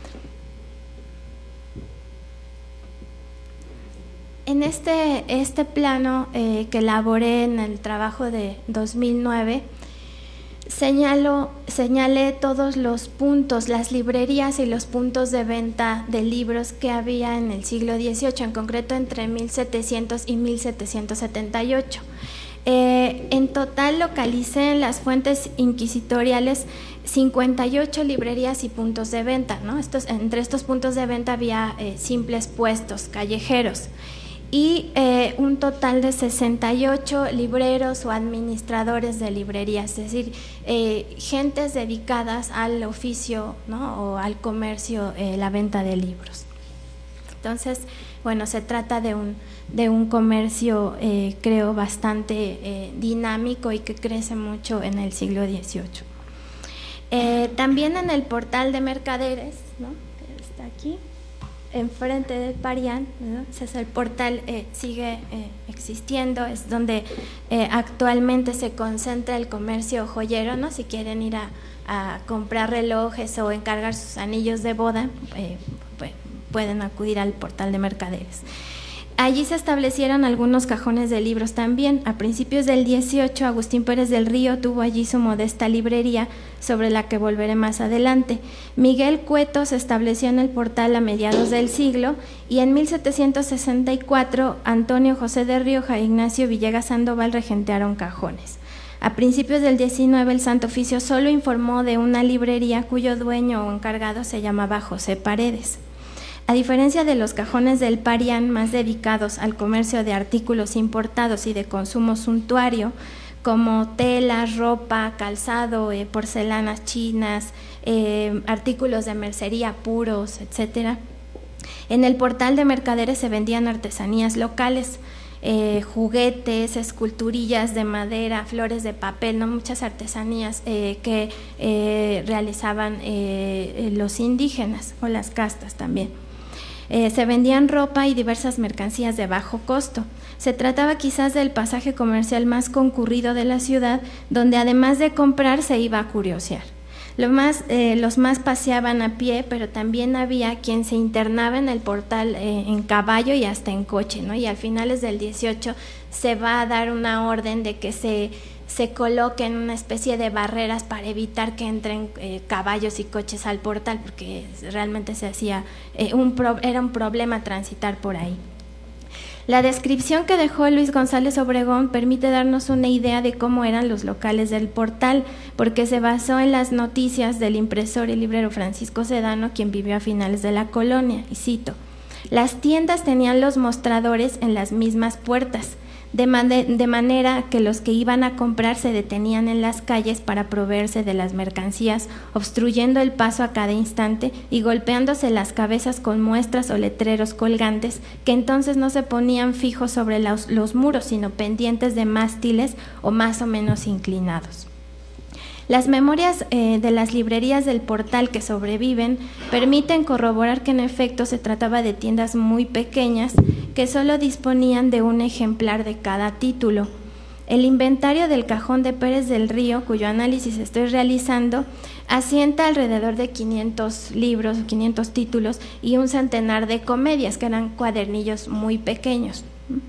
En este, este plano eh, que elaboré en el trabajo de dos mil nueve, señalo, señalé todos los puntos, las librerías y los puntos de venta de libros que había en el siglo dieciocho, en concreto entre mil setecientos y mil setecientos setenta y ocho. Eh, en total localicé en las fuentes inquisitoriales cincuenta y ocho librerías y puntos de venta, ¿no? Estos, entre estos puntos de venta había eh, simples puestos callejeros y eh, un total de sesenta y ocho libreros o administradores de librerías, es decir, eh, gentes dedicadas al oficio, ¿no? O al comercio, eh, la venta de libros. Entonces, bueno, se trata de un, de un comercio, eh, creo, bastante eh, dinámico y que crece mucho en el siglo dieciocho. Eh, también en el portal de mercaderes, ¿no? Que está aquí, enfrente del Parián, ¿no? Entonces el portal eh, sigue eh, existiendo, es donde eh, actualmente se concentra el comercio joyero, ¿no? Si quieren ir a, a comprar relojes o encargar sus anillos de boda, eh, pues, pueden acudir al portal de mercaderes. Allí se establecieron algunos cajones de libros también. A principios del dieciocho, Agustín Pérez del Río tuvo allí su modesta librería, sobre la que volveré más adelante. Miguel Cueto se estableció en el portal a mediados del siglo y en mil setecientos sesenta y cuatro Antonio José de Rioja e Ignacio Villegas Sandoval regentearon cajones. A principios del diecinueve, el Santo Oficio solo informó de una librería cuyo dueño o encargado se llamaba José Paredes. A diferencia de los cajones del Parián, más dedicados al comercio de artículos importados y de consumo suntuario, como telas, ropa, calzado, eh, porcelanas chinas, eh, artículos de mercería puros, etcétera, en el portal de mercaderes se vendían artesanías locales, eh, juguetes, esculturillas de madera, flores de papel, no muchas artesanías eh, que eh, realizaban eh, los indígenas o las castas también. Eh, se vendían ropa y diversas mercancías de bajo costo. Se trataba quizás del pasaje comercial más concurrido de la ciudad, donde además de comprar se iba a curiosear. Lo más, eh, los más paseaban a pie, pero también había quien se internaba en el portal eh, en caballo y hasta en coche, ¿no? Y al finales del dieciocho se va a dar una orden de que se se coloquen una especie de barreras para evitar que entren eh, caballos y coches al portal, porque realmente se hacía eh, un pro, era un problema transitar por ahí. La descripción que dejó Luis González Obregón permite darnos una idea de cómo eran los locales del portal, porque se basó en las noticias del impresor y librero Francisco Sedano, quien vivió a finales de la colonia, y cito: las tiendas tenían los mostradores en las mismas puertas. de, man de manera que los que iban a comprar se detenían en las calles para proveerse de las mercancías, obstruyendo el paso a cada instante y golpeándose las cabezas con muestras o letreros colgantes que entonces no se ponían fijos sobre los, los muros, sino pendientes de mástiles o más o menos inclinados. Las memorias eh, de las librerías del Portal que sobreviven permiten corroborar que en efecto se trataba de tiendas muy pequeñas que solo disponían de un ejemplar de cada título. El inventario del cajón de Pérez del Río, cuyo análisis estoy realizando, asienta alrededor de quinientos libros, quinientos títulos y un centenar de comedias, que eran cuadernillos muy pequeños.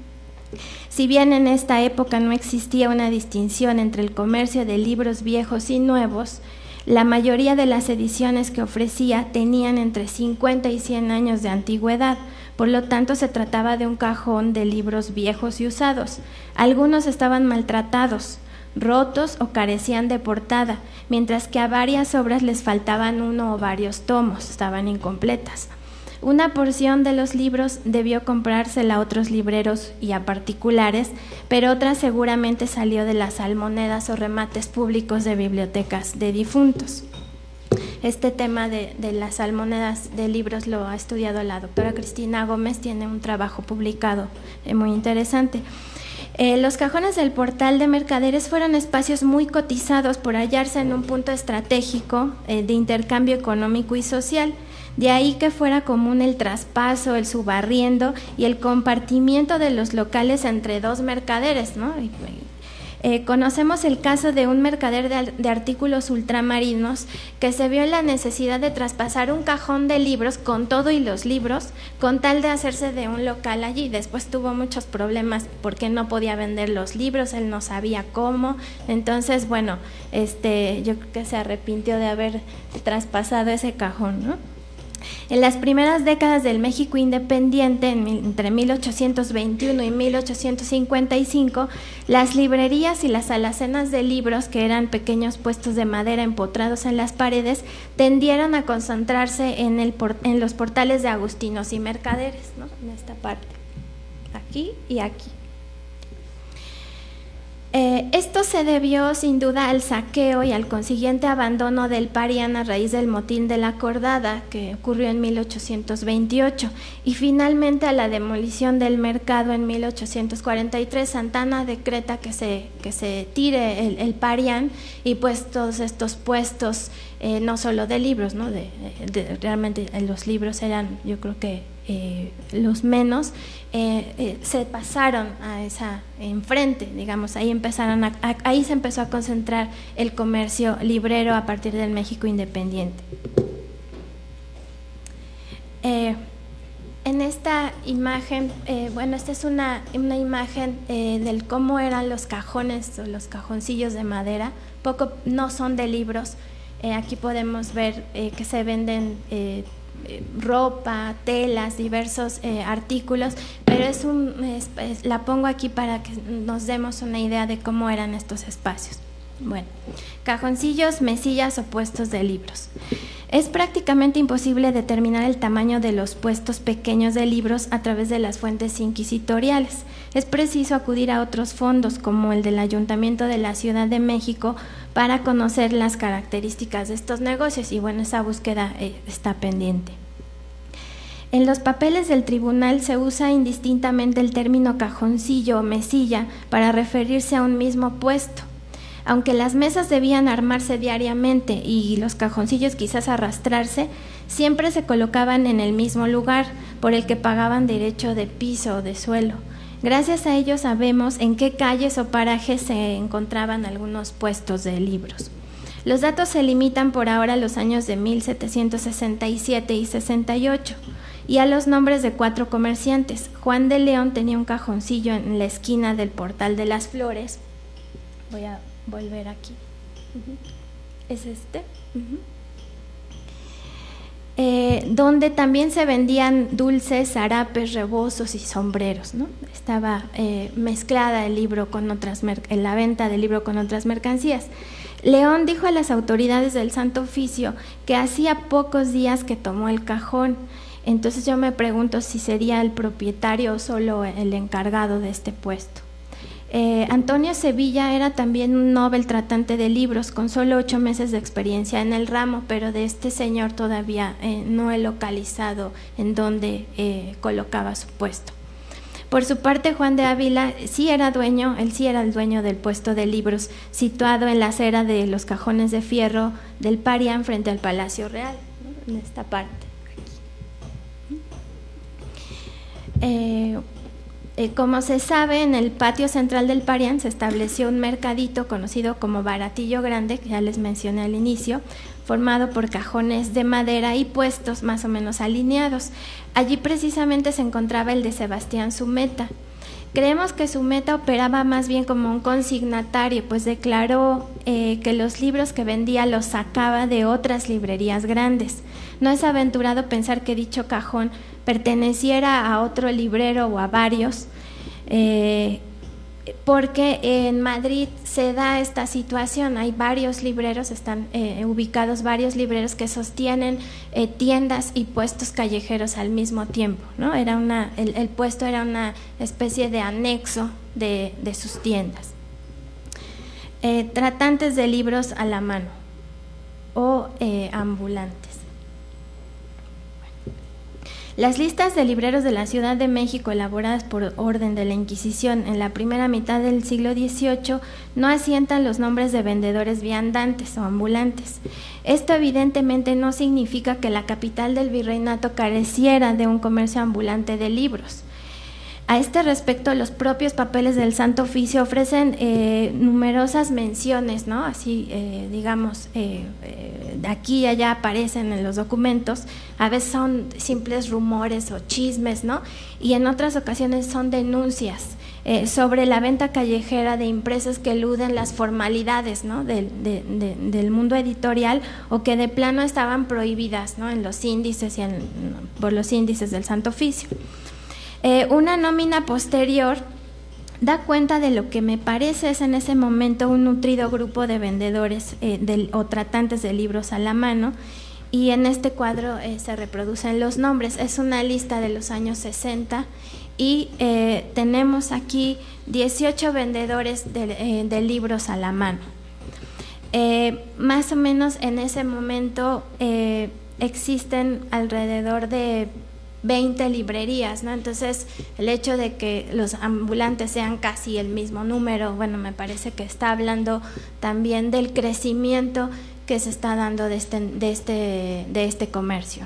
Si bien en esta época no existía una distinción entre el comercio de libros viejos y nuevos, la mayoría de las ediciones que ofrecía tenían entre cincuenta y cien años de antigüedad, por lo tanto se trataba de un cajón de libros viejos y usados. Algunos estaban maltratados, rotos o carecían de portada, mientras que a varias obras les faltaban uno o varios tomos, estaban incompletas. Una porción de los libros debió comprársela a otros libreros y a particulares, pero otra seguramente salió de las almonedas o remates públicos de bibliotecas de difuntos. Este tema de, de las almonedas de libros lo ha estudiado la doctora Cristina Gómez, tiene un trabajo publicado eh, muy interesante. Eh, los cajones del Portal de Mercaderes fueron espacios muy cotizados por hallarse en un punto estratégico eh, de intercambio económico y social. De ahí que fuera común el traspaso, el subarriendo y el compartimiento de los locales entre dos mercaderes, ¿no? Eh, conocemos el caso de un mercader de, de artículos ultramarinos que se vio en la necesidad de traspasar un cajón de libros con todo y los libros con tal de hacerse de un local allí. Después tuvo muchos problemas porque no podía vender los libros, él no sabía cómo. Entonces, bueno, este, yo creo que se arrepintió de haber traspasado ese cajón, ¿no? En las primeras décadas del México independiente, en, entre mil ochocientos veintiuno y mil ochocientos cincuenta y cinco, las librerías y las alacenas de libros, que eran pequeños puestos de madera empotrados en las paredes, tendieron a concentrarse en, el por, en los portales de agustinos y mercaderes, ¿no? En esta parte, aquí y aquí. Eh, esto se debió sin duda al saqueo y al consiguiente abandono del Parián a raíz del motín de la Acordada que ocurrió en mil ochocientos veintiocho y finalmente a la demolición del mercado en mil ochocientos cuarenta y tres. Santana decreta que se, que se tire el, el Parián y pues todos estos puestos, eh, no solo de libros, ¿no? de, de, realmente los libros eran, yo creo que eh, los menos, Eh, eh, se pasaron a esa enfrente, digamos, ahí empezaron a, a, ahí se empezó a concentrar el comercio librero a partir del México independiente. Eh, en esta imagen, eh, bueno, esta es una, una imagen eh, del cómo eran los cajones o los cajoncillos de madera, poco no son de libros, eh, aquí podemos ver eh, que se venden eh, ropa, telas, diversos eh, artículos, pero es un, es, es, la pongo aquí para que nos demos una idea de cómo eran estos espacios. Bueno, cajoncillos, mesillas o puestos de libros. Es prácticamente imposible determinar el tamaño de los puestos pequeños de libros a través de las fuentes inquisitoriales. Es preciso acudir a otros fondos, como el del Ayuntamiento de la Ciudad de México, para conocer las características de estos negocios y bueno, esa búsqueda eh, está pendiente. En los papeles del tribunal se usa indistintamente el término cajoncillo o mesilla para referirse a un mismo puesto. Aunque las mesas debían armarse diariamente y los cajoncillos quizás arrastrarse, siempre se colocaban en el mismo lugar por el que pagaban derecho de piso o de suelo. Gracias a ello sabemos en qué calles o parajes se encontraban algunos puestos de libros. Los datos se limitan por ahora a los años de mil setecientos sesenta y siete y sesenta y ocho y a los nombres de cuatro comerciantes. Juan de León tenía un cajoncillo en la esquina del Portal de las Flores. Voy a volver aquí. Uh-huh. Es este. Uh-huh. Eh, donde también se vendían dulces, zarapes, rebozos y sombreros, ¿no? Estaba eh, mezclada el libro con otras en la venta del libro con otras mercancías. León dijo a las autoridades del Santo Oficio que hacía pocos días que tomó el cajón. Entonces yo me pregunto si sería el propietario o solo el encargado de este puesto. Eh, Antonio Sevilla era también un Nobel tratante de libros, con solo ocho meses de experiencia en el ramo, pero de este señor todavía eh, no he localizado en dónde eh, colocaba su puesto. Por su parte, Juan de Ávila sí era dueño, él sí era el dueño del puesto de libros, situado en la acera de los Cajones de Fierro del Parián, frente al Palacio Real, ¿no? En esta parte. Eh, Eh, como se sabe, en el patio central del Parián se estableció un mercadito conocido como Baratillo Grande, que ya les mencioné al inicio, formado por cajones de madera y puestos más o menos alineados. Allí precisamente se encontraba el de Sebastián Zumeta. Creemos que Zumeta operaba más bien como un consignatario, pues declaró eh, que los libros que vendía los sacaba de otras librerías grandes. No es aventurado pensar que dicho cajón perteneciera a otro librero o a varios, eh, porque en Madrid se da esta situación, hay varios libreros, están eh, ubicados varios libreros que sostienen eh, tiendas y puestos callejeros al mismo tiempo, ¿no? Era una, el, el puesto era una especie de anexo de, de sus tiendas. Eh, tratantes de libros a la mano o eh, ambulantes. Las listas de libreros de la Ciudad de México elaboradas por orden de la Inquisición en la primera mitad del siglo dieciocho no asientan los nombres de vendedores viandantes o ambulantes. Esto evidentemente no significa que la capital del virreinato careciera de un comercio ambulante de libros. A este respecto, los propios papeles del Santo Oficio ofrecen eh, numerosas menciones, ¿no? Así, eh, digamos, eh, eh, de aquí y allá aparecen en los documentos, a veces son simples rumores o chismes, ¿no? Y en otras ocasiones son denuncias eh, sobre la venta callejera de impresas que eluden las formalidades, ¿no? del, de, de, del mundo editorial, o que de plano estaban prohibidas, ¿no? En los índices y en, por los índices del Santo Oficio. Eh, una nómina posterior da cuenta de lo que me parece es en ese momento un nutrido grupo de vendedores eh, de, o tratantes de libros a la mano, y en este cuadro eh, se reproducen los nombres. Es una lista de los años sesenta y eh, tenemos aquí dieciocho vendedores de, eh, de libros a la mano. Eh, más o menos en ese momento eh, existen alrededor de veinte librerías, ¿no? Entonces, el hecho de que los ambulantes sean casi el mismo número, bueno, me parece que está hablando también del crecimiento que se está dando de este, de este, de este comercio.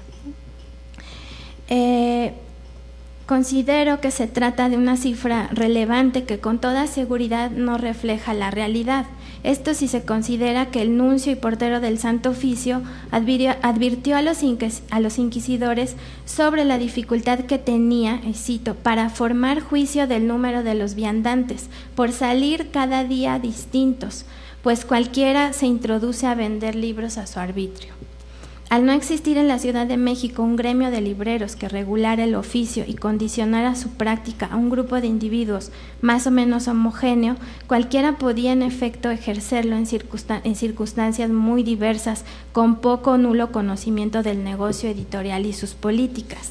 Eh, considero que se trata de una cifra relevante que con toda seguridad no refleja la realidad. Esto si se considera que el nuncio y portero del Santo Oficio advirtió, advirtió a, los a los inquisidores sobre la dificultad que tenía, y cito, para formar juicio del número de los viandantes, por salir cada día distintos, pues cualquiera se introduce a vender libros a su arbitrio. Al no existir en la Ciudad de México un gremio de libreros que regulara el oficio y condicionara su práctica a un grupo de individuos más o menos homogéneo, cualquiera podía en efecto ejercerlo en, circunstan- en circunstancias muy diversas, con poco o nulo conocimiento del negocio editorial y sus políticas.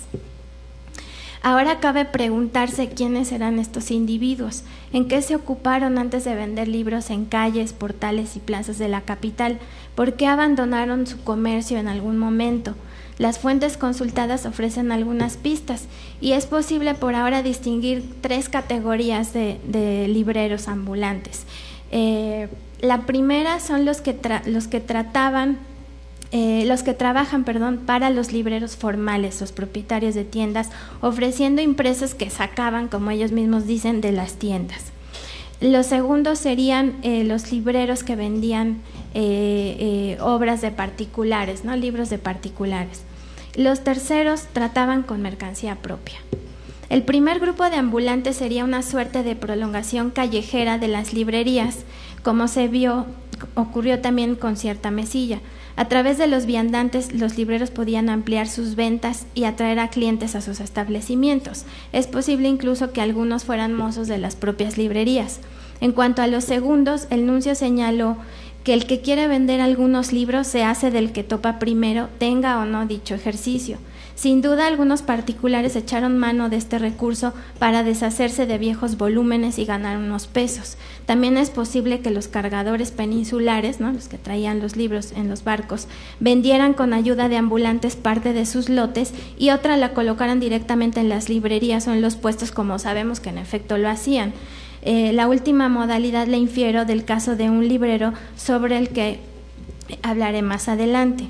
Ahora cabe preguntarse quiénes eran estos individuos, en qué se ocuparon antes de vender libros en calles, portales y plazas de la capital, por qué abandonaron su comercio en algún momento. Las fuentes consultadas ofrecen algunas pistas y es posible por ahora distinguir tres categorías de, de libreros ambulantes. Eh, la primera son los que, tra- los que trataban Eh, los que trabajan, perdón, para los libreros formales, los propietarios de tiendas, ofreciendo impresas que sacaban, como ellos mismos dicen, de las tiendas. Los segundos serían eh, los libreros que vendían eh, eh, obras de particulares, ¿no? Libros de particulares. Los terceros trataban con mercancía propia. El primer grupo de ambulantes sería una suerte de prolongación callejera de las librerías, como se vio, ocurrió también con cierta mesilla. A través de los viandantes, los libreros podían ampliar sus ventas y atraer a clientes a sus establecimientos. Es posible incluso que algunos fueran mozos de las propias librerías. En cuanto a los segundos, el nuncio señaló que el que quiere vender algunos libros se hace del que topa primero, tenga o no dicho ejercicio. Sin duda, algunos particulares echaron mano de este recurso para deshacerse de viejos volúmenes y ganar unos pesos. También es posible que los cargadores peninsulares, ¿no?, los que traían los libros en los barcos, vendieran con ayuda de ambulantes parte de sus lotes y otra la colocaran directamente en las librerías o en los puestos, como sabemos que en efecto lo hacían. Eh, la última modalidad la infiero del caso de un librero sobre el que hablaré más adelante.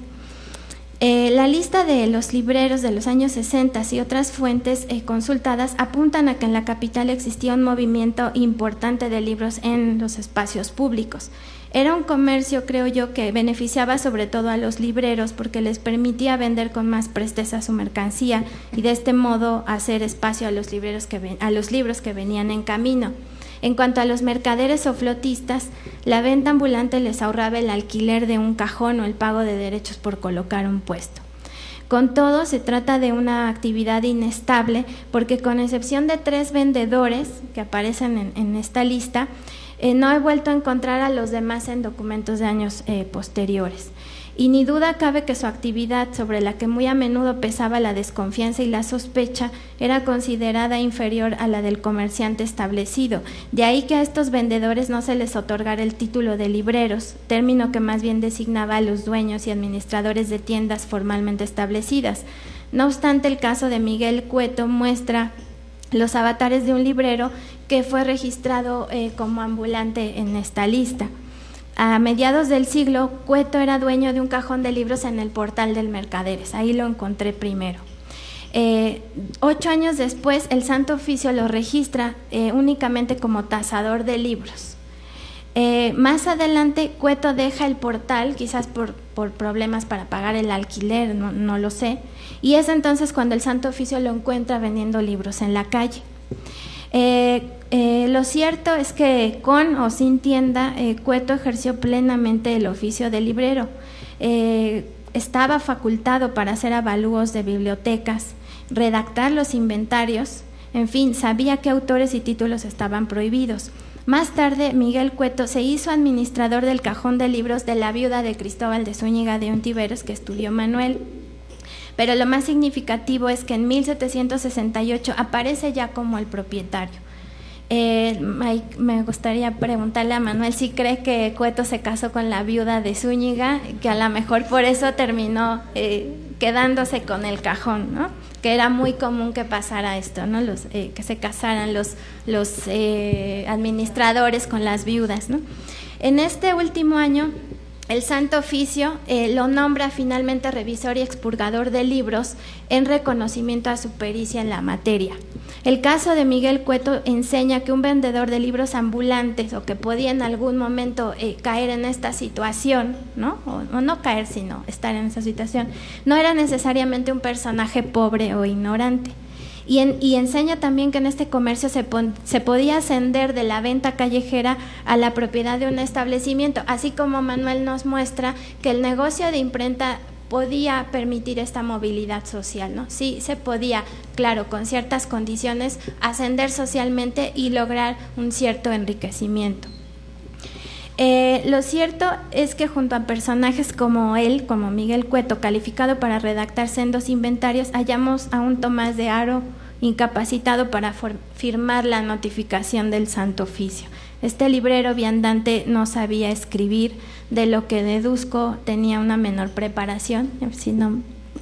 Eh, la lista de los libreros de los años sesenta y otras fuentes eh, consultadas apuntan a que en la capital existía un movimiento importante de libros en los espacios públicos. Era un comercio, creo yo, que beneficiaba sobre todo a los libreros porque les permitía vender con más presteza su mercancía y de este modo hacer espacio a los, libreros que ven, a los libros que venían en camino. En cuanto a los mercaderes o flotistas, la venta ambulante les ahorraba el alquiler de un cajón o el pago de derechos por colocar un puesto. Con todo, se trata de una actividad inestable porque, con excepción de tres vendedores que aparecen en, en esta lista, eh, no he vuelto a encontrar a los demás en documentos de años eh, posteriores. Y ni duda cabe que su actividad, sobre la que muy a menudo pesaba la desconfianza y la sospecha, era considerada inferior a la del comerciante establecido. De ahí que a estos vendedores no se les otorgara el título de libreros, término que más bien designaba a los dueños y administradores de tiendas formalmente establecidas. No obstante, el caso de Miguel Cueto muestra los avatares de un librero que fue registrado eh, como ambulante en esta lista. A mediados del siglo, Cueto era dueño de un cajón de libros en el Portal del Mercaderes, ahí lo encontré primero. Eh, ocho años después, el Santo Oficio lo registra eh, únicamente como tasador de libros. Eh, más adelante, Cueto deja el portal, quizás por, por problemas para pagar el alquiler, no, no lo sé, y es entonces cuando el Santo Oficio lo encuentra vendiendo libros en la calle. Eh, eh, lo cierto es que con o sin tienda, eh, Cueto ejerció plenamente el oficio de librero. Eh, estaba facultado para hacer avalúos de bibliotecas, redactar los inventarios, en fin, sabía qué autores y títulos estaban prohibidos. Más tarde, Miguel Cueto se hizo administrador del cajón de libros de la viuda de Cristóbal de Zúñiga de Ontiveros, que estudió Manuel. Pero lo más significativo es que en mil setecientos sesenta y ocho aparece ya como el propietario. Eh, me gustaría preguntarle a Manuel si cree que Cueto se casó con la viuda de Zúñiga, que a lo mejor por eso terminó eh, quedándose con el cajón, ¿no? Que era muy común que pasara esto, ¿no? Los, eh, que se casaran los, los eh, administradores con las viudas, ¿no? En este último año, el Santo Oficio eh, lo nombra finalmente revisor y expurgador de libros en reconocimiento a su pericia en la materia. El caso de Miguel Cueto enseña que un vendedor de libros ambulantes, o que podía en algún momento eh, caer en esta situación, ¿no? O, o no caer, sino estar en esa situación, no era necesariamente un personaje pobre o ignorante. Y, en, y enseña también que en este comercio se, pon, se podía ascender de la venta callejera a la propiedad de un establecimiento, así como Manuel nos muestra que el negocio de imprenta podía permitir esta movilidad social, ¿no? Sí, se podía, claro, con ciertas condiciones, ascender socialmente y lograr un cierto enriquecimiento. Eh, lo cierto es que junto a personajes como él, como Miguel Cueto, calificado para redactar sendos inventarios, hallamos a un Tomás de Haro incapacitado para firmar la notificación del Santo Oficio. Este librero viandante no sabía escribir, de lo que deduzco tenía una menor preparación. Si no...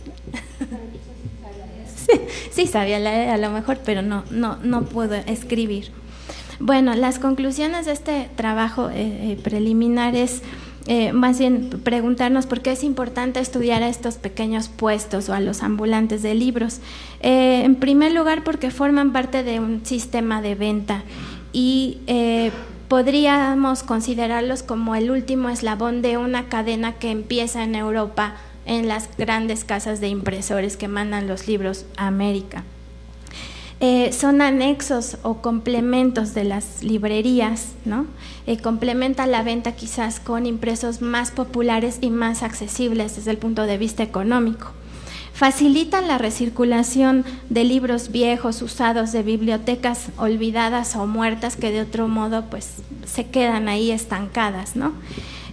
sí, sí sabía leer a lo mejor, pero no, no, no pudo escribir. Bueno, las conclusiones de este trabajo eh, eh, preliminar es eh, más bien preguntarnos por qué es importante estudiar a estos pequeños puestos o a los ambulantes de libros. Eh, en primer lugar, porque forman parte de un sistema de venta y eh, podríamos considerarlos como el último eslabón de una cadena que empieza en Europa en las grandes casas de impresores que mandan los libros a América. Eh, son anexos o complementos de las librerías, ¿no? Eh, complementa la venta quizás con impresos más populares y más accesibles desde el punto de vista económico. Facilitan la recirculación de libros viejos, usados, de bibliotecas olvidadas o muertas que de otro modo pues se quedan ahí estancadas, ¿no?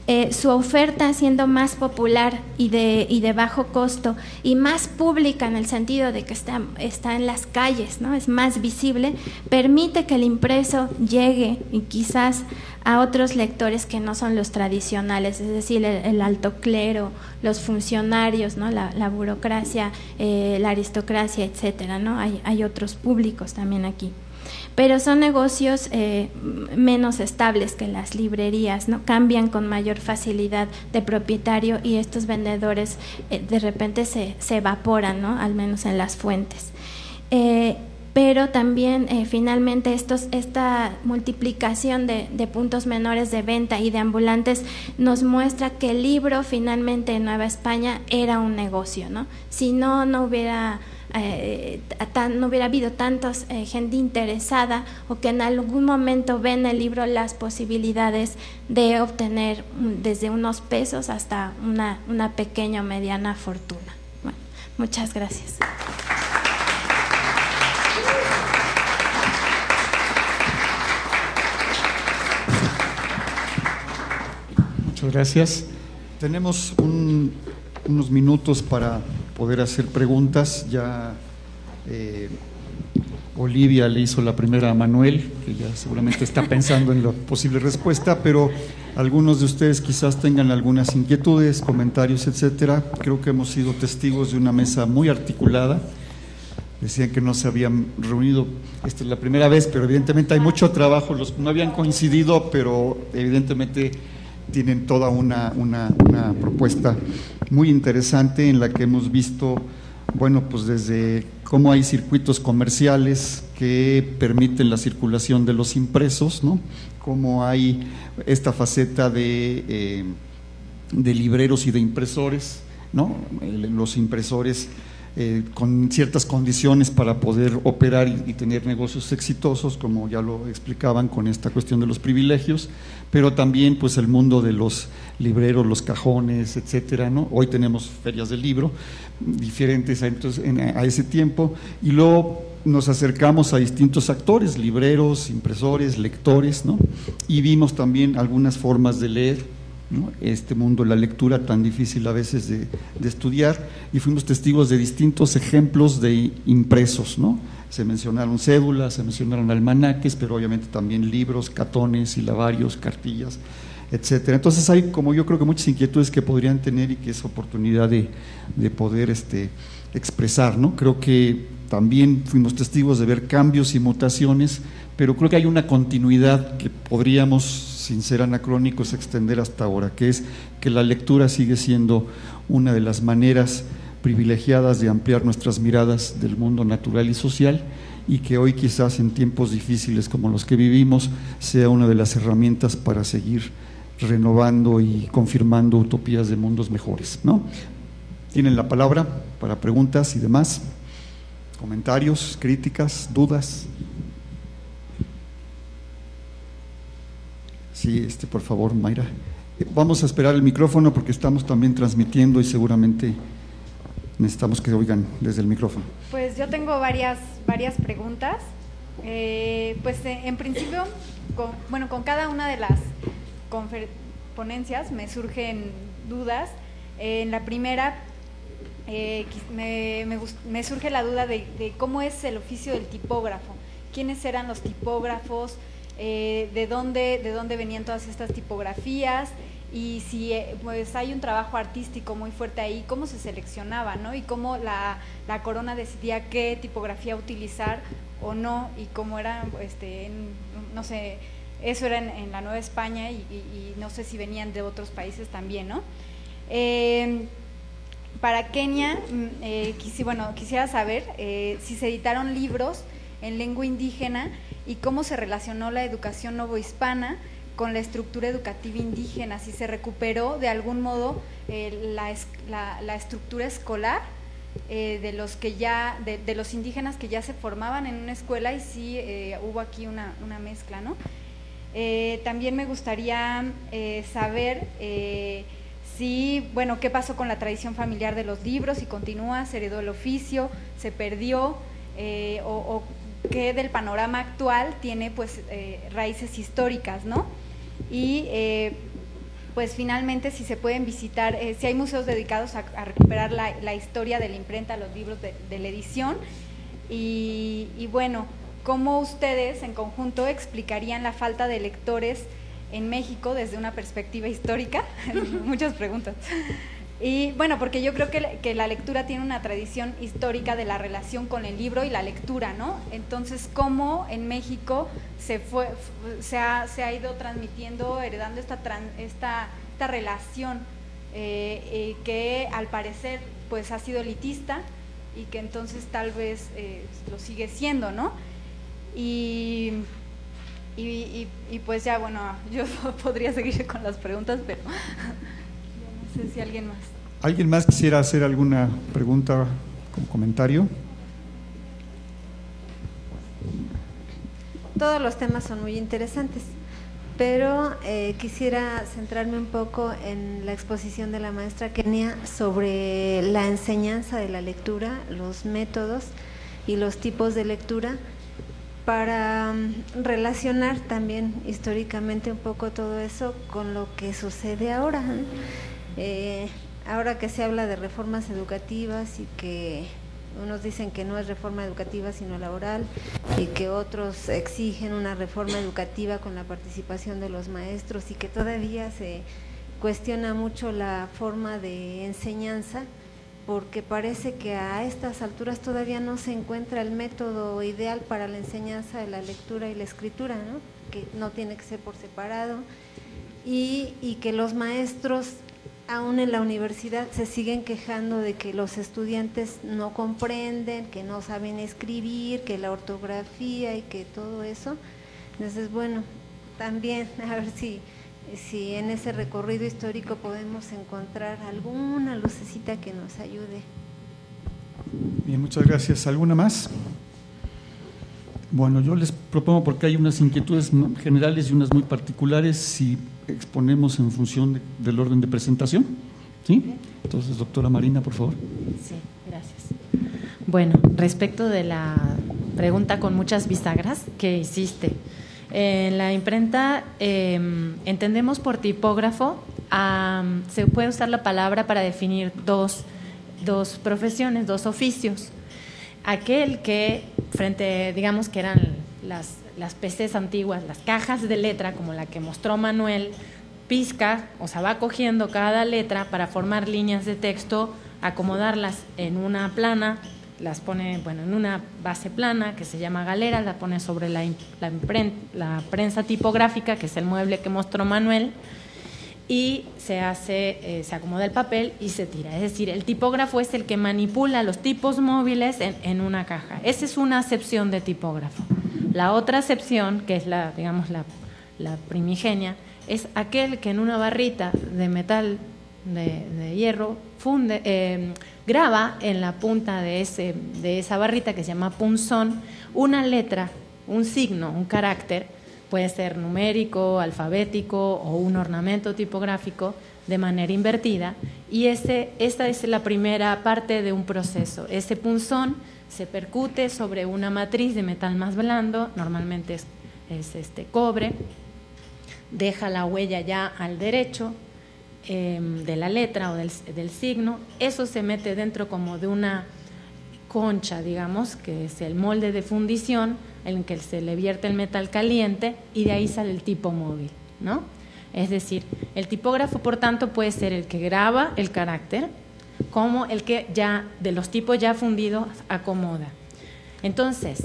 eh, su oferta siendo más popular y de, y de bajo costo y más pública en el sentido de que está, está en las calles, ¿no? Es más visible, permite que el impreso llegue y quizás a otros lectores que no son los tradicionales, es decir, el, el alto clero, los funcionarios, ¿no? la, la burocracia, eh, la aristocracia, etcétera, ¿no? Hay, hay otros públicos también aquí. Pero son negocios eh, menos estables que las librerías, ¿no? Cambian con mayor facilidad de propietario y estos vendedores eh, de repente se, se evaporan, ¿no? Al menos en las fuentes. Eh, pero también eh, finalmente estos, esta multiplicación de, de puntos menores de venta y de ambulantes nos muestra que el libro finalmente en Nueva España era un negocio, ¿no? Si no, no hubiera... Eh, tan, no hubiera habido tantos eh, gente interesada o que en algún momento ven el libro las posibilidades de obtener um, desde unos pesos hasta una, una pequeña o mediana fortuna. Bueno, muchas gracias. Muchas gracias. Tenemos un, unos minutos para poder hacer preguntas. Ya eh, Olivia le hizo la primera a Manuel, que ya seguramente está pensando en la posible respuesta, pero algunos de ustedes quizás tengan algunas inquietudes, comentarios, etcétera. Creo que hemos sido testigos de una mesa muy articulada. Decían que no se habían reunido, esta es la primera vez, pero evidentemente hay mucho trabajo. Los no habían coincidido, pero evidentemente tienen toda una, una, una propuesta muy interesante en la que hemos visto, bueno, pues desde cómo hay circuitos comerciales que permiten la circulación de los impresos, ¿no? Cómo hay esta faceta de, eh, de libreros y de impresores, ¿no? Los impresores Eh, con ciertas condiciones para poder operar y, y tener negocios exitosos, como ya lo explicaban con esta cuestión de los privilegios, pero también pues el mundo de los libreros, los cajones, etcétera, ¿no? Hoy tenemos ferias del libro diferentes a, entonces, en, a ese tiempo, y luego nos acercamos a distintos actores, libreros, impresores, lectores, ¿no? Y vimos también algunas formas de leer, ¿no? Este mundo, la lectura tan difícil a veces de, de estudiar, y fuimos testigos de distintos ejemplos de impresos, ¿no? Se mencionaron cédulas, se mencionaron almanaques, pero obviamente también libros, catones, silabarios, cartillas, etcétera. Entonces hay, como yo creo que muchas inquietudes que podrían tener y que es oportunidad de, de poder este, expresar, ¿no? Creo que también fuimos testigos de ver cambios y mutaciones, pero creo que hay una continuidad que podríamos, sin ser anacrónicos, extender hasta ahora, que es que la lectura sigue siendo una de las maneras privilegiadas de ampliar nuestras miradas del mundo natural y social, y que hoy quizás en tiempos difíciles como los que vivimos sea una de las herramientas para seguir renovando y confirmando utopías de mundos mejores, ¿no? Tienen la palabra para preguntas y demás, comentarios, críticas, dudas. Sí, este, por favor, Mayra. Vamos a esperar el micrófono porque estamos también transmitiendo y seguramente necesitamos que oigan desde el micrófono. Pues yo tengo varias, varias preguntas. Eh, pues eh, en principio, con, bueno, con cada una de las ponencias me surgen dudas. Eh, en la primera eh, me, me, me surge la duda de, de cómo es el oficio del tipógrafo. ¿Quiénes eran los tipógrafos? Eh, de dónde de dónde venían todas estas tipografías, y si eh, pues hay un trabajo artístico muy fuerte ahí, cómo se seleccionaba, ¿no? Y cómo la, la corona decidía qué tipografía utilizar o no, y cómo era, este, en, no sé, eso era en, en la Nueva España, y, y, y no sé si venían de otros países también, ¿no? Eh, para Kenia, eh, quisi, bueno, quisiera saber eh, si se editaron libros en lengua indígena y cómo se relacionó la educación novohispana con la estructura educativa indígena, si se recuperó de algún modo eh, la, la, la estructura escolar eh, de los que ya de, de los indígenas que ya se formaban en una escuela, y si eh, hubo aquí una, una mezcla, ¿no? Eh, también me gustaría eh, saber eh, si, bueno, qué pasó con la tradición familiar de los libros, si continúa, se heredó el oficio, se perdió, eh, o, o que del panorama actual tiene pues eh, raíces históricas, ¿no? Y eh, pues finalmente si se pueden visitar, eh, si hay museos dedicados a, a recuperar la, la historia de la imprenta, los libros de, de la edición, y, y bueno, ¿cómo ustedes en conjunto explicarían la falta de lectores en México desde una perspectiva histórica? Muchas preguntas. Y bueno, porque yo creo que, que la lectura tiene una tradición histórica de la relación con el libro y la lectura, ¿no? Entonces, ¿cómo en México se fue, se ha, se ha ido transmitiendo, heredando esta, tran, esta, esta relación eh, eh, que al parecer pues ha sido elitista y que entonces tal vez eh, lo sigue siendo, ¿no? Y, y, y, y pues ya, bueno, yo podría seguir con las preguntas, pero no sé si alguien más. ¿Alguien más quisiera hacer alguna pregunta con comentario? Todos los temas son muy interesantes, pero eh, quisiera centrarme un poco en la exposición de la maestra Kenia sobre la enseñanza de la lectura, los métodos y los tipos de lectura, para um, relacionar también históricamente un poco todo eso con lo que sucede ahora. Eh, ahora que se habla de reformas educativas y que unos dicen que no es reforma educativa sino laboral y que otros exigen una reforma educativa con la participación de los maestros y que todavía se cuestiona mucho la forma de enseñanza, porque parece que a estas alturas todavía no se encuentra el método ideal para la enseñanza de la lectura y la escritura, ¿no? Que no tiene que ser por separado, y, y que los maestros aún en la universidad se siguen quejando de que los estudiantes no comprenden, que no saben escribir, que la ortografía y que todo eso. Entonces, bueno, también a ver si, si en ese recorrido histórico podemos encontrar alguna lucecita que nos ayude. Bien, muchas gracias. ¿Alguna más? Bueno, yo les propongo, porque hay unas inquietudes generales y unas muy particulares, si exponemos en función de, del orden de presentación. ¿Sí? Entonces, doctora Marina, por favor. Sí, gracias. Bueno, respecto de la pregunta con muchas bisagras que hiciste, en la imprenta eh, entendemos por tipógrafo, um, se puede usar la palabra para definir dos, dos profesiones, dos oficios. Aquel que frente, digamos que eran las, las P Cs antiguas, las cajas de letra, como la que mostró Manuel, pizca, o sea, va cogiendo cada letra para formar líneas de texto, acomodarlas en una plana, las pone, bueno, en una base plana que se llama galera, la pone sobre la, la, impren, la prensa tipográfica, que es el mueble que mostró Manuel, y se hace, eh, se acomoda el papel y se tira. Es decir, el tipógrafo es el que manipula los tipos móviles en, en una caja. Esa es una acepción de tipógrafo. La otra acepción, que es la, digamos, la, la primigenia, es aquel que en una barrita de metal, de, de hierro, funde, eh, graba en la punta de, ese, de esa barrita, que se llama punzón, una letra, un signo, un carácter, puede ser numérico, alfabético o un ornamento tipográfico de manera invertida, y ese, esta es la primera parte de un proceso. Ese punzón se percute sobre una matriz de metal más blando, normalmente es, es este cobre, deja la huella ya al derecho eh, de la letra o del, del signo, eso se mete dentro como de una concha, digamos, que es el molde de fundición en el que se le vierte el metal caliente, y de ahí sale el tipo móvil, ¿no? Es decir, el tipógrafo, por tanto, puede ser el que graba el carácter, como el que ya, de los tipos ya fundidos, acomoda. Entonces,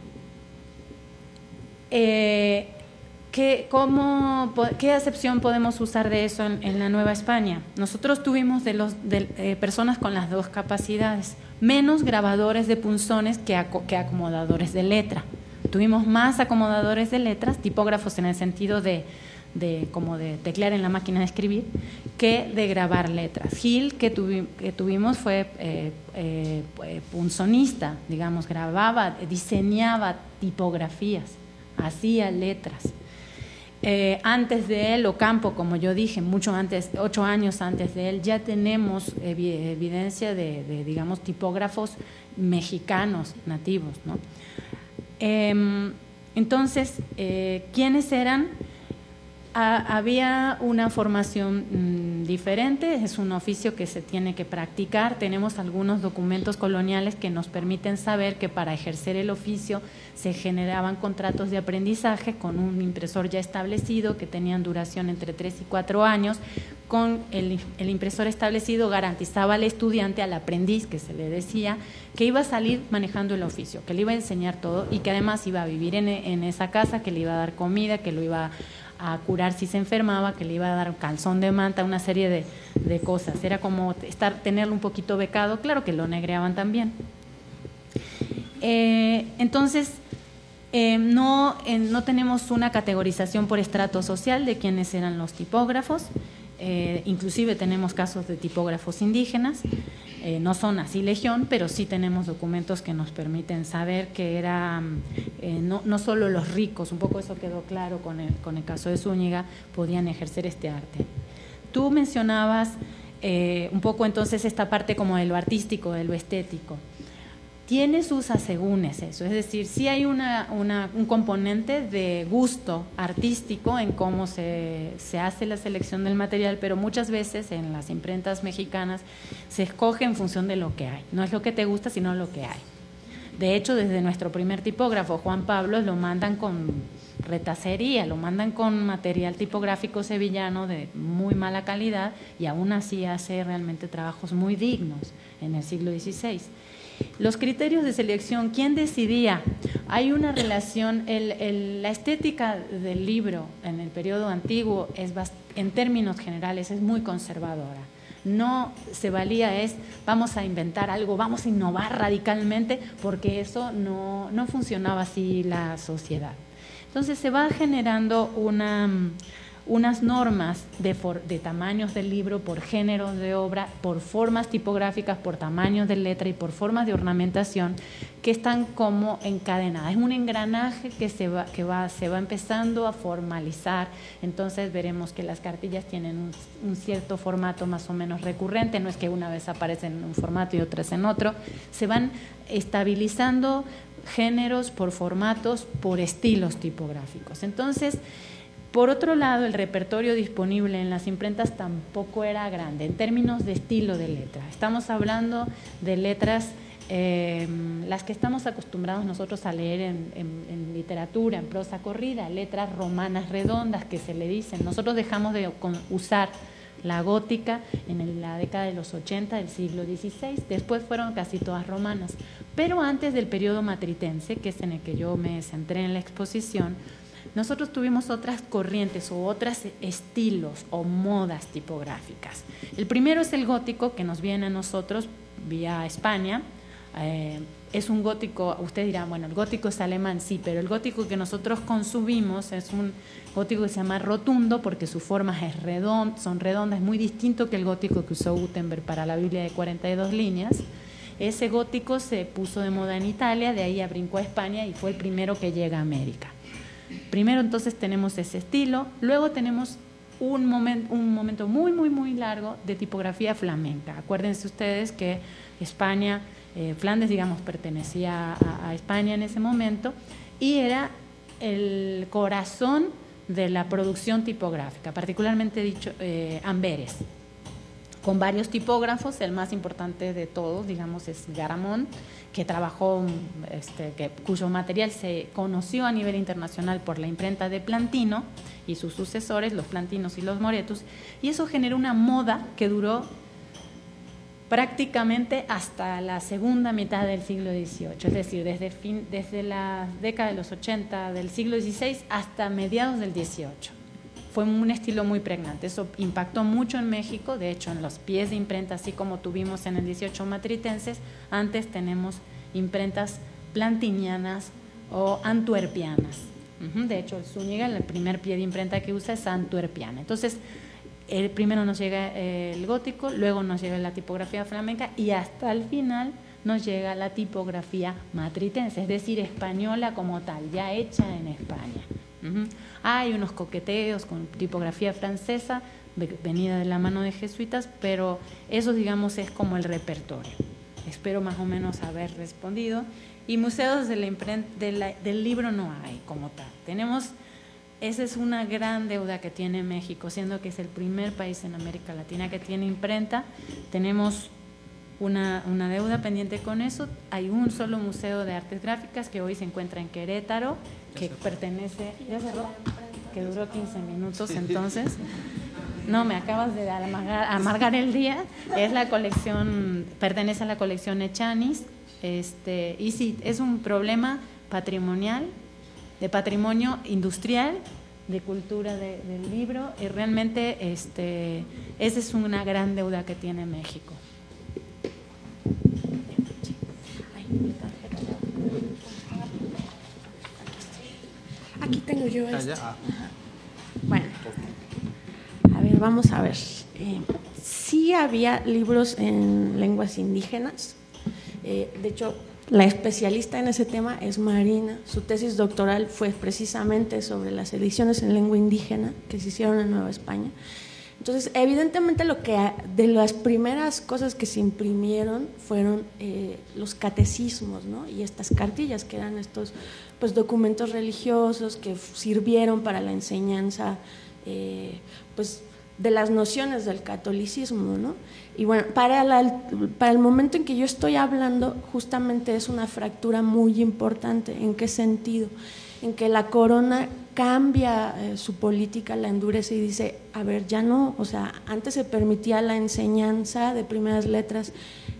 eh, ¿qué, cómo, ¿qué acepción podemos usar de eso en, en la Nueva España? Nosotros tuvimos de los, de, eh, personas con las dos capacidades, menos grabadores de punzones que, aco, que acomodadores de letra. Tuvimos más acomodadores de letras, tipógrafos en el sentido de, de como de teclear en la máquina de escribir, que de grabar letras. Gil, que, tuvi, que tuvimos, fue eh, eh, punzonista, digamos, grababa, diseñaba tipografías, hacía letras. Eh, antes de él, Ocampo, como yo dije, mucho antes, ocho años antes de él, ya tenemos evidencia de, de digamos, tipógrafos mexicanos nativos, ¿no? Eh, entonces, eh, ¿quiénes eran? A, había una formación mmm, diferente, es un oficio que se tiene que practicar. Tenemos algunos documentos coloniales que nos permiten saber que para ejercer el oficio se generaban contratos de aprendizaje con un impresor ya establecido que tenían duración entre tres y cuatro años. Con el, el impresor establecido garantizaba al estudiante, al aprendiz que se le decía, que iba a salir manejando el oficio, que le iba a enseñar todo y que además iba a vivir en, en esa casa, que le iba a dar comida, que lo iba a curar si se enfermaba, que le iba a dar un calzón de manta, una serie de, de cosas. Era como estar, tenerlo un poquito becado, claro que lo negreaban también. Eh, entonces, eh, no, eh, no tenemos una categorización por estrato social de quiénes eran los tipógrafos. Eh, inclusive tenemos casos de tipógrafos indígenas, eh, no son así legión, pero sí tenemos documentos que nos permiten saber que era eh, no, no solo los ricos, un poco eso quedó claro con el, con el caso de Zúñiga, podían ejercer este arte. Tú mencionabas eh, un poco entonces esta parte como de lo artístico, de lo estético. Tiene sus asegúnes eso, es decir, sí hay una, una, un componente de gusto artístico en cómo se, se hace la selección del material, pero muchas veces en las imprentas mexicanas se escoge en función de lo que hay, no es lo que te gusta, sino lo que hay. De hecho, desde nuestro primer tipógrafo, Juan Pablo, lo mandan con retacería, lo mandan con material tipográfico sevillano de muy mala calidad y aún así hace realmente trabajos muy dignos en el siglo dieciséis. Los criterios de selección, ¿quién decidía? Hay una relación, el, el, la estética del libro en el periodo antiguo es en términos generales es muy conservadora. No se valía es vamos a inventar algo, vamos a innovar radicalmente, porque eso no, no funcionaba así la sociedad. Entonces se va generando una, unas normas de, for, de tamaños del libro por géneros de obra, por formas tipográficas, por tamaños de letra y por formas de ornamentación que están como encadenadas. Es un engranaje que se va, que va, se va empezando a formalizar. Entonces veremos que las cartillas tienen un, un cierto formato más o menos recurrente, no es que una vez aparecen en un formato y otras en otro, se van estabilizando géneros por formatos, por estilos tipográficos. Entonces, por otro lado, el repertorio disponible en las imprentas tampoco era grande en términos de estilo de letra. Estamos hablando de letras, eh, las que estamos acostumbrados nosotros a leer en, en, en literatura, en prosa corrida, letras romanas redondas que se le dicen. Nosotros dejamos de usar la gótica en la década de los ochenta del siglo dieciséis, después fueron casi todas romanas. Pero antes del periodo matritense, que es en el que yo me centré en la exposición, nosotros tuvimos otras corrientes o otros estilos o modas tipográficas. El primero es el gótico, que nos viene a nosotros vía España. Eh, es un gótico, ustedes dirán, bueno, el gótico es alemán, sí, pero el gótico que nosotros consumimos es un gótico que se llama rotundo porque su forma es redonda, son redondas, es muy distinto que el gótico que usó Gutenberg para la Biblia de cuarenta y dos líneas. Ese gótico se puso de moda en Italia, de ahí brincó a España y fue el primero que llega a América. Primero entonces tenemos ese estilo, luego tenemos un momento, un momento muy, muy, muy largo de tipografía flamenca. Acuérdense ustedes que España, eh, Flandes, digamos, pertenecía a, a España en ese momento y era el corazón de la producción tipográfica, particularmente dicho eh, Amberes, con varios tipógrafos. El más importante de todos, digamos, es Garamond, que trabajó, este, que, cuyo material se conoció a nivel internacional por la imprenta de Plantino y sus sucesores, los Plantinos y los Moretus, y eso generó una moda que duró prácticamente hasta la segunda mitad del siglo dieciocho, es decir, desde, fin, desde la década de los ochenta del siglo dieciséis hasta mediados del dieciocho. Fue un estilo muy pregnante, eso impactó mucho en México. De hecho, en los pies de imprenta, así como tuvimos en el dieciocho matritenses, antes tenemos imprentas plantinianas o antuerpianas. De hecho, el Zúñiga, el primer pie de imprenta que usa es antuerpiana. Entonces, el primero nos llega el gótico, luego nos llega la tipografía flamenca y hasta el final nos llega la tipografía matritense, es decir, española como tal, ya hecha en España. Uh-huh. Hay unos coqueteos con tipografía francesa venida de la mano de jesuitas, pero eso, digamos, es como el repertorio. Espero más o menos haber respondido. Y museos de la imprenta, de la, del libro no hay como tal. Tenemos esa es una gran deuda que tiene México, siendo que es el primer país en América Latina que tiene imprenta. Tenemos una, una deuda pendiente con eso. Hay un solo museo de artes gráficas que hoy se encuentra en Querétaro, que pertenece, ¿ya cerró? Que duró quince minutos, entonces. No, me acabas de amargar, amargar el día. Es la colección, pertenece a la colección Echanis. Este, y sí, es un problema patrimonial, de patrimonio industrial, de cultura de, del libro, y realmente este, esa es una gran deuda que tiene México. Aquí tengo yo esto. Bueno, a ver, vamos a ver. Eh, sí había libros en lenguas indígenas. Eh, de hecho, la especialista en ese tema es Marina. Su tesis doctoral fue precisamente sobre las ediciones en lengua indígena que se hicieron en Nueva España. Entonces, evidentemente, lo que de las primeras cosas que se imprimieron fueron eh, los catecismos, ¿no? Y estas cartillas, que eran estos pues, documentos religiosos que sirvieron para la enseñanza eh, pues, de las nociones del catolicismo, ¿no? Y bueno, para, la, para el momento en que yo estoy hablando, justamente es una fractura muy importante. ¿En qué sentido? En que la corona cambia eh, su política, la endurece y dice, a ver, ya no, o sea, antes se permitía la enseñanza de primeras letras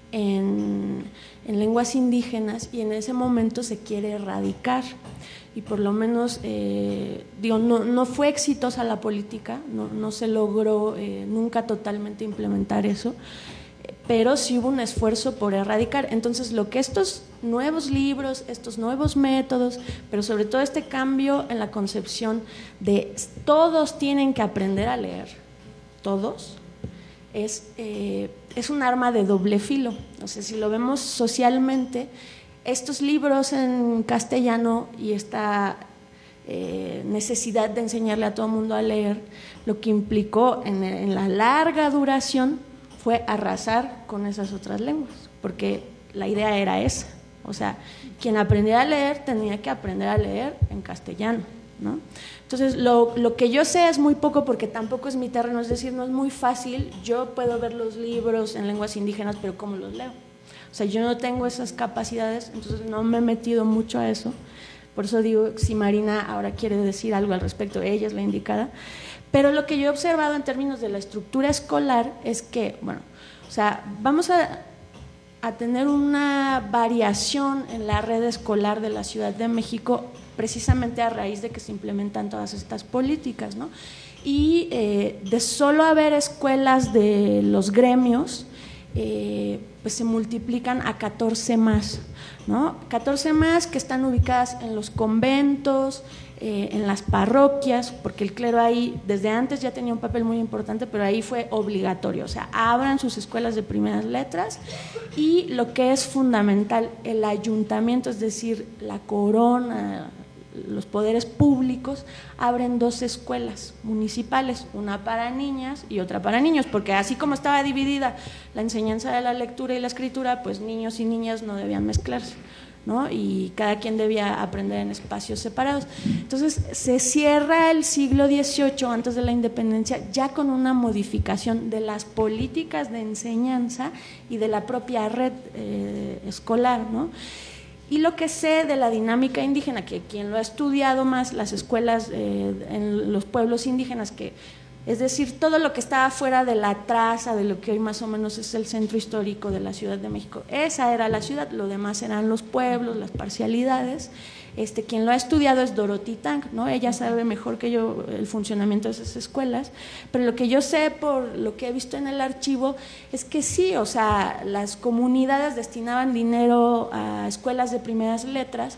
en, en lenguas indígenas y en ese momento se quiere erradicar. Y por lo menos, eh, digo, no, no fue exitosa la política, no, no se logró eh, nunca totalmente implementar eso, pero sí hubo un esfuerzo por erradicar. Entonces, lo que estos nuevos libros, estos nuevos métodos, pero sobre todo este cambio en la concepción de todos tienen que aprender a leer, todos, es, eh, es un arma de doble filo. O sea, si lo vemos socialmente, estos libros en castellano y esta eh, necesidad de enseñarle a todo el mundo a leer, lo que implicó en, en la larga duración fue arrasar con esas otras lenguas, porque la idea era esa, o sea, quien aprendiera a leer tenía que aprender a leer en castellano, ¿no? Entonces, lo, lo que yo sé es muy poco porque tampoco es mi terreno, es decir, no es muy fácil. Yo puedo ver los libros en lenguas indígenas, pero ¿cómo los leo? O sea, yo no tengo esas capacidades, entonces no me he metido mucho a eso. Por eso digo, si Marina ahora quiere decir algo al respecto, ella es la indicada. Pero lo que yo he observado en términos de la estructura escolar es que, bueno, o sea, vamos a, a tener una variación en la red escolar de la Ciudad de México precisamente a raíz de que se implementan todas estas políticas, ¿no? Y eh, de solo haber escuelas de los gremios, eh, pues se multiplican a catorce más, ¿no? catorce más que están ubicadas en los conventos, eh, en las parroquias, porque el clero ahí desde antes ya tenía un papel muy importante, pero ahí fue obligatorio, o sea, abran sus escuelas de primeras letras. Y lo que es fundamental, el ayuntamiento, es decir, la corona, los poderes públicos abren dos escuelas municipales, una para niñas y otra para niños, porque así como estaba dividida la enseñanza de la lectura y la escritura, pues niños y niñas no debían mezclarse, ¿no? Y cada quien debía aprender en espacios separados. Entonces se cierra el siglo dieciocho, antes de la independencia, ya con una modificación de las políticas de enseñanza y de la propia red eh, escolar, ¿no? Y lo que sé de la dinámica indígena, que quien lo ha estudiado más, las escuelas eh, en los pueblos indígenas, que es decir, todo lo que estaba fuera de la traza de lo que hoy más o menos es el centro histórico de la Ciudad de México, esa era la ciudad, lo demás eran los pueblos, las parcialidades. Este, quien lo ha estudiado es Dorothy Tang, ¿no? Ella sabe mejor que yo el funcionamiento de esas escuelas, pero lo que yo sé por lo que he visto en el archivo es que sí, o sea, las comunidades destinaban dinero a escuelas de primeras letras,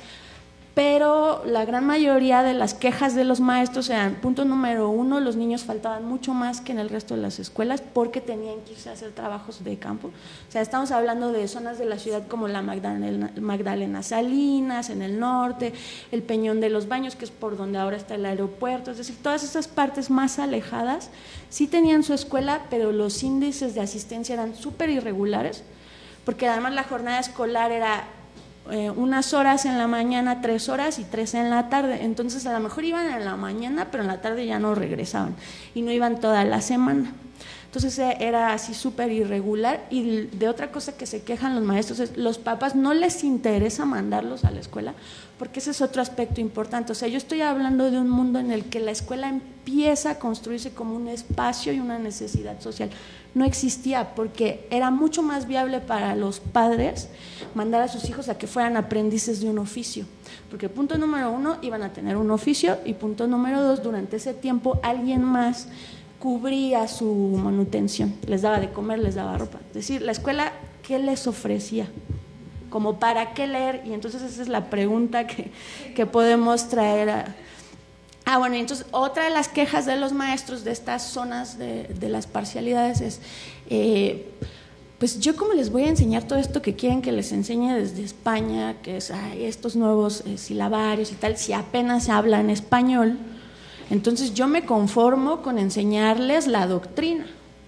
pero la gran mayoría de las quejas de los maestros eran, punto número uno, los niños faltaban mucho más que en el resto de las escuelas porque tenían que irse a hacer trabajos de campo. O sea, estamos hablando de zonas de la ciudad como la Magdalena, Magdalena Salinas, en el norte, el Peñón de los Baños, que es por donde ahora está el aeropuerto, es decir, todas esas partes más alejadas sí tenían su escuela, pero los índices de asistencia eran súper irregulares, porque además la jornada escolar era eh, unas horas en la mañana, tres horas y tres en la tarde. Entonces a lo mejor iban en la mañana, pero en la tarde ya no regresaban y no iban toda la semana. Entonces era así súper irregular. Y de otra cosa que se quejan los maestros es los papás no les interesa mandarlos a la escuela, porque ese es otro aspecto importante. O sea, yo estoy hablando de un mundo en el que la escuela empieza a construirse como un espacio y una necesidad social. No existía, porque era mucho más viable para los padres mandar a sus hijos a que fueran aprendices de un oficio, porque punto número uno, iban a tener un oficio, y punto número dos, durante ese tiempo alguien más cubría su manutención, les daba de comer, les daba ropa. Es decir, la escuela, ¿qué les ofrecía? Como para qué leer. Y entonces esa es la pregunta que, que podemos traer a… Ah, bueno, entonces otra de las quejas de los maestros de estas zonas de, de las parcialidades es, eh, pues yo cómo les voy a enseñar todo esto que quieren que les enseñe desde España, que es ay, estos nuevos eh, silabarios y tal, si apenas se habla en español. Entonces yo me conformo con enseñarles la doctrina.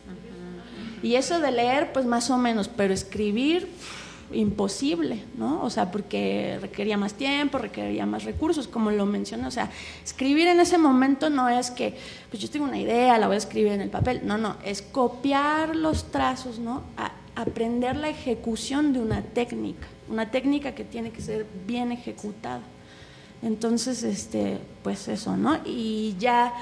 Y eso de leer, pues más o menos, pero escribir, imposible, ¿no? O sea, porque requería más tiempo, requería más recursos, como lo mencioné. O sea, escribir en ese momento no es que, pues yo tengo una idea, la voy a escribir en el papel. No, no, es copiar los trazos, ¿no? A, aprender la ejecución de una técnica, una técnica que tiene que ser bien ejecutada. Entonces, este, pues eso, ¿no? Y ya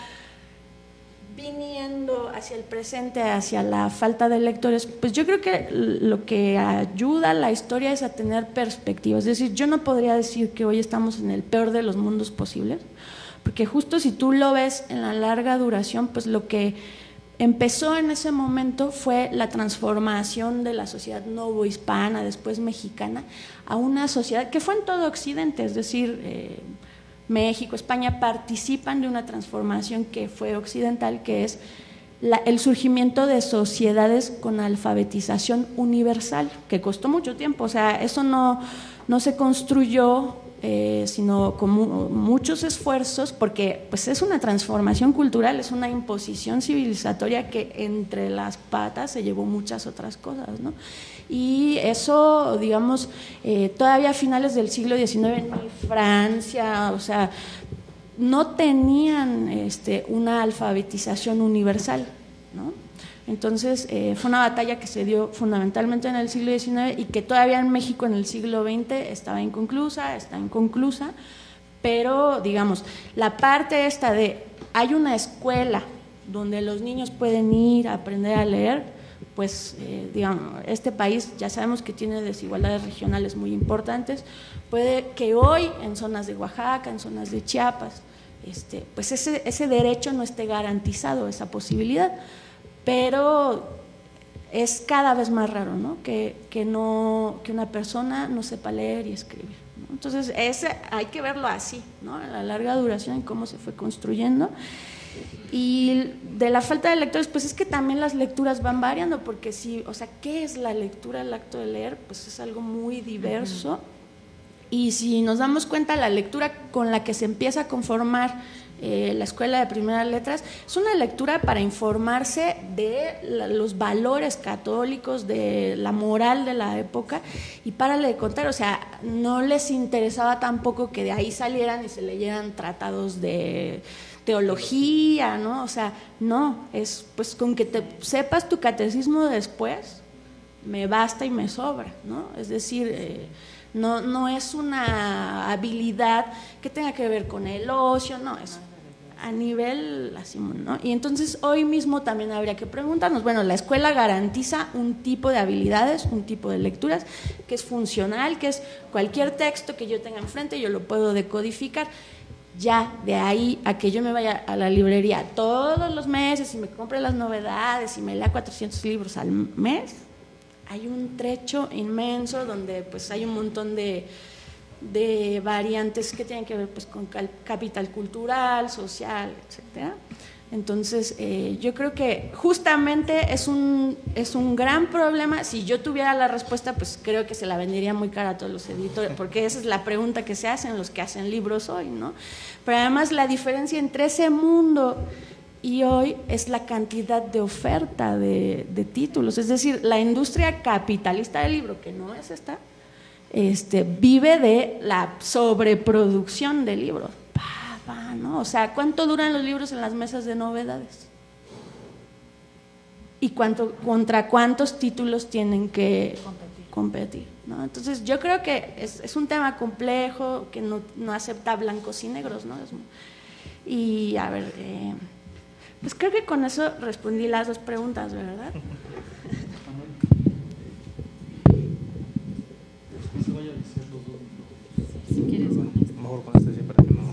viniendo hacia el presente, hacia la falta de lectores, pues yo creo que lo que ayuda a la historia es a tener perspectiva. Es decir, yo no podría decir que hoy estamos en el peor de los mundos posibles, porque justo si tú lo ves en la larga duración, pues lo que empezó en ese momento fue la transformación de la sociedad novohispana, después mexicana, a una sociedad que fue en todo Occidente, es decir, eh, México, España participan de una transformación que fue occidental, que es la, el surgimiento de sociedades con alfabetización universal, que costó mucho tiempo. O sea, eso no, no se construyó, eh, sino con mu muchos esfuerzos, porque pues es una transformación cultural, es una imposición civilizatoria que entre las patas se llevó muchas otras cosas, ¿no? Y eso, digamos, eh, todavía a finales del siglo diecinueve, ni Francia, o sea, no tenían este, una alfabetización universal, ¿no? Entonces, eh, fue una batalla que se dio fundamentalmente en el siglo diecinueve y que todavía en México en el siglo veinte estaba inconclusa, está inconclusa, pero, digamos, la parte esta de hay una escuela donde los niños pueden ir a aprender a leer, pues eh, digamos, este país ya sabemos que tiene desigualdades regionales muy importantes, puede que hoy en zonas de Oaxaca, en zonas de Chiapas, este, pues ese, ese derecho no esté garantizado, esa posibilidad, pero es cada vez más raro, ¿no? Que, que, no, que una persona no sepa leer y escribir, ¿no? Entonces ese, hay que verlo así, ¿no? A la larga duración en cómo se fue construyendo. Y de la falta de lectores, pues es que también las lecturas van variando, porque sí, o sea, ¿qué es la lectura, el acto de leer? Pues es algo muy diverso. Uh-huh. Y si nos damos cuenta, la lectura con la que se empieza a conformar eh, la Escuela de Primeras Letras es una lectura para informarse de la, los valores católicos, de la moral de la época, y párale de contar, o sea, no les interesaba tampoco que de ahí salieran y se leyeran tratados de teología, ¿no? O sea, no, es pues con que te sepas tu catecismo después, me basta y me sobra, ¿no? Es decir, eh, no, no es una habilidad que tenga que ver con el ocio, no, es a nivel así, ¿no? Y entonces hoy mismo también habría que preguntarnos, bueno, la escuela garantiza un tipo de habilidades, un tipo de lecturas que es funcional, que es cualquier texto que yo tenga enfrente, yo lo puedo decodificar. Ya de ahí a que yo me vaya a la librería todos los meses y me compre las novedades y me lea cuatrocientos libros al mes, hay un trecho inmenso donde pues hay un montón de, de variantes que tienen que ver pues con capital cultural, social, etcétera. Entonces eh, yo creo que justamente es un, es un gran problema. Si yo tuviera la respuesta, pues creo que se la vendería muy cara a todos los editores, porque esa es la pregunta que se hacen los que hacen libros hoy, ¿no? Pero además la diferencia entre ese mundo y hoy es la cantidad de oferta de, de títulos, es decir, la industria capitalista del libro, que no es esta, este, vive de la sobreproducción de libros. Pa, pa, ¿no? O sea, ¿cuánto duran los libros en las mesas de novedades? ¿Y cuánto, contra cuántos títulos tienen que competir? competir ¿no? Entonces, yo creo que es, es un tema complejo, que no, no acepta blancos y negros, ¿no? Es, y a ver, eh, pues creo que con eso respondí las dos preguntas, ¿verdad? Si quieres, mejor con este sí, para que no.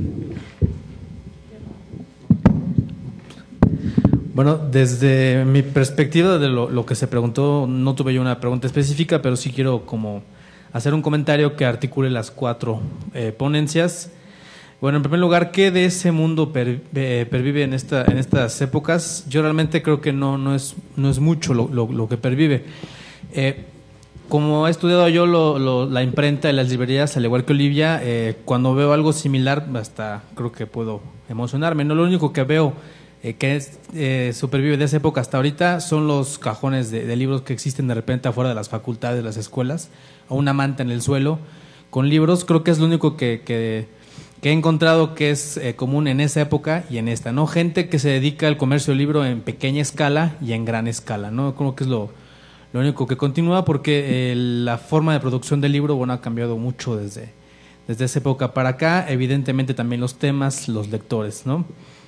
Bueno, desde mi perspectiva de lo, lo que se preguntó, no tuve yo una pregunta específica, pero sí quiero como hacer un comentario que articule las cuatro eh, ponencias. Bueno, en primer lugar, ¿qué de ese mundo per, eh, pervive en, esta, en estas épocas? Yo realmente creo que no, no, es, no es mucho lo, lo, lo que pervive. Eh, como he estudiado yo lo, lo, la imprenta y las librerías, al igual que Olivia, eh, cuando veo algo similar, hasta creo que puedo emocionarme. No, lo único que veo eh, que es, eh, supervive de esa época hasta ahorita son los cajones de, de libros que existen de repente afuera de las facultades, de las escuelas, o una manta en el suelo con libros. Creo que es lo único que... que que he encontrado que es eh, común en esa época y en esta, ¿no? Gente que se dedica al comercio del libro en pequeña escala y en gran escala, ¿no? Creo que es lo, lo único que continúa, porque eh, la forma de producción del libro, bueno, ha cambiado mucho desde, desde esa época para acá, evidentemente también los temas, los lectores, ¿no?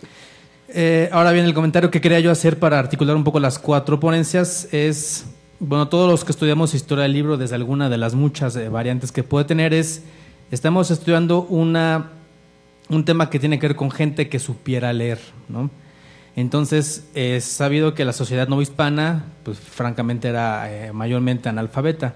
Eh, ahora bien, el comentario que quería yo hacer para articular un poco las cuatro ponencias es, bueno, todos los que estudiamos historia del libro, desde alguna de las muchas eh, variantes que puede tener, es, estamos estudiando una... un tema que tiene que ver con gente que supiera leer, ¿no? Entonces, es sabido que la sociedad novohispana, pues francamente era eh, mayormente analfabeta.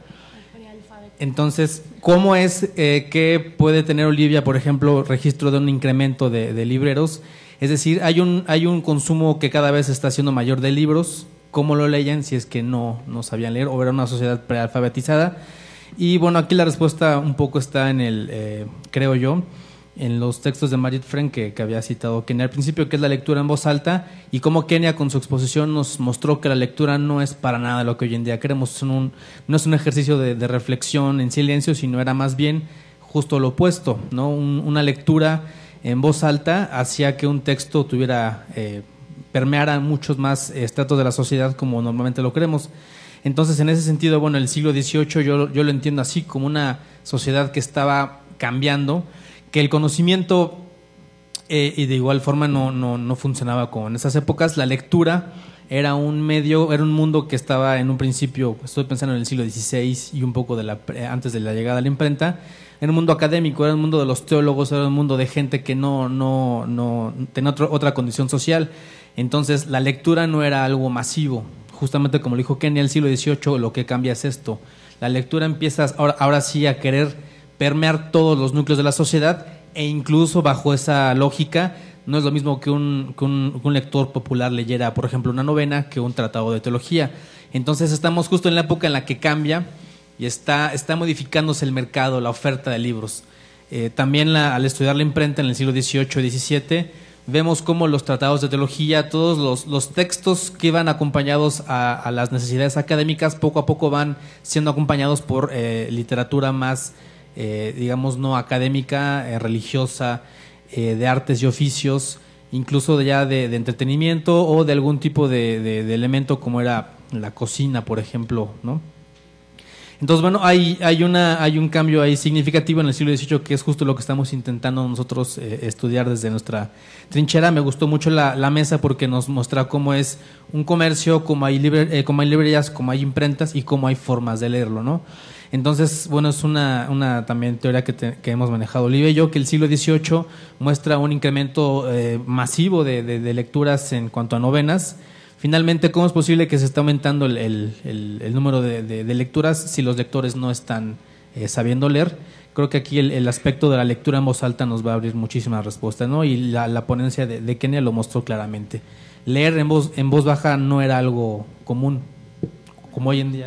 Entonces, ¿cómo es eh, que puede tener Olivia, por ejemplo, registro de un incremento de, de libreros? Es decir, hay un, hay un consumo que cada vez está siendo mayor de libros. ¿Cómo lo leían si es que no, no sabían leer o era una sociedad prealfabetizada? Y bueno, aquí la respuesta un poco está en el, eh, creo yo, en los textos de Marit Friend que, que había citado Kenia al principio, que es la lectura en voz alta, y cómo Kenia con su exposición nos mostró que la lectura no es para nada lo que hoy en día queremos, un, no es un ejercicio de, de reflexión en silencio, sino era más bien justo lo opuesto, ¿no? Un, una lectura en voz alta hacía que un texto tuviera, eh, permeara muchos más estratos de la sociedad como normalmente lo queremos. Entonces, en ese sentido, bueno, el siglo dieciocho yo, yo lo entiendo así, como una sociedad que estaba cambiando, que el conocimiento eh, y de igual forma no, no, no funcionaba como en esas épocas. La lectura era un medio, era un mundo que estaba en un principio, estoy pensando en el siglo dieciséis y un poco de la, antes de la llegada de la imprenta, era un mundo académico, era un mundo de los teólogos, era un mundo de gente que no, no, no tenía otro, otra condición social. Entonces la lectura no era algo masivo. Justamente como lo dijo Kenia, el siglo dieciocho lo que cambia es esto. La lectura empieza ahora, ahora sí a querer permear todos los núcleos de la sociedad, e incluso bajo esa lógica no es lo mismo que un, que un, que un lector popular leyera, por ejemplo, una novena que un tratado de teología. Entonces estamos justo en la época en la que cambia y está, está modificándose el mercado, la oferta de libros. Eh, también la, al estudiar la imprenta en el siglo dieciocho y diecisiete, vemos cómo los tratados de teología, todos los, los textos que iban acompañados a, a las necesidades académicas, poco a poco van siendo acompañados por eh, literatura más Eh, digamos no académica, eh, religiosa, eh, de artes y oficios, incluso de ya de, de entretenimiento o de algún tipo de, de, de elemento como era la cocina, por ejemplo, ¿no? Entonces, bueno, hay, hay, una, hay un cambio ahí significativo en el siglo dieciocho que es justo lo que estamos intentando nosotros eh, estudiar desde nuestra trinchera. Me gustó mucho la, la mesa porque nos muestra cómo es un comercio, cómo hay, libre, eh, cómo hay librerías, cómo hay imprentas y cómo hay formas de leerlo, ¿no? Entonces, bueno, es una, una también teoría que, te, que hemos manejado Olivia y yo, que el siglo dieciocho muestra un incremento eh, masivo de, de, de lecturas en cuanto a novenas. Finalmente, ¿cómo es posible que se esté aumentando el, el, el, el número de, de, de lecturas si los lectores no están eh, sabiendo leer? Creo que aquí el, el aspecto de la lectura en voz alta nos va a abrir muchísimas respuestas, ¿no? Y la, la ponencia de, de Kenia lo mostró claramente. Leer en voz, en voz baja no era algo común, como hoy en día.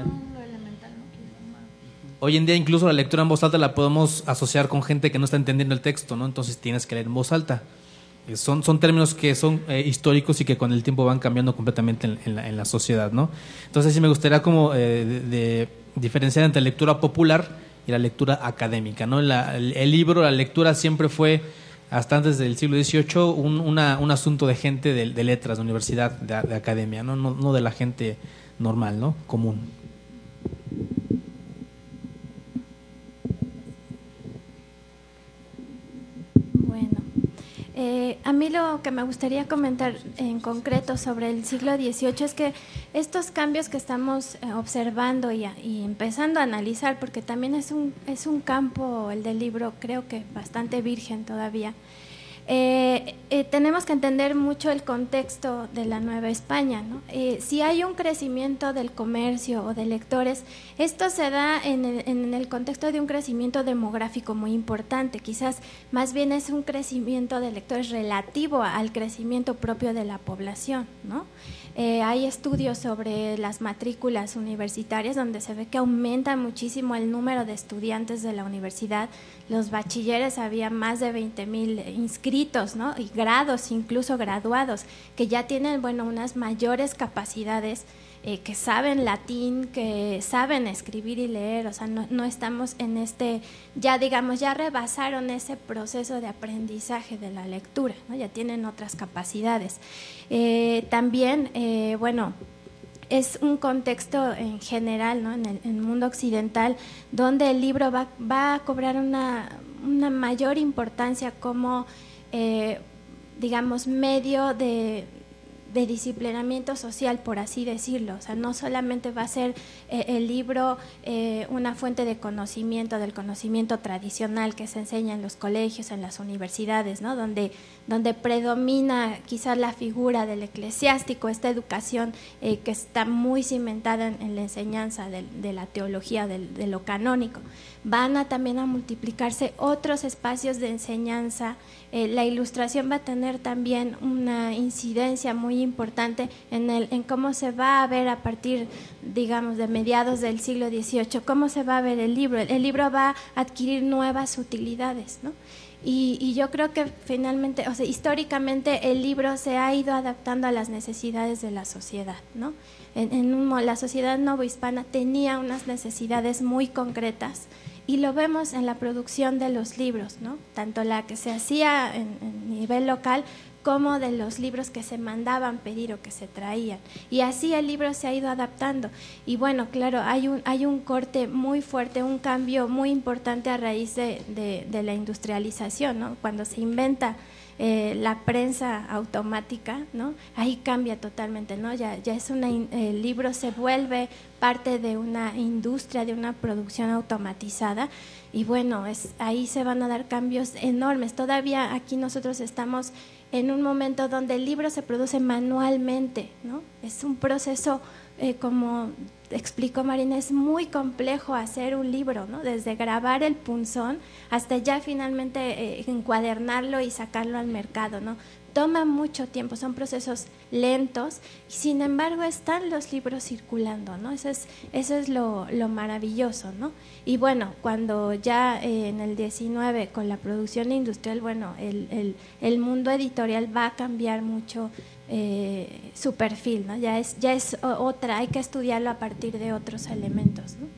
Hoy en día incluso la lectura en voz alta la podemos asociar con gente que no está entendiendo el texto, ¿no? Entonces tienes que leer en voz alta. Son, son términos que son eh, históricos y que con el tiempo van cambiando completamente en, en, la, en la sociedad, ¿no? Entonces sí me gustaría como eh, de, de diferenciar entre lectura popular y la lectura académica, ¿no? La, el, el libro, la lectura siempre fue, hasta antes del siglo dieciocho, un, una, un asunto de gente de, de letras, de universidad, de, de academia, ¿no? No, no de la gente normal, ¿no? Común. Bueno, eh, a mí lo que me gustaría comentar en concreto sobre el siglo dieciocho es que estos cambios que estamos eh, observando y, y empezando a analizar, porque también es un, es un campo, el del libro, creo que bastante virgen todavía, Eh, eh, tenemos que entender mucho el contexto de la Nueva España, ¿no? Eh, si hay un crecimiento del comercio o de lectores, esto se da en el, en el contexto de un crecimiento demográfico muy importante, quizás más bien es un crecimiento de lectores relativo al crecimiento propio de la población, ¿no? Eh, hay estudios sobre las matrículas universitarias donde se ve que aumenta muchísimo el número de estudiantes de la universidad. Los bachilleres había más de veinte mil inscritos, ¿no? Y grados, incluso graduados, que ya tienen, bueno, unas mayores capacidades, eh, que saben latín, que saben escribir y leer, o sea, no, no estamos en este, ya digamos, ya rebasaron ese proceso de aprendizaje de la lectura, ¿no? Ya tienen otras capacidades. Eh, también, eh, bueno, es un contexto en general, ¿no? en, el, en el mundo occidental, donde el libro va, va a cobrar una, una mayor importancia como, eh, digamos, medio de, de disciplinamiento social, por así decirlo. O sea, no solamente va a ser eh, el libro eh, una fuente de conocimiento, del conocimiento tradicional que se enseña en los colegios, en las universidades, ¿no? Donde, donde predomina quizás la figura del eclesiástico, esta educación eh, que está muy cimentada en, en la enseñanza de, de la teología, de, de lo canónico. Van a también a multiplicarse otros espacios de enseñanza. Eh, la ilustración va a tener también una incidencia muy importante en, el, en cómo se va a ver a partir, digamos, de mediados del siglo dieciocho, cómo se va a ver el libro. El, el libro va a adquirir nuevas utilidades, ¿no? Y, y yo creo que finalmente, o sea, históricamente el libro se ha ido adaptando a las necesidades de la sociedad, ¿no? En, en un, la sociedad novohispana tenía unas necesidades muy concretas y lo vemos en la producción de los libros, ¿no? Tanto la que se hacía en, en nivel local como de los libros que se mandaban pedir o que se traían. Y así el libro se ha ido adaptando. Y bueno, claro, hay un, hay un corte muy fuerte, un cambio muy importante a raíz de, de, de la industrialización, ¿no? Cuando se inventa eh, la prensa automática, ¿no? Ahí cambia totalmente, ¿no? Ya, ya es una, el libro se vuelve parte de una industria, de una producción automatizada. Y bueno, es, ahí se van a dar cambios enormes. Todavía aquí nosotros estamos en un momento donde el libro se produce manualmente, ¿no? Es un proceso, eh, como explicó Marina, es muy complejo hacer un libro, ¿no? Desde grabar el punzón hasta ya finalmente eh, encuadernarlo y sacarlo al mercado, ¿no? Toma mucho tiempo, son procesos lentos, y sin embargo están los libros circulando, ¿no? Eso es, eso es lo, lo maravilloso, ¿no? Y bueno, cuando ya eh, en el diecinueve con la producción industrial, bueno, el, el, el mundo editorial va a cambiar mucho eh, su perfil, ¿no? Ya es, ya es otra, hay que estudiarlo a partir de otros elementos, ¿no?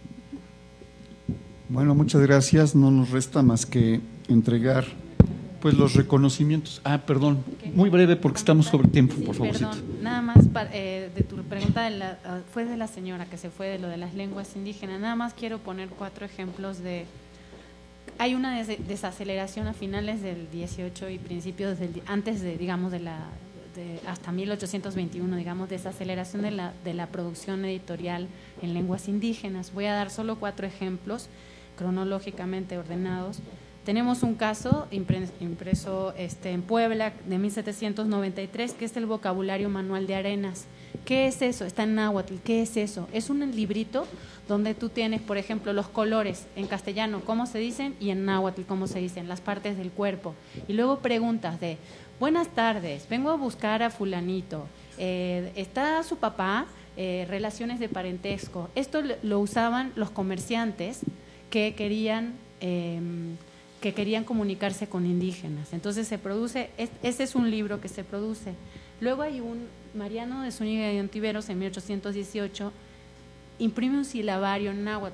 Bueno, muchas gracias. No nos resta más que entregar pues los reconocimientos. Ah, perdón, muy breve porque estamos sobre tiempo, por favor. Perdón, nada más para, eh, de tu pregunta de la, fue de la señora que se fue de lo de las lenguas indígenas. Nada más quiero poner cuatro ejemplos de. Hay una des desaceleración a finales del dieciocho y principios del antes de, digamos, de la de, hasta mil ochocientos veintiuno, digamos, desaceleración de la de la producción editorial en lenguas indígenas. Voy a dar solo cuatro ejemplos cronológicamente ordenados. Tenemos un caso impreso este, en Puebla de mil setecientos noventa y tres, que es el vocabulario manual de Arenas. ¿Qué es eso? Está en náhuatl. ¿Qué es eso? Es un librito donde tú tienes, por ejemplo, los colores en castellano, cómo se dicen, y en náhuatl, cómo se dicen, las partes del cuerpo. Y luego preguntas de, buenas tardes, vengo a buscar a fulanito, eh, ¿está su papá? Eh, relaciones de parentesco. Esto lo usaban los comerciantes que querían... Eh, que querían comunicarse con indígenas. Entonces se produce, ese es un libro que se produce. Luego hay un, Mariano de Zúñiga y Ontiveros en mil ochocientos dieciocho imprime un silabario en náhuatl.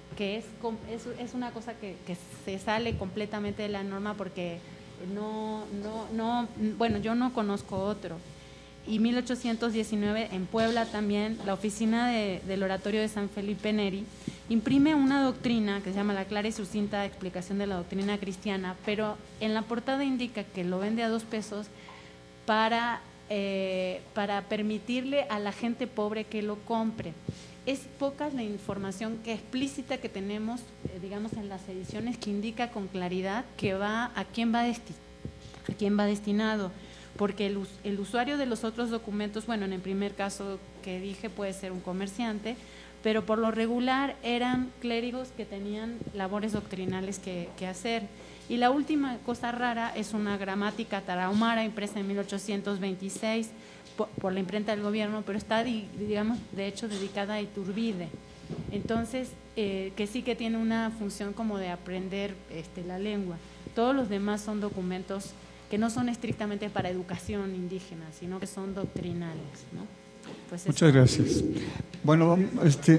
que es, es, es una cosa que, que se sale completamente de la norma porque no, no, no, bueno, yo no conozco otro. Y mil ochocientos diecinueve en Puebla también, la oficina de, del Oratorio de San Felipe Neri imprime una doctrina que se llama La clara y sucinta explicación de la doctrina cristiana, pero en la portada indica que lo vende a dos pesos para, eh, para permitirle a la gente pobre que lo compre. Es poca la información que explícita que tenemos, eh, digamos, en las ediciones que indica con claridad que va a quién va, desti a quién va destinado. Porque el, el usuario de los otros documentos, bueno, en el primer caso que dije puede ser un comerciante, pero por lo regular eran clérigos que tenían labores doctrinales que, que hacer. Y la última cosa rara es una gramática tarahumara impresa en mil ochocientos veintiséis por, por la imprenta del gobierno, pero está, digamos, de hecho dedicada a Iturbide. Entonces, eh, que sí que tiene una función como de aprender este, la lengua. Todos los demás son documentos que no son estrictamente para educación indígena, sino que son doctrinales, ¿no? Pues muchas gracias. Bueno, este...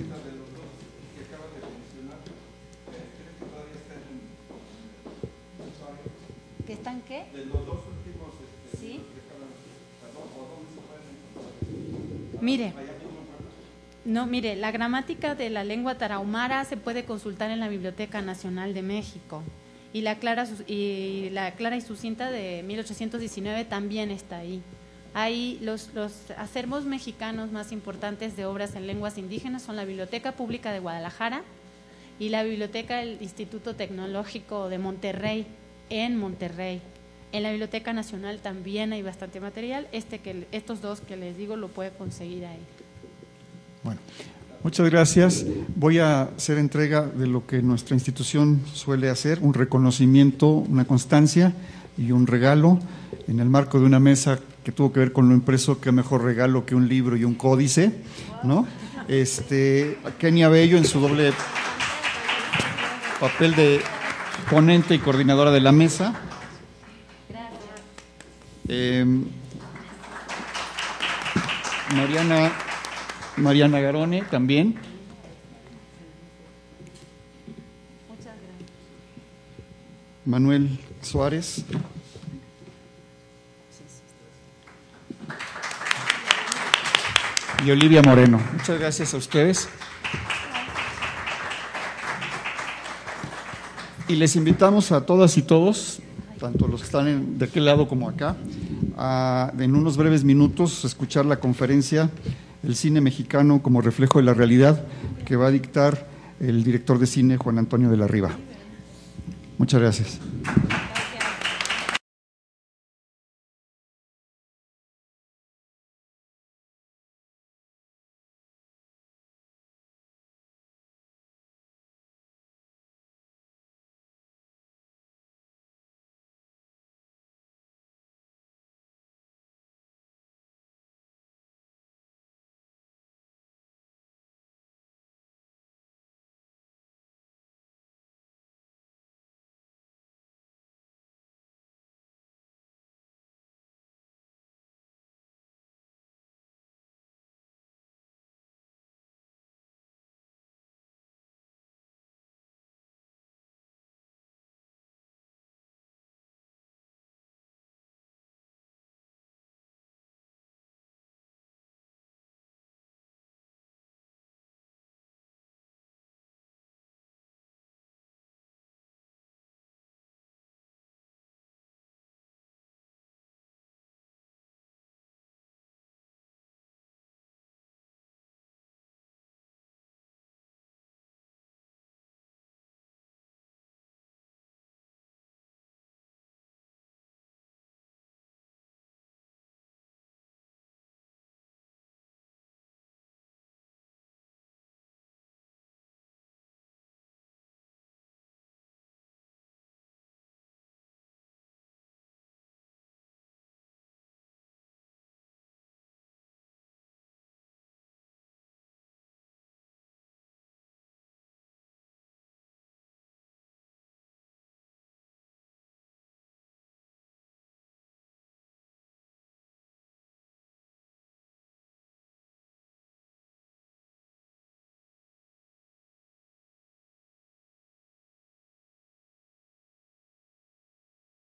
¿Que están qué? De los dos últimos, este, ¿sí? ¿O mire, no, mire, la gramática de la lengua tarahumara se puede consultar en la Biblioteca Nacional de México. Y la, clara, y la clara y sucinta de mil ochocientos diecinueve también está ahí. Ahí los, los acervos mexicanos más importantes de obras en lenguas indígenas son la Biblioteca Pública de Guadalajara y la Biblioteca del Instituto Tecnológico de Monterrey, en Monterrey. En la Biblioteca Nacional también hay bastante material. Este que, estos dos que les digo lo puede conseguir ahí. Bueno. Muchas gracias. Voy a hacer entrega de lo que nuestra institución suele hacer, un reconocimiento, una constancia y un regalo en el marco de una mesa que tuvo que ver con lo impreso. Qué mejor regalo que un libro y un códice, ¿no? Este, Kenia Bello en su doble papel de ponente y coordinadora de la mesa. Eh, Mariana Mariana Garone también. Muchas gracias. Manuel Suárez. Y Olivia Moreno. Muchas gracias a ustedes. Y les invitamos a todas y todos, tanto los que están en, de aquel lado como acá, a en unos breves minutos escuchar la conferencia El cine mexicano como reflejo de la realidad, que va a dictar el director de cine Juan Antonio de la Riva. Muchas gracias.